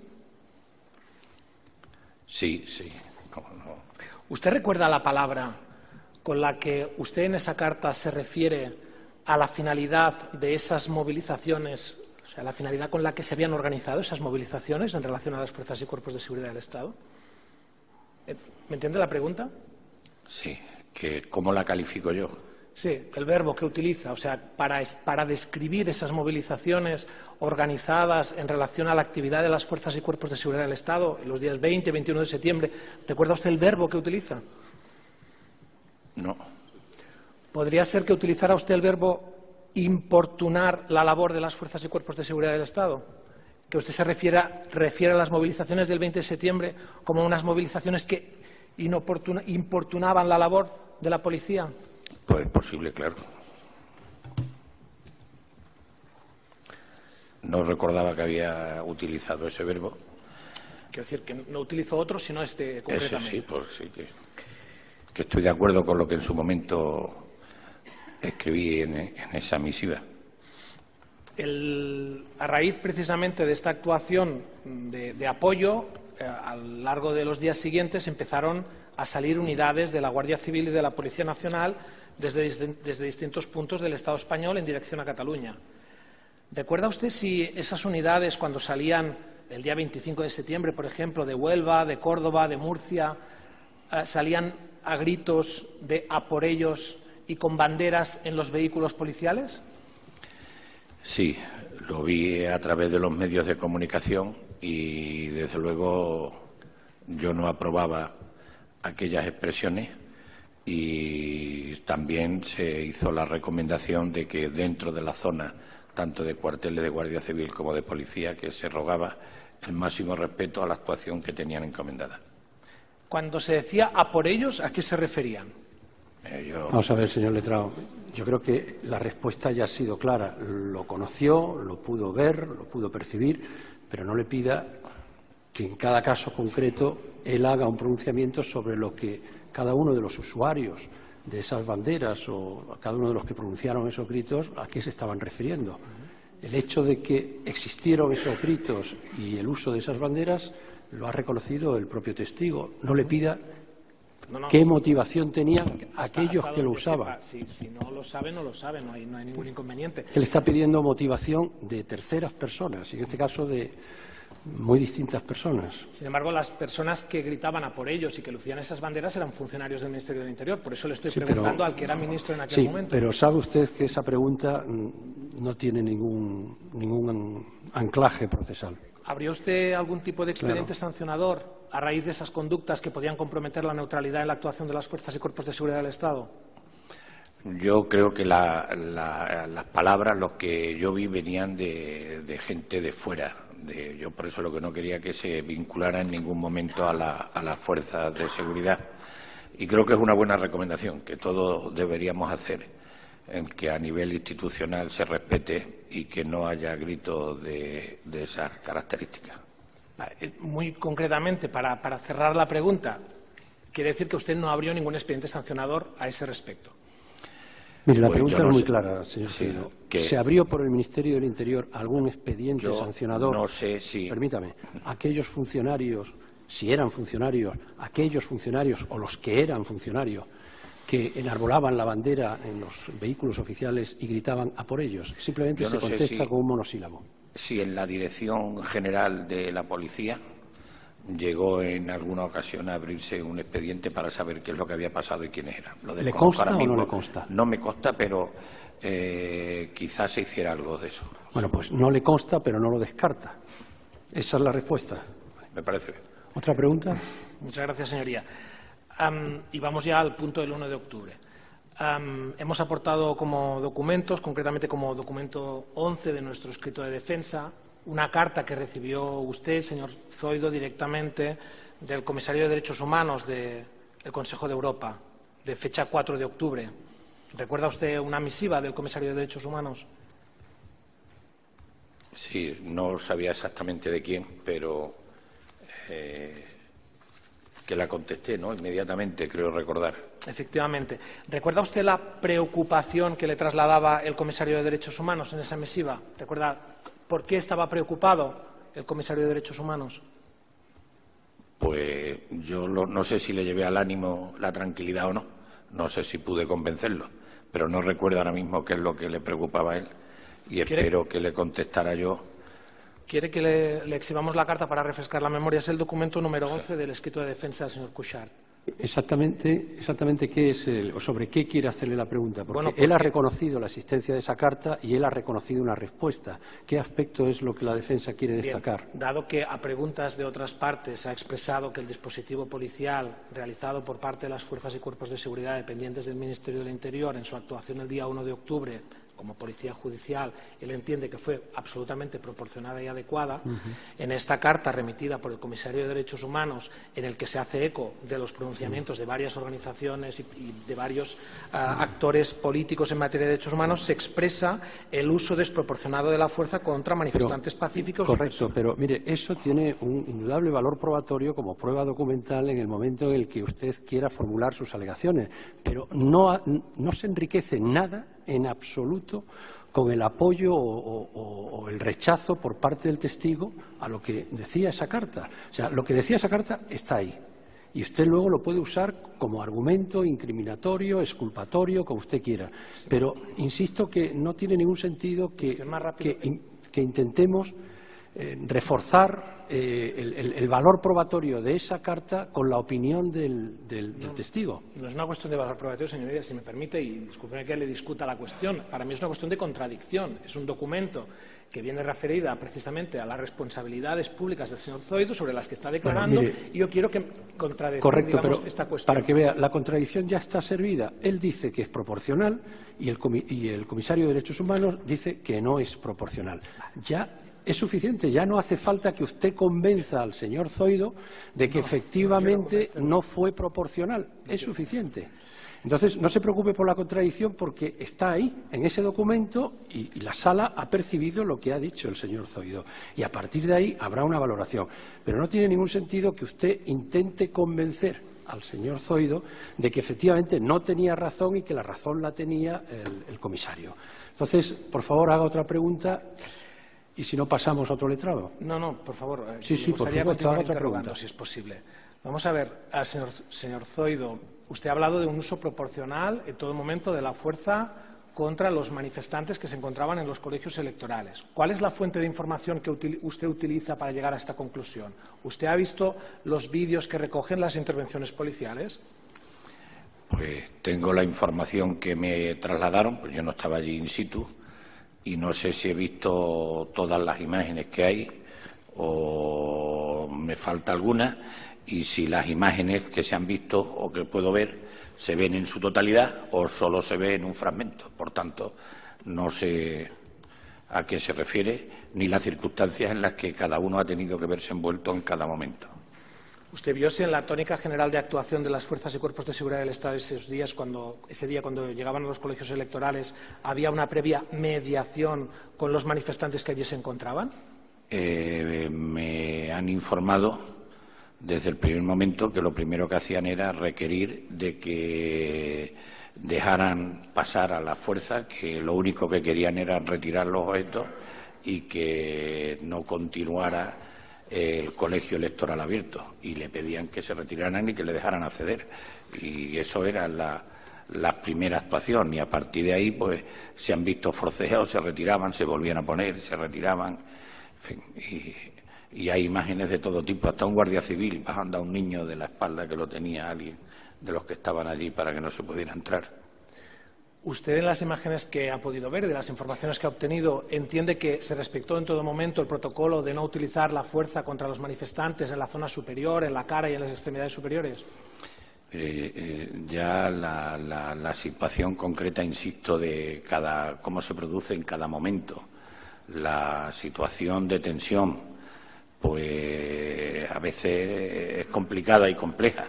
Sí, sí. ¿Cómo no? ¿Usted recuerda la palabra con la que usted en esa carta se refiere a la finalidad de esas movilizaciones, o sea, la finalidad con la que se habían organizado esas movilizaciones en relación a las fuerzas y cuerpos de seguridad del Estado? ¿Me entiende la pregunta? Sí, que ¿cómo la califico yo? Sí, el verbo que utiliza, o sea, para, para describir esas movilizaciones organizadas en relación a la actividad de las fuerzas y cuerpos de seguridad del Estado en los días veinte y veintiuno de septiembre. ¿Recuerda usted el verbo que utiliza? No. ¿Podría ser que utilizara usted el verbo importunar la labor de las fuerzas y cuerpos de seguridad del Estado? Que usted se refiera, refiere a las movilizaciones del veinte de septiembre como unas movilizaciones que importunaban la labor de la policía. Pues es posible, claro. No recordaba que había utilizado ese verbo. Quiero decir que no utilizo otro, sino este concretamente. Ese sí, pues sí que, que estoy de acuerdo con lo que en su momento escribí en, en esa misiva. El, a raíz precisamente de esta actuación de, de apoyo, eh, a lo largo de los días siguientes empezaron a salir unidades de la Guardia Civil y de la Policía Nacional desde, desde, desde distintos puntos del Estado español en dirección a Cataluña. ¿Recuerda usted si esas unidades, cuando salían el día veinticinco de septiembre, por ejemplo, de Huelva, de Córdoba, de Murcia, eh, salían a gritos de "a por ellos" y con banderas en los vehículos policiales? Sí, lo vi a través de los medios de comunicación y, desde luego, yo no aprobaba aquellas expresiones y también se hizo la recomendación de que dentro de la zona, tanto de cuarteles de Guardia Civil como de Policía, que se rogaba el máximo respeto a la actuación que tenían encomendada. Cuando se decía "a por ellos", ¿a qué se referían? Eh, yo... Vamos a ver, señor letrado. Yo creo que la respuesta ya ha sido clara. Lo conoció, lo pudo ver, lo pudo percibir, pero no le pida que en cada caso concreto él haga un pronunciamiento sobre lo que cada uno de los usuarios de esas banderas o a cada uno de los que pronunciaron esos gritos, a qué se estaban refiriendo. El hecho de que existieron esos gritos y el uso de esas banderas lo ha reconocido el propio testigo. No le pida no, no, qué motivación tenían hasta, aquellos hasta que lo usaban. Si, si no lo sabe, no lo sabe, no hay, no hay ningún inconveniente. Él está pidiendo motivación de terceras personas, y en este caso de muy distintas personas. Sin embargo, las personas que gritaban "a por ellos" y que lucían esas banderas eran funcionarios del Ministerio del Interior. Por eso le estoy sí, preguntando pero, al que era ministro en aquel sí, momento. Pero sabe usted que esa pregunta no tiene ningún, ningún anclaje procesal. ¿Habría usted algún tipo de expediente claro. sancionador a raíz de esas conductas que podían comprometer la neutralidad en la actuación de las fuerzas y cuerpos de seguridad del Estado? Yo creo que la, la, las palabras, los que yo vi, venían de, de gente de fuera. De, yo por eso lo que no quería que se vinculara en ningún momento a, la, a las fuerzas de seguridad. Y creo que es una buena recomendación que todos deberíamos hacer, en que a nivel institucional se respete y que no haya gritos de, de esas características. Muy concretamente, para, para cerrar la pregunta, quiere decir que usted no abrió ningún expediente sancionador a ese respecto. Mire, la pues pregunta no es muy sé, clara, señor sí, Ciro. que ¿Se abrió por el Ministerio del Interior algún expediente yo sancionador? No sé si... Permítame, aquellos funcionarios, si eran funcionarios, aquellos funcionarios o los que eran funcionarios que enarbolaban la bandera en los vehículos oficiales y gritaban "a por ellos". Simplemente no se contesta si, con un monosílabo. Si en la Dirección General de la Policía llegó en alguna ocasión a abrirse un expediente para saber qué es lo que había pasado y quiénes eran. Lo ¿Le consta o no le consta? No me consta, pero eh, quizás se hiciera algo de eso. Bueno, pues no le consta, pero no lo descarta. Esa es la respuesta. Me parece bien. ¿Otra pregunta? Muchas gracias, señoría. Um, y vamos ya al punto del uno de octubre. Um, hemos aportado como documentos, concretamente como documento once de nuestro escrito de defensa, una carta que recibió usted, señor Zoido, directamente del Comisario de Derechos Humanos del Consejo de Europa, de fecha cuatro de octubre. ¿Recuerda usted una misiva del Comisario de Derechos Humanos? Sí, no sabía exactamente de quién, pero eh, que la contesté, ¿no? Inmediatamente, creo recordar. Efectivamente. ¿Recuerda usted la preocupación que le trasladaba el Comisario de Derechos Humanos en esa misiva? ¿Recuerda por qué estaba preocupado el Comisario de Derechos Humanos? Pues yo lo, no sé si le llevé al ánimo la tranquilidad o no. No sé si pude convencerlo. pero no recuerdo ahora mismo qué es lo que le preocupaba a él y espero que le contestara yo. ¿Quiere que le, le exhibamos la carta para refrescar la memoria? Es el documento número once del escrito de defensa del señor Cuixart. Exactamente, exactamente qué es el, o sobre qué quiere hacerle la pregunta, porque, bueno, porque él ha reconocido la existencia de esa carta y él ha reconocido una respuesta. ¿Qué aspecto es lo que la defensa quiere Bien, destacar? dado que a preguntas de otras partes ha expresado que el dispositivo policial realizado por parte de las fuerzas y cuerpos de seguridad dependientes del Ministerio del Interior en su actuación el día uno de octubre como policía judicial, él entiende que fue absolutamente proporcionada y adecuada. Uh-huh. En esta carta remitida por el Comisario de Derechos Humanos, en el que se hace eco de los pronunciamientos de varias organizaciones y, y de varios uh, actores políticos en materia de derechos humanos, se expresa el uso desproporcionado de la fuerza contra manifestantes pero, pacíficos. Correcto, pero mire, eso tiene un indudable valor probatorio como prueba documental en el momento en el que usted quiera formular sus alegaciones, pero no, no se enriquece nada en absoluto con el apoyo o, o, o el rechazo por parte del testigo a lo que decía esa carta. O sea, lo que decía esa carta está ahí. Y usted luego lo puede usar como argumento incriminatorio, exculpatorio, como usted quiera. Pero insisto que no tiene ningún sentido que, que, que intentemos eh, reforzar eh, el, el, el valor probatorio de esa carta con la opinión del, del, del no, testigo. No es una cuestión de valor probatorio, señoría, si me permite, y discúlpeme que le discuta la cuestión. Para mí es una cuestión de contradicción. Es un documento que viene referida precisamente a las responsabilidades públicas del señor Zoido sobre las que está declarando, bueno, mire, y yo quiero que contradecir correcto, digamos, pero esta cuestión. Para que vea, la contradicción ya está servida. Él dice que es proporcional y el, y el Comisario de Derechos Humanos dice que no es proporcional. Ya es suficiente, ya no hace falta que usted convenza al señor Zoido de que no, efectivamente no, no fue proporcional. Es suficiente. Entonces, no se preocupe por la contradicción porque está ahí, en ese documento, y, y la Sala ha percibido lo que ha dicho el señor Zoido. Y a partir de ahí habrá una valoración. Pero no tiene ningún sentido que usted intente convencer al señor Zoido de que efectivamente no tenía razón y que la razón la tenía el, el comisario. Entonces, por favor, haga otra pregunta. Y si no, pasamos a otro letrado. No, no, por favor. Sí, sí, por supuesto, haga otra pregunta. Si es posible. Vamos a ver, al señor, señor Zoido, usted ha hablado de un uso proporcional en todo momento de la fuerza contra los manifestantes que se encontraban en los colegios electorales. ¿Cuál es la fuente de información que util, usted utiliza para llegar a esta conclusión? ¿Usted ha visto los vídeos que recogen las intervenciones policiales? Pues tengo la información que me trasladaron, pues yo no estaba allí in situ, y no sé si he visto todas las imágenes que hay o me falta alguna, y si las imágenes que se han visto o que puedo ver se ven en su totalidad o solo se ve en un fragmento. Por tanto, no sé a qué se refiere ni las circunstancias en las que cada uno ha tenido que verse envuelto en cada momento. ¿Usted vio si en la tónica general de actuación de las fuerzas y cuerpos de seguridad del Estado esos días, cuando, ese día cuando llegaban a los colegios electorales, había una previa mediación con los manifestantes que allí se encontraban? Eh, me han informado desde el primer momento que lo primero que hacían era requerir de que dejaran pasar a la fuerza, que lo único que querían era retirar los objetos y que no continuara el colegio electoral abierto, y le pedían que se retiraran y que le dejaran acceder, y eso era la, la primera actuación, y a partir de ahí pues se han visto forcejeos, se retiraban, se volvían a poner, se retiraban, en fin, y, y hay imágenes de todo tipo, hasta un guardia civil bajando a un niño de la espalda que lo tenía alguien de los que estaban allí para que no se pudiera entrar. ¿Usted, en las imágenes que ha podido ver, de las informaciones que ha obtenido, entiende que se respetó en todo momento el protocolo de no utilizar la fuerza contra los manifestantes en la zona superior, en la cara y en las extremidades superiores? Eh, eh, ya la, la, la situación concreta, insisto, de cada cómo se produce en cada momento, la situación de tensión, pues a veces es complicada y compleja,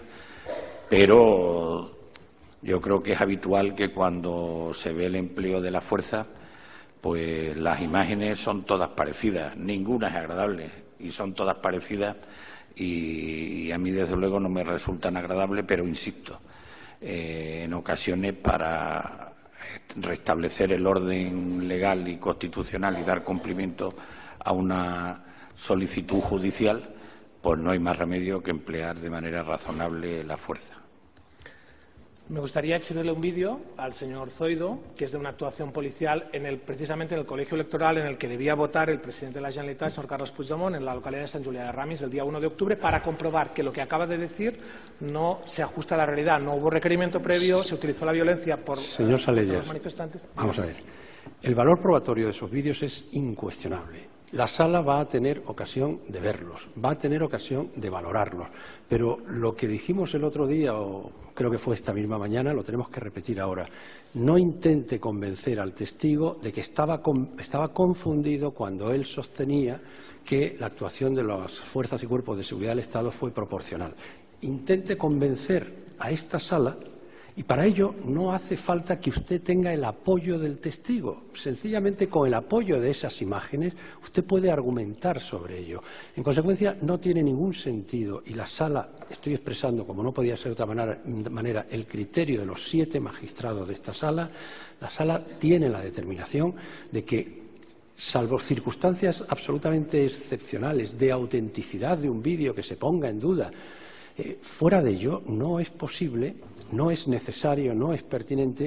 pero yo creo que es habitual que cuando se ve el empleo de la fuerza, pues las imágenes son todas parecidas, ninguna es agradable y son todas parecidas, y, y a mí desde luego no me resultan agradables, pero insisto, eh, en ocasiones para restablecer el orden legal y constitucional y dar cumplimiento a una solicitud judicial, pues no hay más remedio que emplear de manera razonable la fuerza. Me gustaría exhibirle un vídeo al señor Zoido, que es de una actuación policial en el, precisamente en el colegio electoral en el que debía votar el presidente de la Generalitat, el señor Carles Puigdemont, en la localidad de Sant Julià de Ramis el día uno de octubre, para comprobar que lo que acaba de decir no se ajusta a la realidad. No hubo requerimiento previo, se utilizó la violencia por, señor Salellas, por los manifestantes. Vamos a ver. El valor probatorio de esos vídeos es incuestionable. La sala va a tener ocasión de verlos, va a tener ocasión de valorarlos, pero lo que dijimos el otro día, o creo que fue esta misma mañana, lo tenemos que repetir ahora. No intente convencer al testigo de que estaba, con, estaba confundido cuando él sostenía que la actuación de las fuerzas y cuerpos de seguridad del Estado fue proporcional. Intente convencer a esta sala. Y para ello no hace falta que usted tenga el apoyo del testigo. Sencillamente con el apoyo de esas imágenes usted puede argumentar sobre ello. En consecuencia, no tiene ningún sentido y la sala, estoy expresando, como no podía ser de otra manera, manera, el criterio de los siete magistrados de esta sala, la sala tiene la determinación de que, salvo circunstancias absolutamente excepcionales de autenticidad de un vídeo que se ponga en duda, eh, fuera de ello no es posible, no es necesario, no es pertinente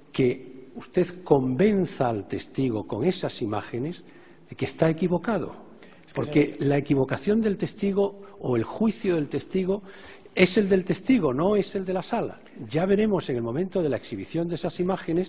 que usted convenza al testigo con esas imágenes de que está equivocado. Porque la equivocación del testigo o el juicio del testigo es el del testigo, no es el de la sala. Ya veremos en el momento de la exhibición de esas imágenes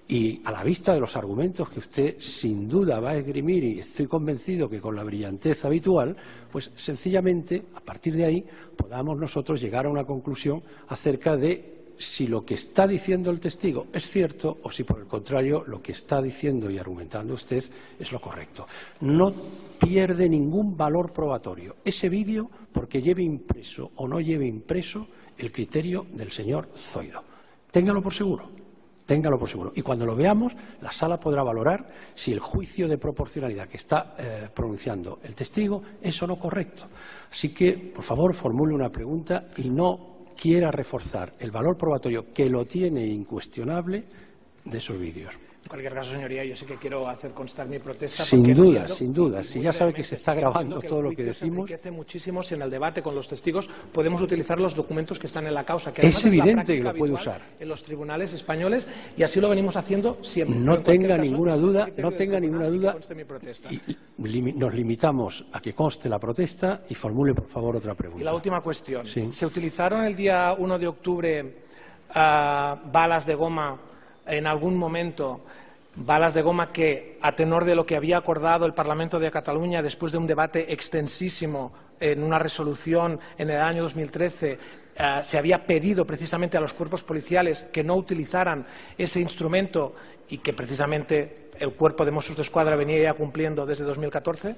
y a la vista de los argumentos que usted sin duda va a esgrimir, y estoy convencido que con la brillantez habitual, pues sencillamente a partir de ahí podamos nosotros llegar a una conclusión acerca de si lo que está diciendo el testigo es cierto o si por el contrario lo que está diciendo y argumentando usted es lo correcto. No pierde ningún valor probatorio ese vídeo porque lleve impreso o no lleve impreso el criterio del señor Zoido. Téngalo por seguro. Téngalo por seguro. Y cuando lo veamos, la sala podrá valorar si el juicio de proporcionalidad que está eh, pronunciando el testigo es o no correcto. Así que, por favor, formule una pregunta y no quiera reforzar el valor probatorio que lo tiene incuestionable de esos vídeos. En cualquier caso, señoría, yo sí que quiero hacer constar mi protesta. Sin porque duda, entiendo, sin duda. Si ya sabe que se está grabando que todo lo que el juicio decimos. Se enriquece muchísimo si en el debate con los testigos podemos utilizar los documentos que están en la causa. Que es evidente que lo puede usar en los tribunales españoles y así lo venimos haciendo siempre. No tenga ninguna duda, no tenga ninguna duda. Y, y nos limitamos a que conste la protesta y formule, por favor, otra pregunta. Y la última cuestión. Sí. ¿Se utilizaron el día uno de octubre uh, balas de goma en algún momento? Balas de goma que, a tenor de lo que había acordado el Parlamento de Cataluña después de un debate extensísimo en una resolución en el año dos mil trece, eh, se había pedido precisamente a los cuerpos policiales que no utilizaran ese instrumento y que precisamente el cuerpo de Mossos d'Esquadra venía ya cumpliendo desde dos mil catorce?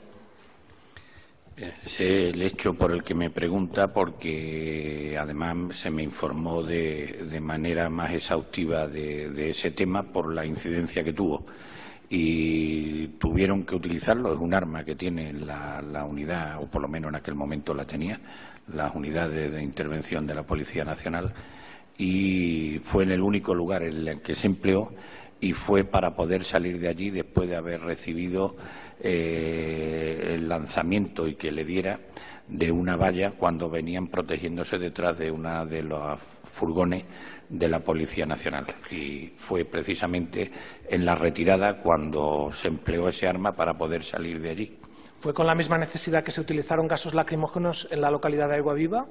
Sé el hecho por el que me pregunta porque además se me informó de, de manera más exhaustiva de, de ese tema por la incidencia que tuvo y tuvieron que utilizarlo. Es un arma que tiene la, la unidad, o por lo menos en aquel momento la tenía, las unidades de intervención de la Policía Nacional, y fue en el único lugar en el que se empleó y fue para poder salir de allí después de haber recibido eh, el lanzamiento y que le diera de una valla cuando venían protegiéndose detrás de una de los furgones de la Policía Nacional. Y fue precisamente en la retirada cuando se empleó ese arma para poder salir de allí. ¿Fue con la misma necesidad que se utilizaron gases lacrimógenos en la localidad de Aiguaviva?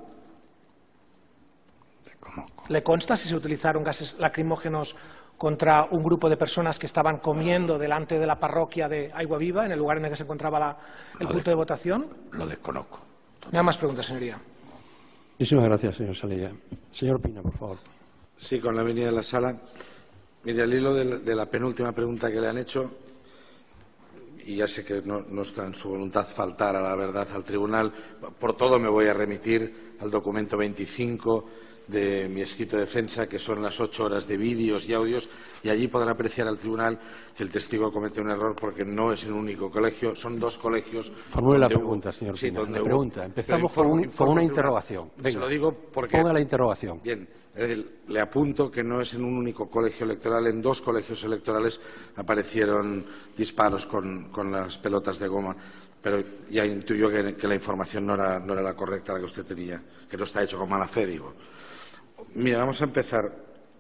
¿Le consta si se utilizaron gases lacrimógenos contra un grupo de personas que estaban comiendo delante de la parroquia de Aiguaviva, en el lugar en el que se encontraba la, el punto de votación? Lo desconozco. No hay más preguntas, señoría. Muchísimas gracias, señor Salella. Señor Pina, por favor. Sí, con la venida de la sala. Mire, al hilo de la, de la penúltima pregunta que le han hecho, y ya sé que no, no está en su voluntad faltar a la verdad al tribunal, por todo me voy a remitir al documento veinticinco de mi escrito de defensa, que son las ocho horas de vídeos y audios, y allí podrá apreciar al tribunal que el testigo comete un error porque no es en un único colegio, son dos colegios. Formule la pregunta, señor sí, Pina. Donde la hubo, pregunta. Empezamos informo, con, un, informo con una tribunal. interrogación. Venga, se lo digo porque... Ponga la interrogación. Bien, es decir, le apunto que no es en un único colegio electoral, en dos colegios electorales aparecieron disparos con, con las pelotas de goma, pero ya intuyo que, que la información no era, no era la correcta, la que usted tenía, que no está hecho con mala fe, digo. Mira, vamos a empezar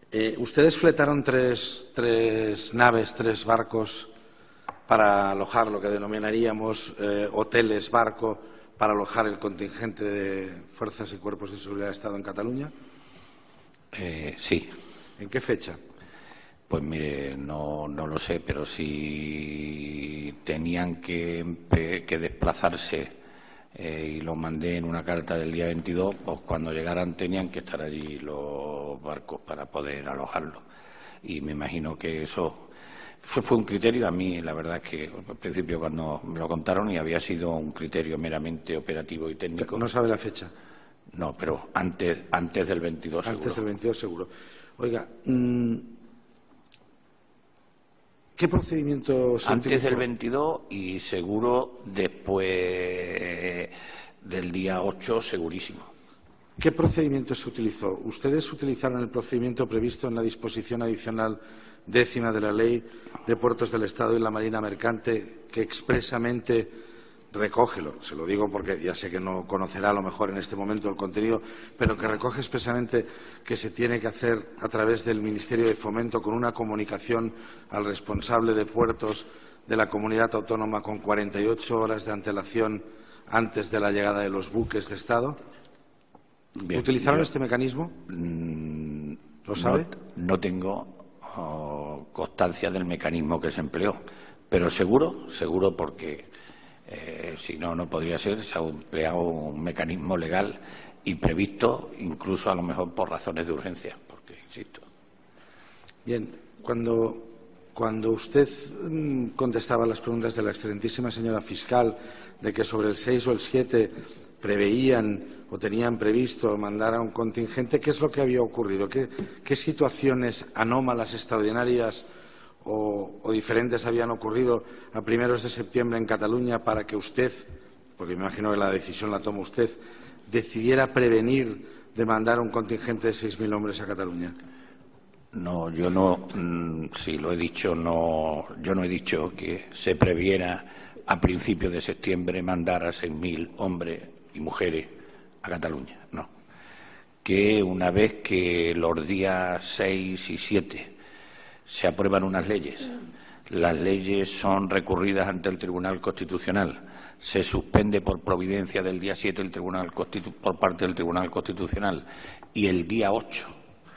Eh, ¿Ustedes fletaron tres, tres naves, tres barcos para alojar lo que denominaríamos eh, hoteles, barco, para alojar el contingente de fuerzas y cuerpos de seguridad del Estado en Cataluña? Eh, sí. ¿En qué fecha? Pues mire, no, no lo sé, pero si tenían que, que desplazarse eh, y lo mandé en una carta del día veintidós, pues cuando llegaran tenían que estar allí los barcos para poder alojarlos. Y me imagino que eso fue, fue un criterio, a mí la verdad es que al principio cuando me lo contaron y había sido un criterio meramente operativo y técnico. ¿No sabe la fecha? No, pero antes, antes del veintidós seguro. Antes del veintidós seguro. Oiga, mmm, ¿qué procedimiento se Antes utilizó? del veintidós y seguro después del día ocho, segurísimo. ¿Qué procedimiento se utilizó? ¿Ustedes utilizaron el procedimiento previsto en la disposición adicional décima de la Ley de Puertos del Estado y la Marina Mercante, que expresamente recógelo, se lo digo porque ya sé que no conocerá a lo mejor en este momento el contenido, pero que recoge expresamente que se tiene que hacer a través del Ministerio de Fomento con una comunicación al responsable de puertos de la comunidad autónoma con cuarenta y ocho horas de antelación antes de la llegada de los buques de Estado? Bien, ¿Utilizaron yo, este mecanismo? Mmm, ¿Lo sabe? No, no tengo oh, constancia del mecanismo que se empleó, pero seguro, seguro porque Eh, si no, no podría ser, se ha empleado un mecanismo legal y previsto, incluso a lo mejor por razones de urgencia, porque, insisto. Bien, cuando, cuando usted mmm, contestaba las preguntas de la excelentísima señora fiscal de que sobre el seis o el siete preveían o tenían previsto mandar a un contingente, ¿qué es lo que había ocurrido? ¿Qué, qué situaciones anómalas, extraordinarias O, o diferentes habían ocurrido a primeros de septiembre en Cataluña para que usted, porque me imagino que la decisión la toma usted, decidiera prevenir de mandar un contingente de seis mil hombres a Cataluña? No, yo no, mmm, sí, lo he dicho, no, yo no he dicho que se previera a principios de septiembre mandar a seis mil hombres y mujeres a Cataluña, no. Que una vez que los días seis y siete se aprueban unas leyes, las leyes son recurridas ante el Tribunal Constitucional, se suspende por providencia del día siete el Tribunal Constitu- por parte del Tribunal Constitucional y el día ocho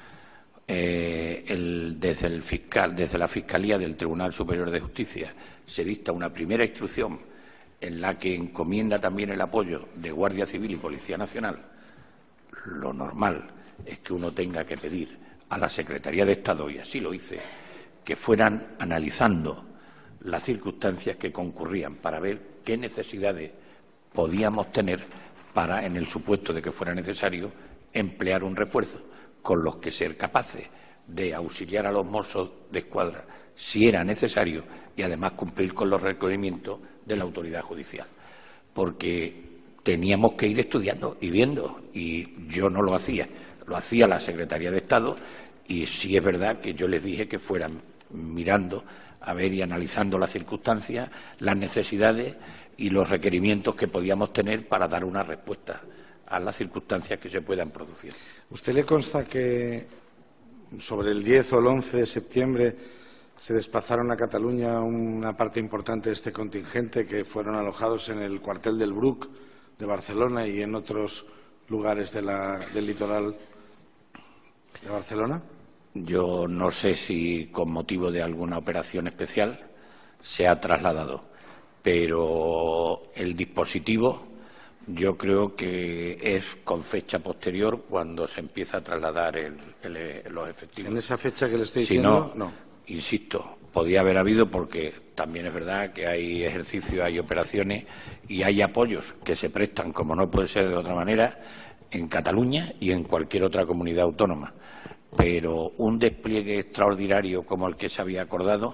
eh, el, desde, el fiscal, desde la Fiscalía del Tribunal Superior de Justicia se dicta una primera instrucción en la que encomienda también el apoyo de Guardia Civil y Policía Nacional. Lo normal es que uno tenga que pedir a la Secretaría de Estado, y así lo hice, que fueran analizando las circunstancias que concurrían para ver qué necesidades podíamos tener para, en el supuesto de que fuera necesario, emplear un refuerzo con los que ser capaces de auxiliar a los Mossos de Escuadra si era necesario y además cumplir con los requerimientos de la autoridad judicial. Porque teníamos que ir estudiando y viendo, y yo no lo hacía, lo hacía la Secretaría de Estado, y sí es verdad que yo les dije que fueran mirando a ver y analizando las circunstancias, las necesidades y los requerimientos que podíamos tener para dar una respuesta a las circunstancias que se puedan producir. ¿Usted le consta que sobre el diez o el once de septiembre se desplazaron a Cataluña una parte importante de este contingente que fueron alojados en el cuartel del Bruc de Barcelona y en otros lugares de la, del litoral de Barcelona? Yo no sé si con motivo de alguna operación especial se ha trasladado, pero el dispositivo yo creo que es con fecha posterior cuando se empieza a trasladar el, el, los efectivos. ¿En esa fecha que le estoy si diciendo? no, no, insisto, podía haber habido porque también es verdad que hay ejercicios, hay operaciones y hay apoyos que se prestan, como no puede ser de otra manera, en Cataluña y en cualquier otra comunidad autónoma. Pero un despliegue extraordinario como el que se había acordado,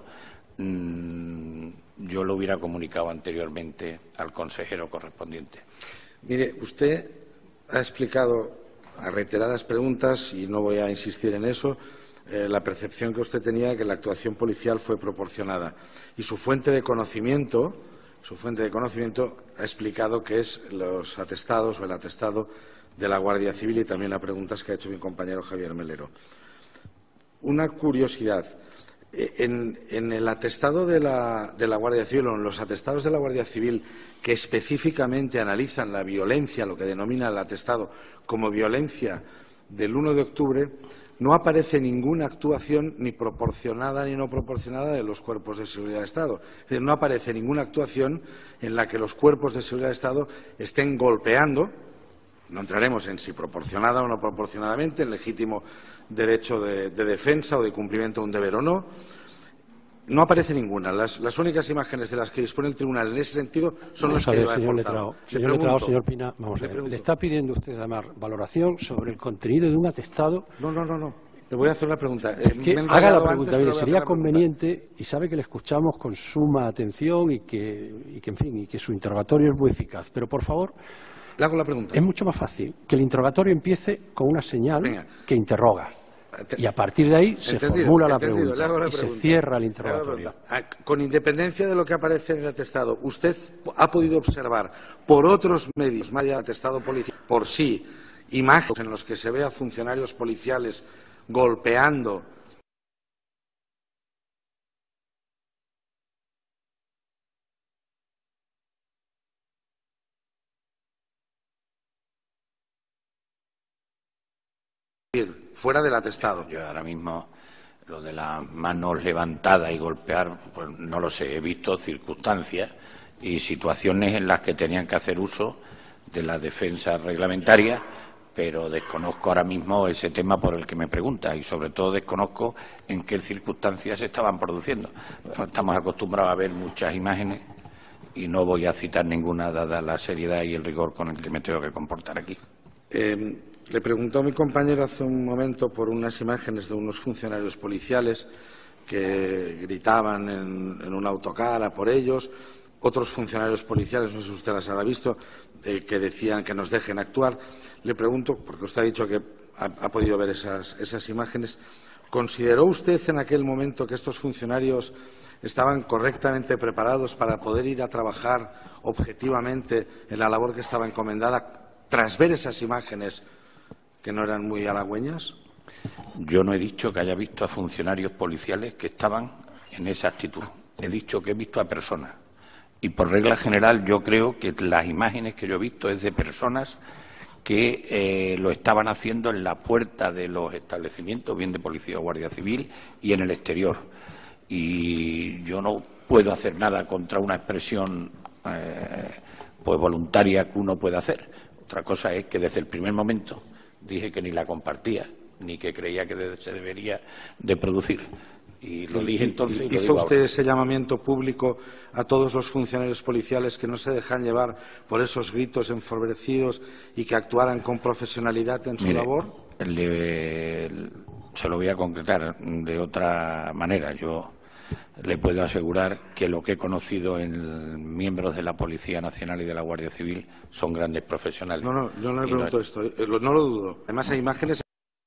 mmm, yo lo hubiera comunicado anteriormente al consejero correspondiente. Mire, usted ha explicado a reiteradas preguntas, y no voy a insistir en eso, eh, la percepción que usted tenía de que la actuación policial fue proporcionada. Y su fuente de conocimiento, su fuente de conocimiento ha explicado que es los atestados o el atestado de la Guardia Civil y también las preguntas que ha hecho mi compañero Javier Melero. una curiosidad. En, en el atestado de la, de la Guardia Civil, o en los atestados de la Guardia Civil que específicamente analizan la violencia, lo que denomina el atestado como violencia del uno de octubre, no aparece ninguna actuación ni proporcionada ni no proporcionada de los cuerpos de seguridad de Estado. Es decir, no aparece ninguna actuación en la que los cuerpos de seguridad de Estado estén golpeando. No entraremos en si proporcionada o no proporcionadamente, en legítimo derecho de, de defensa o de cumplimiento de un deber o no. No aparece ninguna. Las, las únicas imágenes de las que dispone el tribunal en ese sentido son vamos las que ver, yo he señor aportado. Letrao, señor Letrao, señor Pina, vamos a ver. Le está pidiendo usted además valoración sobre el contenido de un atestado. No, no, no, no. Le voy a hacer una pregunta. Eh, que haga la pregunta. Mire, sería conveniente, y sabe que le escuchamos con suma atención y que, y que, en fin, y que su interrogatorio es muy eficaz. Pero, por favor, le hago la pregunta. Es mucho más fácil que el interrogatorio empiece con una señal Venga. que interroga. Y a partir de ahí se entendido, formula la entendido, pregunta la y pregunta. se cierra el interrogatorio. Con independencia de lo que aparece en el atestado, ¿usted ha podido observar por otros medios, más allá del atestado policial, por sí, imágenes en las que se ve a funcionarios policiales golpeando fuera del atestado? Yo ahora mismo lo de las manos levantadas y golpear, pues no lo sé, he visto circunstancias y situaciones en las que tenían que hacer uso de la defensa reglamentaria, pero desconozco ahora mismo ese tema por el que me pregunta y sobre todo desconozco en qué circunstancias se estaban produciendo. Estamos acostumbrados a ver muchas imágenes y no voy a citar ninguna dada la seriedad y el rigor con el que me tengo que comportar aquí. Eh, le preguntó a mi compañero hace un momento por unas imágenes de unos funcionarios policiales que gritaban en, en una autocara por ellos, otros funcionarios policiales, no sé si usted las habrá visto, eh, que decían que nos dejen actuar. Le pregunto, porque usted ha dicho que ha, ha podido ver esas, esas imágenes, ¿consideró usted en aquel momento que estos funcionarios estaban correctamente preparados para poder ir a trabajar objetivamente en la labor que estaba encomendada tras ver esas imágenes que no eran muy halagüeñas? Yo no he dicho que haya visto a funcionarios policiales que estaban en esa actitud. He dicho que he visto a personas. Y por regla general yo creo que las imágenes que yo he visto es de personas que eh, lo estaban haciendo en la puerta de los establecimientos, bien de policía o guardia civil, y en el exterior. Y yo no puedo hacer nada contra una expresión eh, pues voluntaria que uno puede hacer. Otra cosa es que desde el primer momento dije que ni la compartía, ni que creía que se debería de producir. Y lo dije entonces. Y lo ¿Hizo digo usted ahora. ese llamamiento público a todos los funcionarios policiales que no se dejan llevar por esos gritos enfurbecidos y que actuaran con profesionalidad en su Mire, labor? Le, se lo voy a concretar de otra manera. Yo le puedo asegurar que lo que he conocido en miembros de la Policía Nacional y de la Guardia Civil son grandes profesionales. No, no, yo no le Y pregunto no, esto, eh, no lo dudo. Además hay imágenes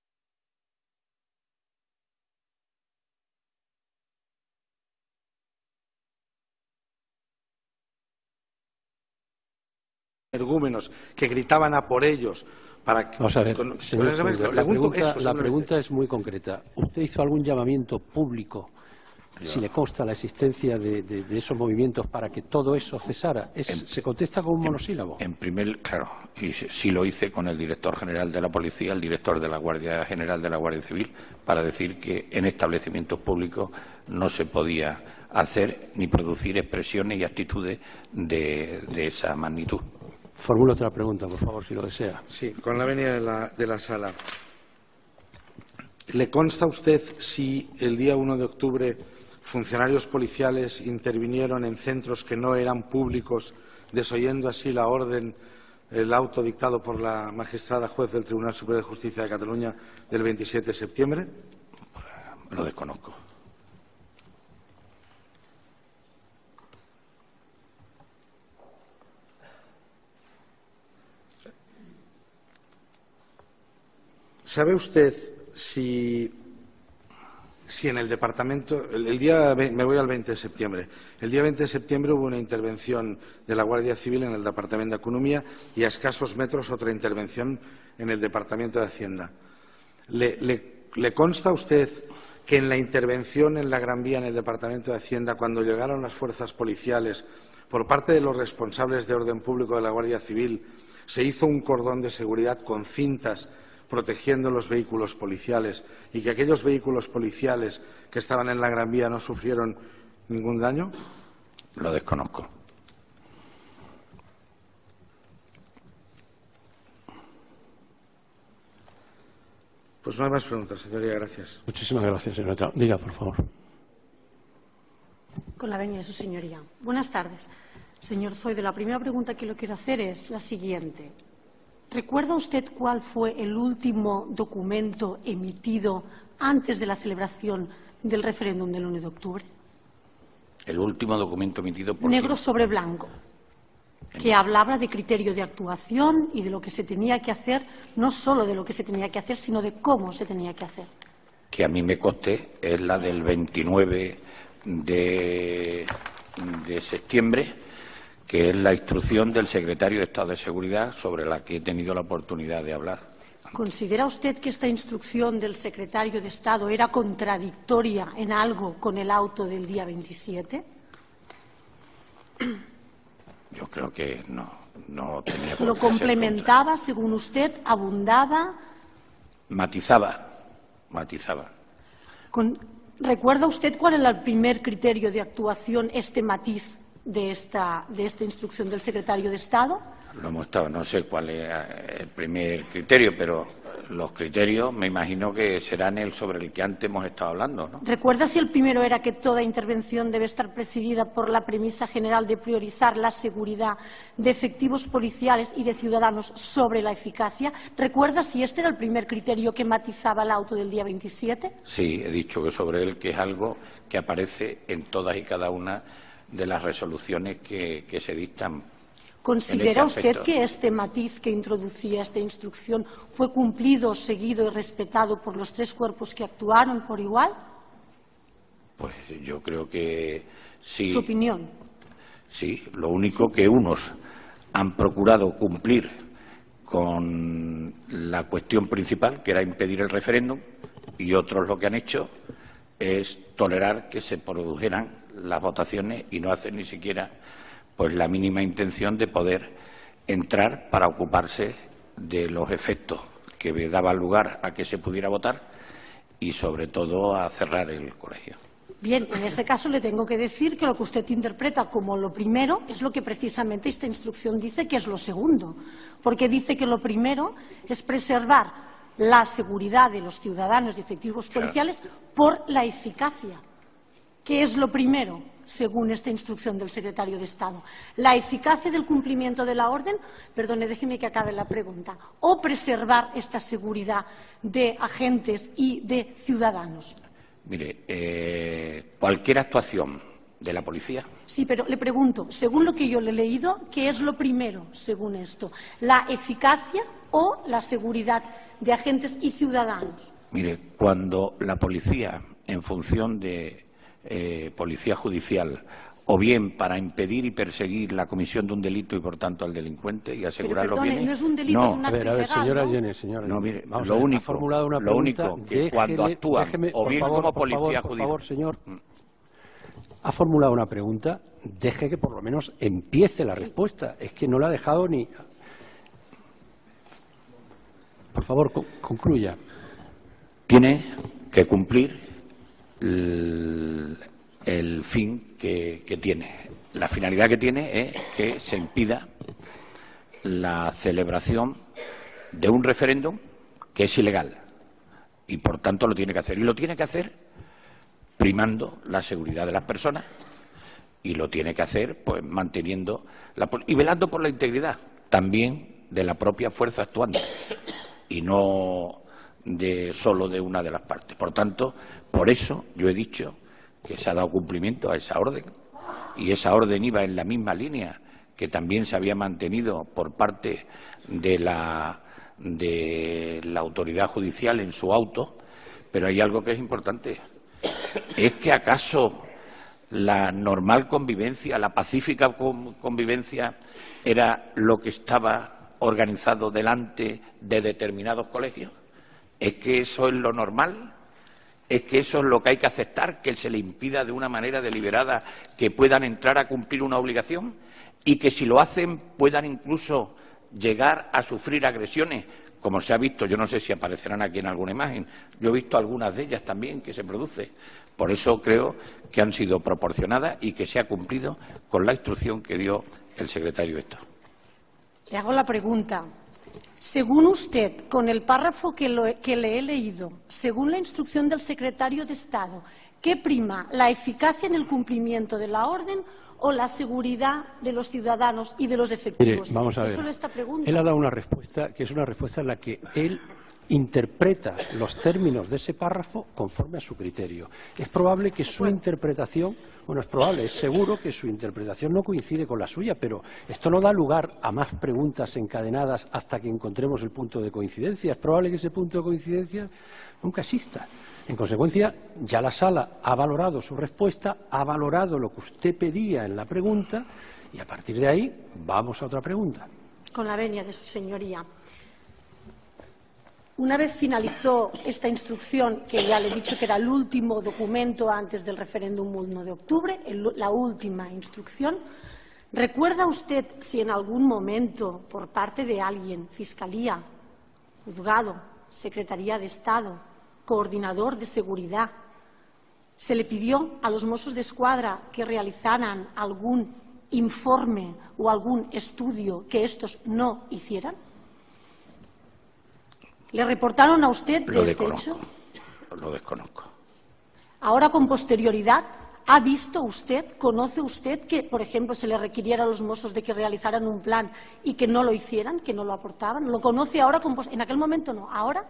energúmenos que gritaban a por ellos para que... Vamos a ver, con, señor con, Soylo, la, pregunta, la pregunta es muy concreta. ¿Usted hizo algún llamamiento público, Yo. si le consta la existencia de, de, de esos movimientos, para que todo eso cesara? Es, en, ¿Se contesta con un monosílabo? En, en primer, claro, y sí lo hice con el director general de la Policía, el director de la Guardia General de la Guardia Civil, para decir que en establecimientos públicos no se podía hacer ni producir expresiones y actitudes de, de esa magnitud. Formulo otra pregunta, por favor, si lo desea. Sí, con la venia de la, de la sala. ¿Le consta a usted si el día uno de octubre funcionarios policiales intervinieron en centros que no eran públicos, desoyendo así la orden, el auto dictado por la magistrada juez del Tribunal Superior de Justicia de Cataluña del veintisiete de septiembre? Lo desconozco. ¿Sabe usted si, si en el departamento, el, el día, me voy al veinte de septiembre, el día veinte de septiembre hubo una intervención de la Guardia Civil en el Departamento de Economía y a escasos metros otra intervención en el Departamento de Hacienda? ¿Le, le, le consta a usted que en la intervención en la Gran Vía, en el Departamento de Hacienda, cuando llegaron las fuerzas policiales, por parte de los responsables de orden público de la Guardia Civil, se hizo un cordón de seguridad con cintas protegiendo los vehículos policiales y que aquellos vehículos policiales que estaban en la Gran Vía no sufrieron ningún daño? Lo desconozco. Pues no hay más preguntas, señoría. Gracias. Muchísimas gracias, señora. Diga, por favor. Con la venia de su señoría. Buenas tardes. Señor Zoido, la primera pregunta que le quiero hacer es la siguiente. ¿Recuerda usted cuál fue el último documento emitido antes de la celebración del referéndum del uno de octubre? El último documento emitido por... Negro sobre blanco, que hablaba de criterio de actuación y de lo que se tenía que hacer, no solo de lo que se tenía que hacer, sino de cómo se tenía que hacer. Que a mí me conste es la del veintinueve de, de septiembre, que es la instrucción del secretario de Estado de Seguridad sobre la que he tenido la oportunidad de hablar. ¿Considera usted que esta instrucción del secretario de Estado era contradictoria en algo con el auto del día veintisiete? Yo creo que no, no tenía por ¿Lo qué ser complementaba, según usted, abundaba? Matizaba, matizaba. Con... ¿Recuerda usted cuál era el primer criterio de actuación, este matiz de esta, de esta instrucción del secretario de Estado? Lo hemos estado, no sé cuál es el primer criterio, pero los criterios me imagino que serán el sobre el que antes hemos estado hablando, ¿no? ¿Recuerda si el primero era que toda intervención debe estar presidida por la premisa general de priorizar la seguridad de efectivos policiales y de ciudadanos sobre la eficacia? ¿Recuerda si este era el primer criterio que matizaba el auto del día veintisiete? Sí, he dicho que sobre él, que es algo que aparece en todas y cada una de las resoluciones que, que se dictan. ¿Considera este usted que este matiz que introducía esta instrucción fue cumplido, seguido y respetado por los tres cuerpos que actuaron por igual? Pues yo creo que sí. ¿Su opinión? Sí, lo único que unos han procurado cumplir con la cuestión principal, que era impedir el referéndum, y otros lo que han hecho es tolerar que se produjeran las votaciones y no hacer ni siquiera pues la mínima intención de poder entrar para ocuparse de los efectos que daban lugar a que se pudiera votar y, sobre todo, a cerrar el colegio. Bien, en ese caso le tengo que decir que lo que usted interpreta como lo primero es lo que precisamente esta instrucción dice que es lo segundo, porque dice que lo primero es preservar la seguridad de los ciudadanos y efectivos policiales por la eficacia. ¿Qué es lo primero, según esta instrucción del secretario de Estado? ¿La eficacia del cumplimiento de la orden? Perdone, déjeme que acabe la pregunta. ¿O preservar esta seguridad de agentes y de ciudadanos? Mire, eh, cualquier actuación de la policía. Sí, pero le pregunto, según lo que yo le he leído, ¿qué es lo primero, según esto? ¿La eficacia o la seguridad de agentes y ciudadanos? Mire, cuando la policía, en función de eh, policía judicial, o bien para impedir y perseguir la comisión de un delito y, por tanto, al delincuente y asegurar pero, los perdone, bienes... no es un delito, no. es un acto A ver, a ver, ilegal, señora ¿no? Jenny, señora No, Jenny. mire, Vamos lo a ver, único, ha formulado una lo pregunta, único que cuando déjele- actúa, déjeme, o por bien favor, como por favor, policía por judicial... favor, señor, ha formulado una pregunta, deje que por lo menos empiece la respuesta. Es que no la ha dejado ni... Por favor, co- concluya. Tiene que cumplir el, el fin que, que tiene. La finalidad que tiene es que se impida la celebración de un referéndum que es ilegal y, por tanto, lo tiene que hacer. Y lo tiene que hacer primando la seguridad de las personas y lo tiene que hacer pues manteniendo la, y velando por la integridad también de la propia fuerza actuante y no de solo de una de las partes. Por tanto, por eso yo he dicho que se ha dado cumplimiento a esa orden y esa orden iba en la misma línea que también se había mantenido por parte de la, de la autoridad judicial en su auto, pero hay algo que es importante. ¿Es que acaso la normal convivencia, la pacífica convivencia era lo que estaba organizado delante de determinados colegios? ¿Es que eso es lo normal? Es que eso es lo que hay que aceptar, que se le impida de una manera deliberada que puedan entrar a cumplir una obligación y que si lo hacen puedan incluso llegar a sufrir agresiones, como se ha visto. Yo no sé si aparecerán aquí en alguna imagen. Yo he visto algunas de ellas también que se producen. Por eso creo que han sido proporcionadas y que se ha cumplido con la instrucción que dio el secretario de Estado. Le hago la pregunta. Según usted, con el párrafo que, lo, que le he leído, según la instrucción del secretario de Estado, ¿qué prima, la eficacia en el cumplimiento de la orden o la seguridad de los ciudadanos y de los efectivos? Mire, vamos a ver. Eso es esta pregunta. Él ha dado una respuesta que es una respuesta en la que él interpreta los términos de ese párrafo conforme a su criterio. Es probable que su interpretación, bueno, es probable, es seguro que su interpretación no coincide con la suya, pero esto no da lugar a más preguntas encadenadas hasta que encontremos el punto de coincidencia. Es probable que ese punto de coincidencia nunca exista. En consecuencia, ya la Sala ha valorado su respuesta, ha valorado lo que usted pedía en la pregunta y a partir de ahí vamos a otra pregunta. Con la venia de su señoría. Una vez finalizó esta instrucción, que ya le he dicho que era el último documento antes del referéndum uno de octubre, el, la última instrucción, ¿recuerda usted si en algún momento por parte de alguien, Fiscalía, Juzgado, Secretaría de Estado, Coordinador de Seguridad, se le pidió a los Mossos d'Esquadra que realizaran algún informe o algún estudio que estos no hicieran? ¿Le reportaron a usted de Lo este desconozco. hecho? Lo desconozco. Ahora, con posterioridad, ¿ha visto usted, conoce usted que, por ejemplo, se le requiriera a los Mossos de que realizaran un plan y que no lo hicieran, que no lo aportaban? ¿Lo conoce ahora? Con en aquel momento no. ¿Ahora?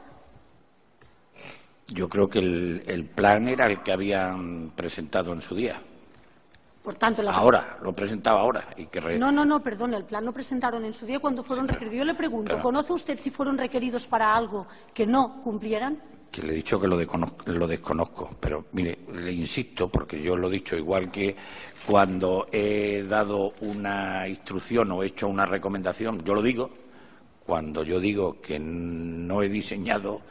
Yo creo que el, el plan era el que habían presentado en su día. Por tanto, la... Ahora, lo presentaba ahora. Y que re... No, no, no, perdón, el plan lo presentaron en su día cuando fueron sí, requeridos. Yo le pregunto, claro. ¿conoce usted si fueron requeridos para algo que no cumplieran? Que le he dicho que lo desconozco, lo desconozco, pero mire, le insisto, porque yo lo he dicho igual que cuando he dado una instrucción o he hecho una recomendación, yo lo digo, cuando yo digo que no he diseñado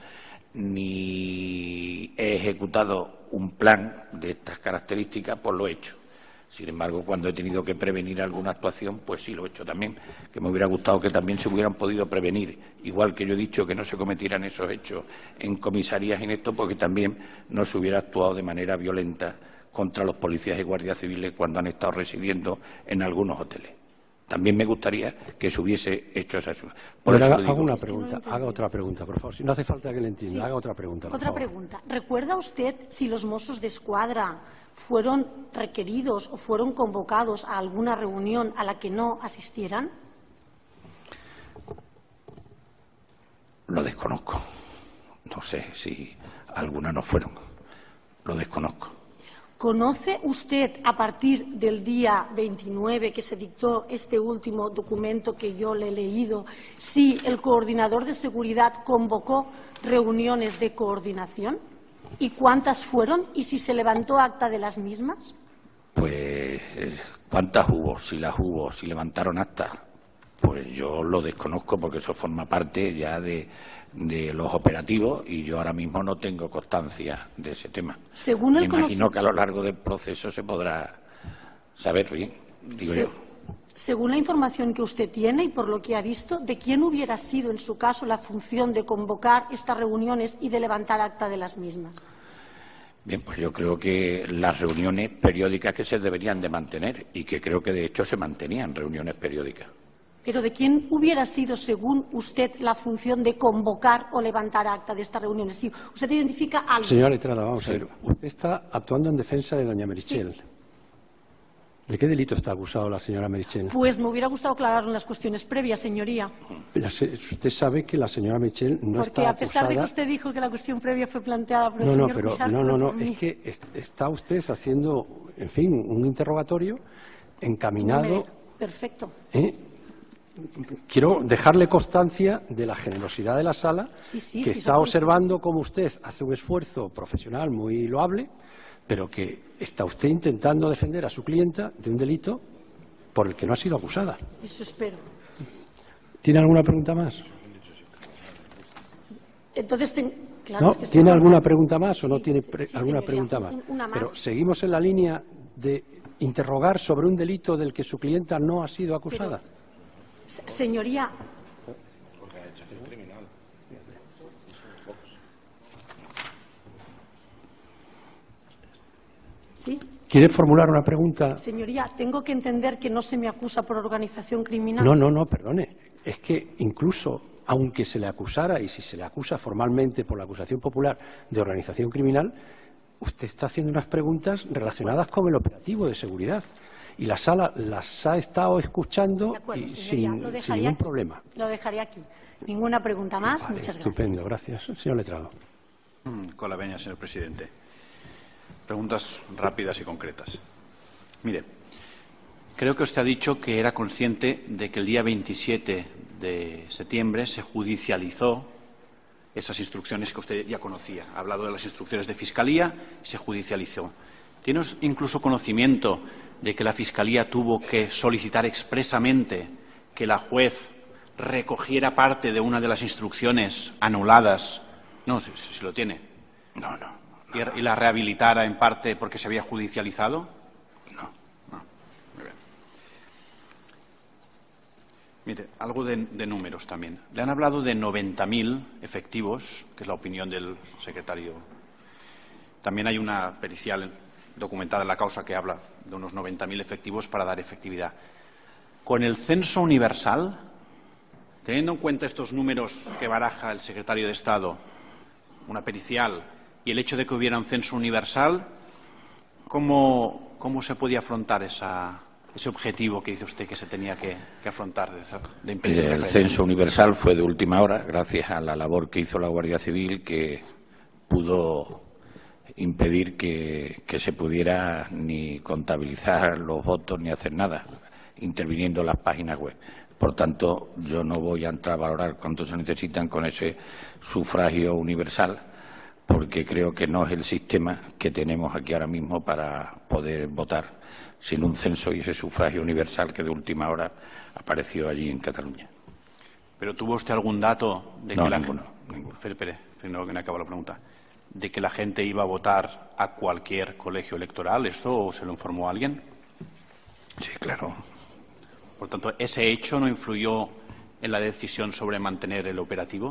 ni he ejecutado un plan de estas características, pues lo he hecho. Sin embargo, cuando he tenido que prevenir alguna actuación, pues sí lo he hecho también, que me hubiera gustado que también se hubieran podido prevenir, igual que yo he dicho que no se cometieran esos hechos en comisarías en esto, porque también no se hubiera actuado de manera violenta contra los policías y guardias civiles cuando han estado residiendo en algunos hoteles. También me gustaría que se hubiese hecho esa... Por Pero eso haga, digo, haga una pregunta, haga otra pregunta, por favor. Si no hace falta que le entienda, Sí. haga otra pregunta, por Otra favor. pregunta. ¿Recuerda usted si los Mossos d'Esquadra fueron requeridos o fueron convocados a alguna reunión a la que no asistieran? Lo desconozco. No sé si algunas no fueron. Lo desconozco. ¿Conoce usted, a partir del día veintinueve que se dictó este último documento que yo le he leído, si el coordinador de seguridad convocó reuniones de coordinación? ¿Y cuántas fueron? ¿Y si se levantó acta de las mismas? Pues, ¿cuántas hubo? Si las hubo, si levantaron actas. Pues yo lo desconozco porque eso forma parte ya de, de los operativos y yo ahora mismo no tengo constancia de ese tema. Según el Me imagino que a lo largo del proceso se podrá saber bien, digo Se- yo. Según la información que usted tiene y por lo que ha visto, ¿de quién hubiera sido en su caso la función de convocar estas reuniones y de levantar acta de las mismas? Bien, pues yo creo que las reuniones periódicas que se deberían de mantener y que creo que de hecho se mantenían reuniones periódicas. Pero ¿de quién hubiera sido, según usted, la función de convocar o levantar acta de estas reuniones? Si usted identifica algo. Señora Estrada, vamos a ver. Usted está actuando en defensa de doña Meritxell. ¿De qué delito está acusado la señora Meritxell? Pues me hubiera gustado aclararlo en las cuestiones previas, señoría. La se- Usted sabe que la señora Meritxell no Porque está a pesar de que acusada... usted dijo que la cuestión previa fue planteada por el No, no, señor pero Cuixart, no, pero no, no. por mí. Es que est- está usted haciendo, en fin, un interrogatorio encaminado... No me- Perfecto. ¿eh? Quiero dejarle constancia de la generosidad de la sala, Sí, sí, que sí, está eso- observando cómo usted hace un esfuerzo profesional muy loable, pero que está usted intentando defender a su clienta de un delito por el que no ha sido acusada. Eso espero. ¿Tiene alguna pregunta más? Entonces, ten- Claro, ¿No? es que esto ¿Tiene es alguna normal. pregunta más o Sí, no tiene sí, pre- sí, alguna señoría, pregunta más? un- una más. Pero seguimos en la línea de interrogar sobre un delito del que su clienta no ha sido acusada. Se- Señoría, ¿sí? ¿Quiere formular una pregunta? Señoría, tengo que entender que no se me acusa por organización criminal. No, no, no, perdone. Es que incluso, aunque se le acusara, y si se le acusa formalmente por la acusación popular de organización criminal, usted está haciendo unas preguntas relacionadas con el operativo de seguridad. Y la sala las ha estado escuchando De acuerdo, y señoría, sin, lo sin dejaría ningún aquí. problema. Lo dejaré aquí. Ninguna pregunta más. Vale, Muchas estupendo, gracias. gracias. Señor Letrado. Con la veña, señor presidente. Preguntas rápidas y concretas. Mire, creo que usted ha dicho que era consciente de que el día veintisiete de septiembre se judicializó esas instrucciones que usted ya conocía. Ha hablado de las instrucciones de Fiscalía y se judicializó. ¿Tiene incluso conocimiento de que la Fiscalía tuvo que solicitar expresamente que la juez recogiera parte de una de las instrucciones anuladas? No, si, si lo tiene. No, no. ¿Y, y la rehabilitara en parte porque se había judicializado? No. No. Muy bien. Mire, algo de, de números también. Le han hablado de noventa mil efectivos, que es la opinión del secretario. También hay una pericial documentada en la causa que habla de unos noventa mil efectivos para dar efectividad. Con el censo universal, teniendo en cuenta estos números que baraja el secretario de Estado, una pericial, y el hecho de que hubiera un censo universal, ¿cómo, cómo se podía afrontar esa, ese objetivo que dice usted que se tenía que, que afrontar de, de impedir El censo universal fue de última hora, gracias a la labor que hizo la Guardia Civil, que pudo impedir que, que se pudiera ni contabilizar los votos ni hacer nada, interviniendo las páginas web. Por tanto, yo no voy a entrar a valorar cuánto se necesitan con ese sufragio universal, porque creo que no es el sistema que tenemos aquí ahora mismo para poder votar sin un censo y ese sufragio universal que de última hora apareció allí en Cataluña. ¿Pero tuvo usted algún dato de No, que la ninguno, gente... ninguno. Espere, espere, primero que me acabo la pregunta. ¿De que la gente iba a votar a cualquier colegio electoral? ¿Esto se lo informó alguien? Sí, claro. Por tanto, ¿ese hecho no influyó en la decisión sobre mantener el operativo?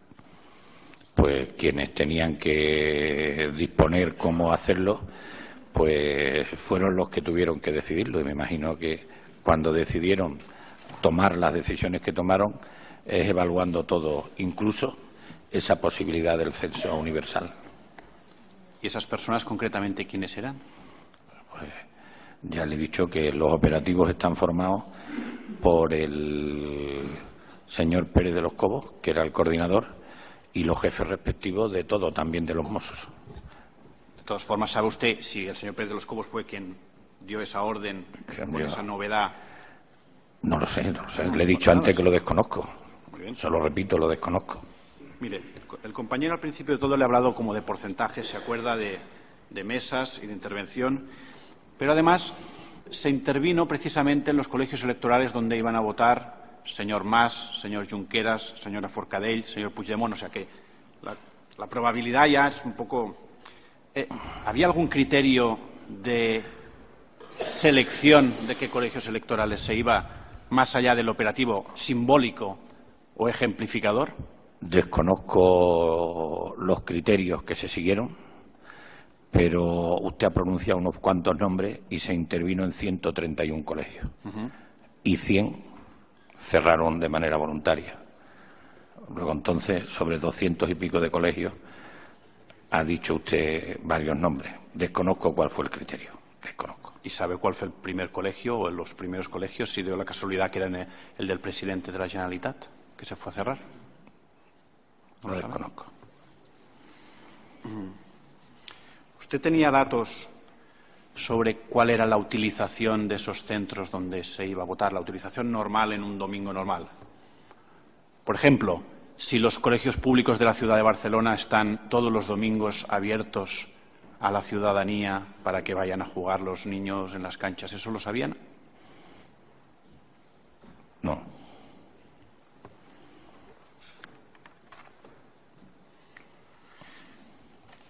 Pues quienes tenían que disponer cómo hacerlo, pues fueron los que tuvieron que decidirlo. Y me imagino que cuando decidieron tomar las decisiones que tomaron, es evaluando todo, incluso esa posibilidad del censo universal. ¿Y esas personas concretamente quiénes eran? Pues ya le he dicho que los operativos están formados por el señor Pérez de los Cobos, que era el coordinador, y los jefes respectivos de todo, también de los Mossos. De todas formas, ¿sabe usted si el señor Pérez de los Cobos fue quien dio esa orden con esa novedad? No lo sé, no lo sé. Le he dicho antes que lo desconozco. Muy bien. Se lo repito, lo desconozco. Mire, el compañero al principio de todo le ha hablado como de porcentajes, se acuerda de, de mesas y de intervención, pero además se intervino precisamente en los colegios electorales donde iban a votar señor Mas, señor Junqueras, señora Forcadell, señor Puigdemont, o sea que la, la probabilidad ya es un poco... Eh, ¿Había algún criterio de selección de qué colegios electorales se iba más allá del operativo simbólico o ejemplificador? Desconozco los criterios que se siguieron, pero usted ha pronunciado unos cuantos nombres y se intervino en ciento treinta y uno colegios. Uh-huh. Y cien cerraron de manera voluntaria. Luego, entonces, sobre doscientos y pico de colegios, ha dicho usted varios nombres. Desconozco cuál fue el criterio. Desconozco. ¿Y sabe cuál fue el primer colegio o los primeros colegios, si dio la casualidad que era el del presidente de la Generalitat, que se fue a cerrar? No lo desconozco. ¿Usted tenía datos sobre cuál era la utilización de esos centros donde se iba a votar, la utilización normal en un domingo normal? Por ejemplo, si los colegios públicos de la ciudad de Barcelona están todos los domingos abiertos a la ciudadanía para que vayan a jugar los niños en las canchas, ¿eso lo sabían? No.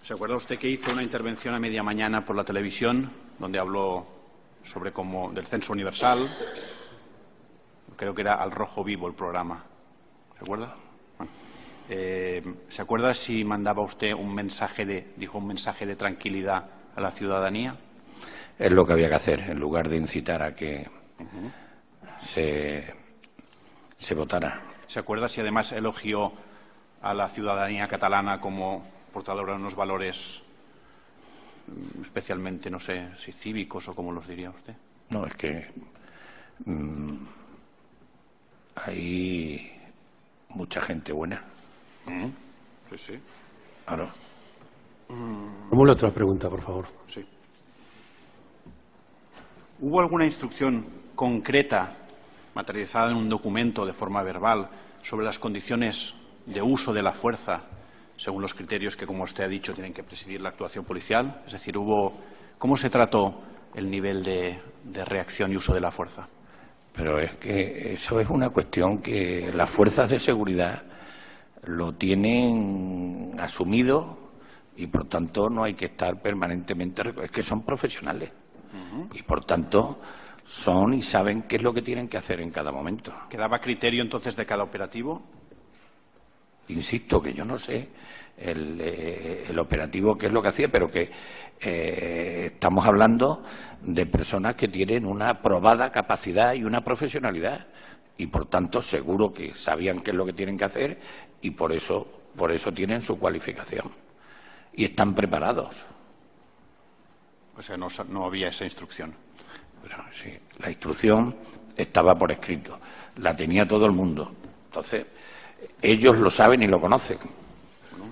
¿Se acuerda usted que hizo una intervención a media mañana por la televisión donde habló sobre cómo del censo universal? Creo que era Al Rojo Vivo el programa. ¿Se acuerda? Bueno, eh, ¿se acuerda si mandaba usted un mensaje de, dijo un mensaje de tranquilidad a la ciudadanía? Es lo que había que hacer, en lugar de incitar a que uh-huh. se, se votara. ¿Se acuerda si además elogió a la ciudadanía catalana como portadora de unos valores especialmente, no sé, si cívicos o cómo los diría usted? No, es que mmm, hay mucha gente buena. Mm. Sí, sí. Claro. Formule otra pregunta, por favor. Sí. ¿Hubo alguna instrucción concreta, materializada en un documento de forma verbal, sobre las condiciones de uso de la fuerza, según los criterios que, como usted ha dicho, tienen que presidir la actuación policial? Es decir, hubo, ¿cómo se trató el nivel de, de reacción y uso de la fuerza? Pero es que eso es una cuestión que las fuerzas de seguridad lo tienen asumido y, por tanto, no hay que estar permanentemente... Es que son profesionales uh-huh. y, por tanto, son y saben qué es lo que tienen que hacer en cada momento. ¿Quedaba criterio, entonces, de cada operativo? Insisto que yo no sé el, eh, el operativo qué es lo que hacía, pero que eh, estamos hablando de personas que tienen una probada capacidad y una profesionalidad y, por tanto, seguro que sabían qué es lo que tienen que hacer y por eso, por eso tienen su cualificación y están preparados. O sea, no, no había esa instrucción. Pero, sí, la instrucción estaba por escrito, la tenía todo el mundo. Entonces, ellos lo saben y lo conocen. Bueno,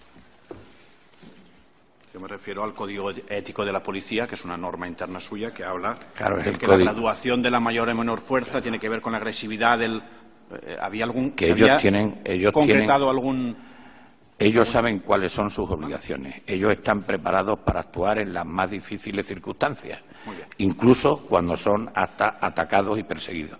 yo me refiero al Código Ético de la Policía, que es una norma interna suya que habla claro, de el que código. La graduación de la mayor o menor fuerza tiene que ver con la agresividad del... Eh, ¿Había algún... Que ¿se ellos había tienen, ellos concretado tienen, algún...? Ellos saben cuáles son sus obligaciones. Ellos están preparados para actuar en las más difíciles circunstancias, incluso cuando son hasta atacados y perseguidos.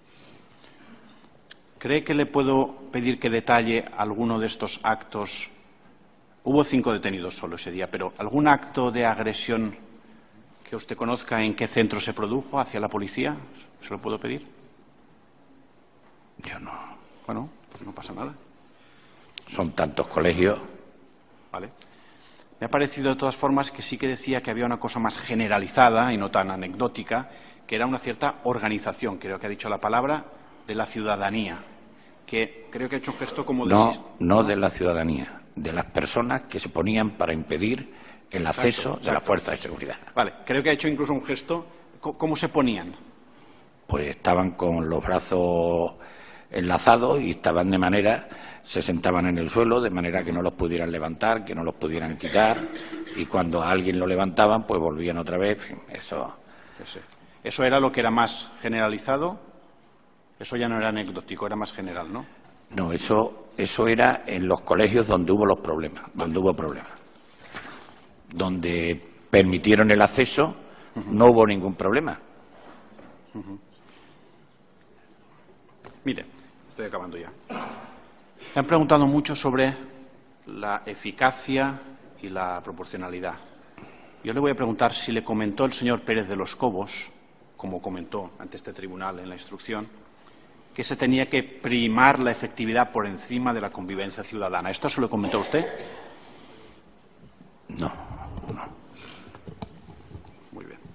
¿Cree que le puedo pedir que detalle alguno de estos actos? Hubo cinco detenidos solo ese día, pero ¿algún acto de agresión que usted conozca en qué centro se produjo hacia la policía? ¿Se lo puedo pedir? Yo no. Bueno, pues no pasa nada. Son tantos colegios. Vale. Me ha parecido de todas formas que sí que decía que había una cosa más generalizada y no tan anecdótica, que era una cierta organización, creo que ha dicho la palabra, de la ciudadanía, que creo que ha hecho un gesto como de... No, no de la ciudadanía, de las personas que se ponían para impedir el acceso exacto, de exacto. la fuerza de seguridad. Vale, creo que ha hecho incluso un gesto. ¿Cómo se ponían? Pues estaban con los brazos enlazados y estaban de manera, se sentaban en el suelo de manera que no los pudieran levantar, que no los pudieran quitar, y cuando a alguien lo levantaban, pues volvían otra vez. En fin, eso. Eso era lo que era más generalizado. Eso ya no era anecdótico, era más general, ¿no? No, eso, eso era en los colegios donde hubo los problemas, vale. donde hubo problemas. Donde permitieron el acceso, uh-huh. no hubo ningún problema. Uh-huh. Mire, estoy acabando ya. Me han preguntado mucho sobre la eficacia y la proporcionalidad. Yo le voy a preguntar si le comentó el señor Pérez de los Cobos, como comentó ante este tribunal en la instrucción, que se tenía que primar la efectividad por encima de la convivencia ciudadana. ¿Esto se lo comentó usted? No, no. Muy bien.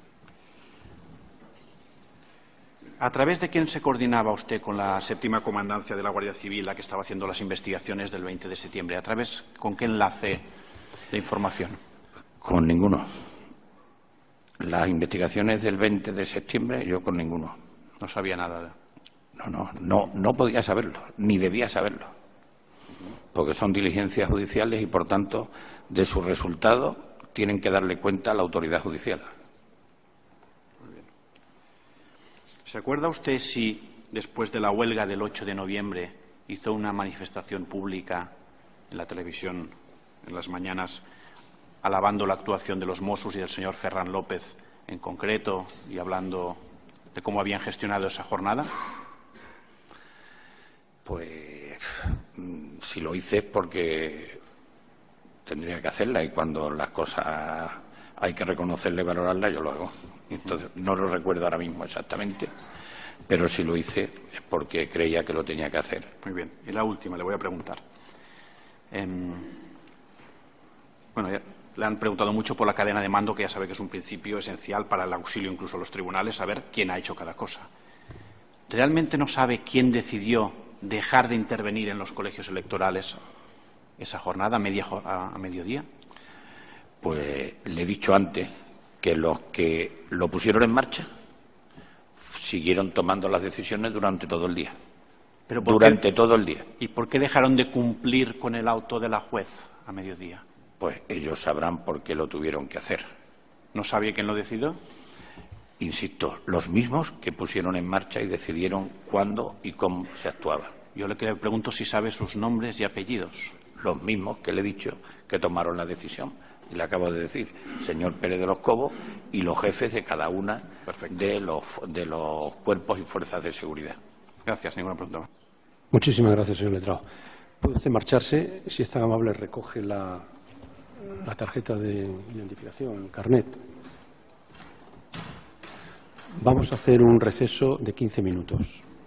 ¿A través de quién se coordinaba usted con la séptima comandancia de la Guardia Civil, la que estaba haciendo las investigaciones del veinte de septiembre? ¿A través con qué enlace de información? Con ninguno. Las investigaciones del veinte de septiembre, yo con ninguno. No sabía nada de... No, no, no, no podía saberlo, ni debía saberlo, porque son diligencias judiciales y, por tanto, de su resultado tienen que darle cuenta a la autoridad judicial. Muy bien. ¿Se acuerda usted si, después de la huelga del ocho de noviembre, hizo una manifestación pública en la televisión, en las mañanas, alabando la actuación de los Mossos y del señor Ferran López en concreto y hablando de cómo habían gestionado esa jornada? Pues si lo hice es porque tendría que hacerla y cuando las cosas hay que reconocerla y valorarlas, yo lo hago. Entonces, no lo recuerdo ahora mismo exactamente, pero si lo hice es porque creía que lo tenía que hacer. Muy bien. Y la última, le voy a preguntar. Eh, bueno, ya le han preguntado mucho por la cadena de mando, que ya sabe que es un principio esencial para el auxilio incluso a los tribunales, saber quién ha hecho cada cosa. ¿Realmente no sabe quién decidió dejar de intervenir en los colegios electorales esa jornada a, media, a, a mediodía? Pues le he dicho antes que los que lo pusieron en marcha siguieron tomando las decisiones durante todo el día. ¿Pero por durante qué, todo el día. ¿Y por qué dejaron de cumplir con el auto de la juez a mediodía? Pues ellos sabrán por qué lo tuvieron que hacer. ¿No sabía quién lo decidió? Insisto, los mismos que pusieron en marcha y decidieron cuándo y cómo se actuaba. Yo le pregunto si sabe sus nombres y apellidos. Los mismos que le he dicho que tomaron la decisión. Y le acabo de decir, señor Pérez de los Cobos y los jefes de cada una de los, de los cuerpos y fuerzas de seguridad. Gracias. Ninguna pregunta más. Muchísimas gracias, señor letrado. Puede usted marcharse. Si es tan amable, recoge la, la tarjeta de identificación, el carnet. Vamos a hacer un receso de quince minutos.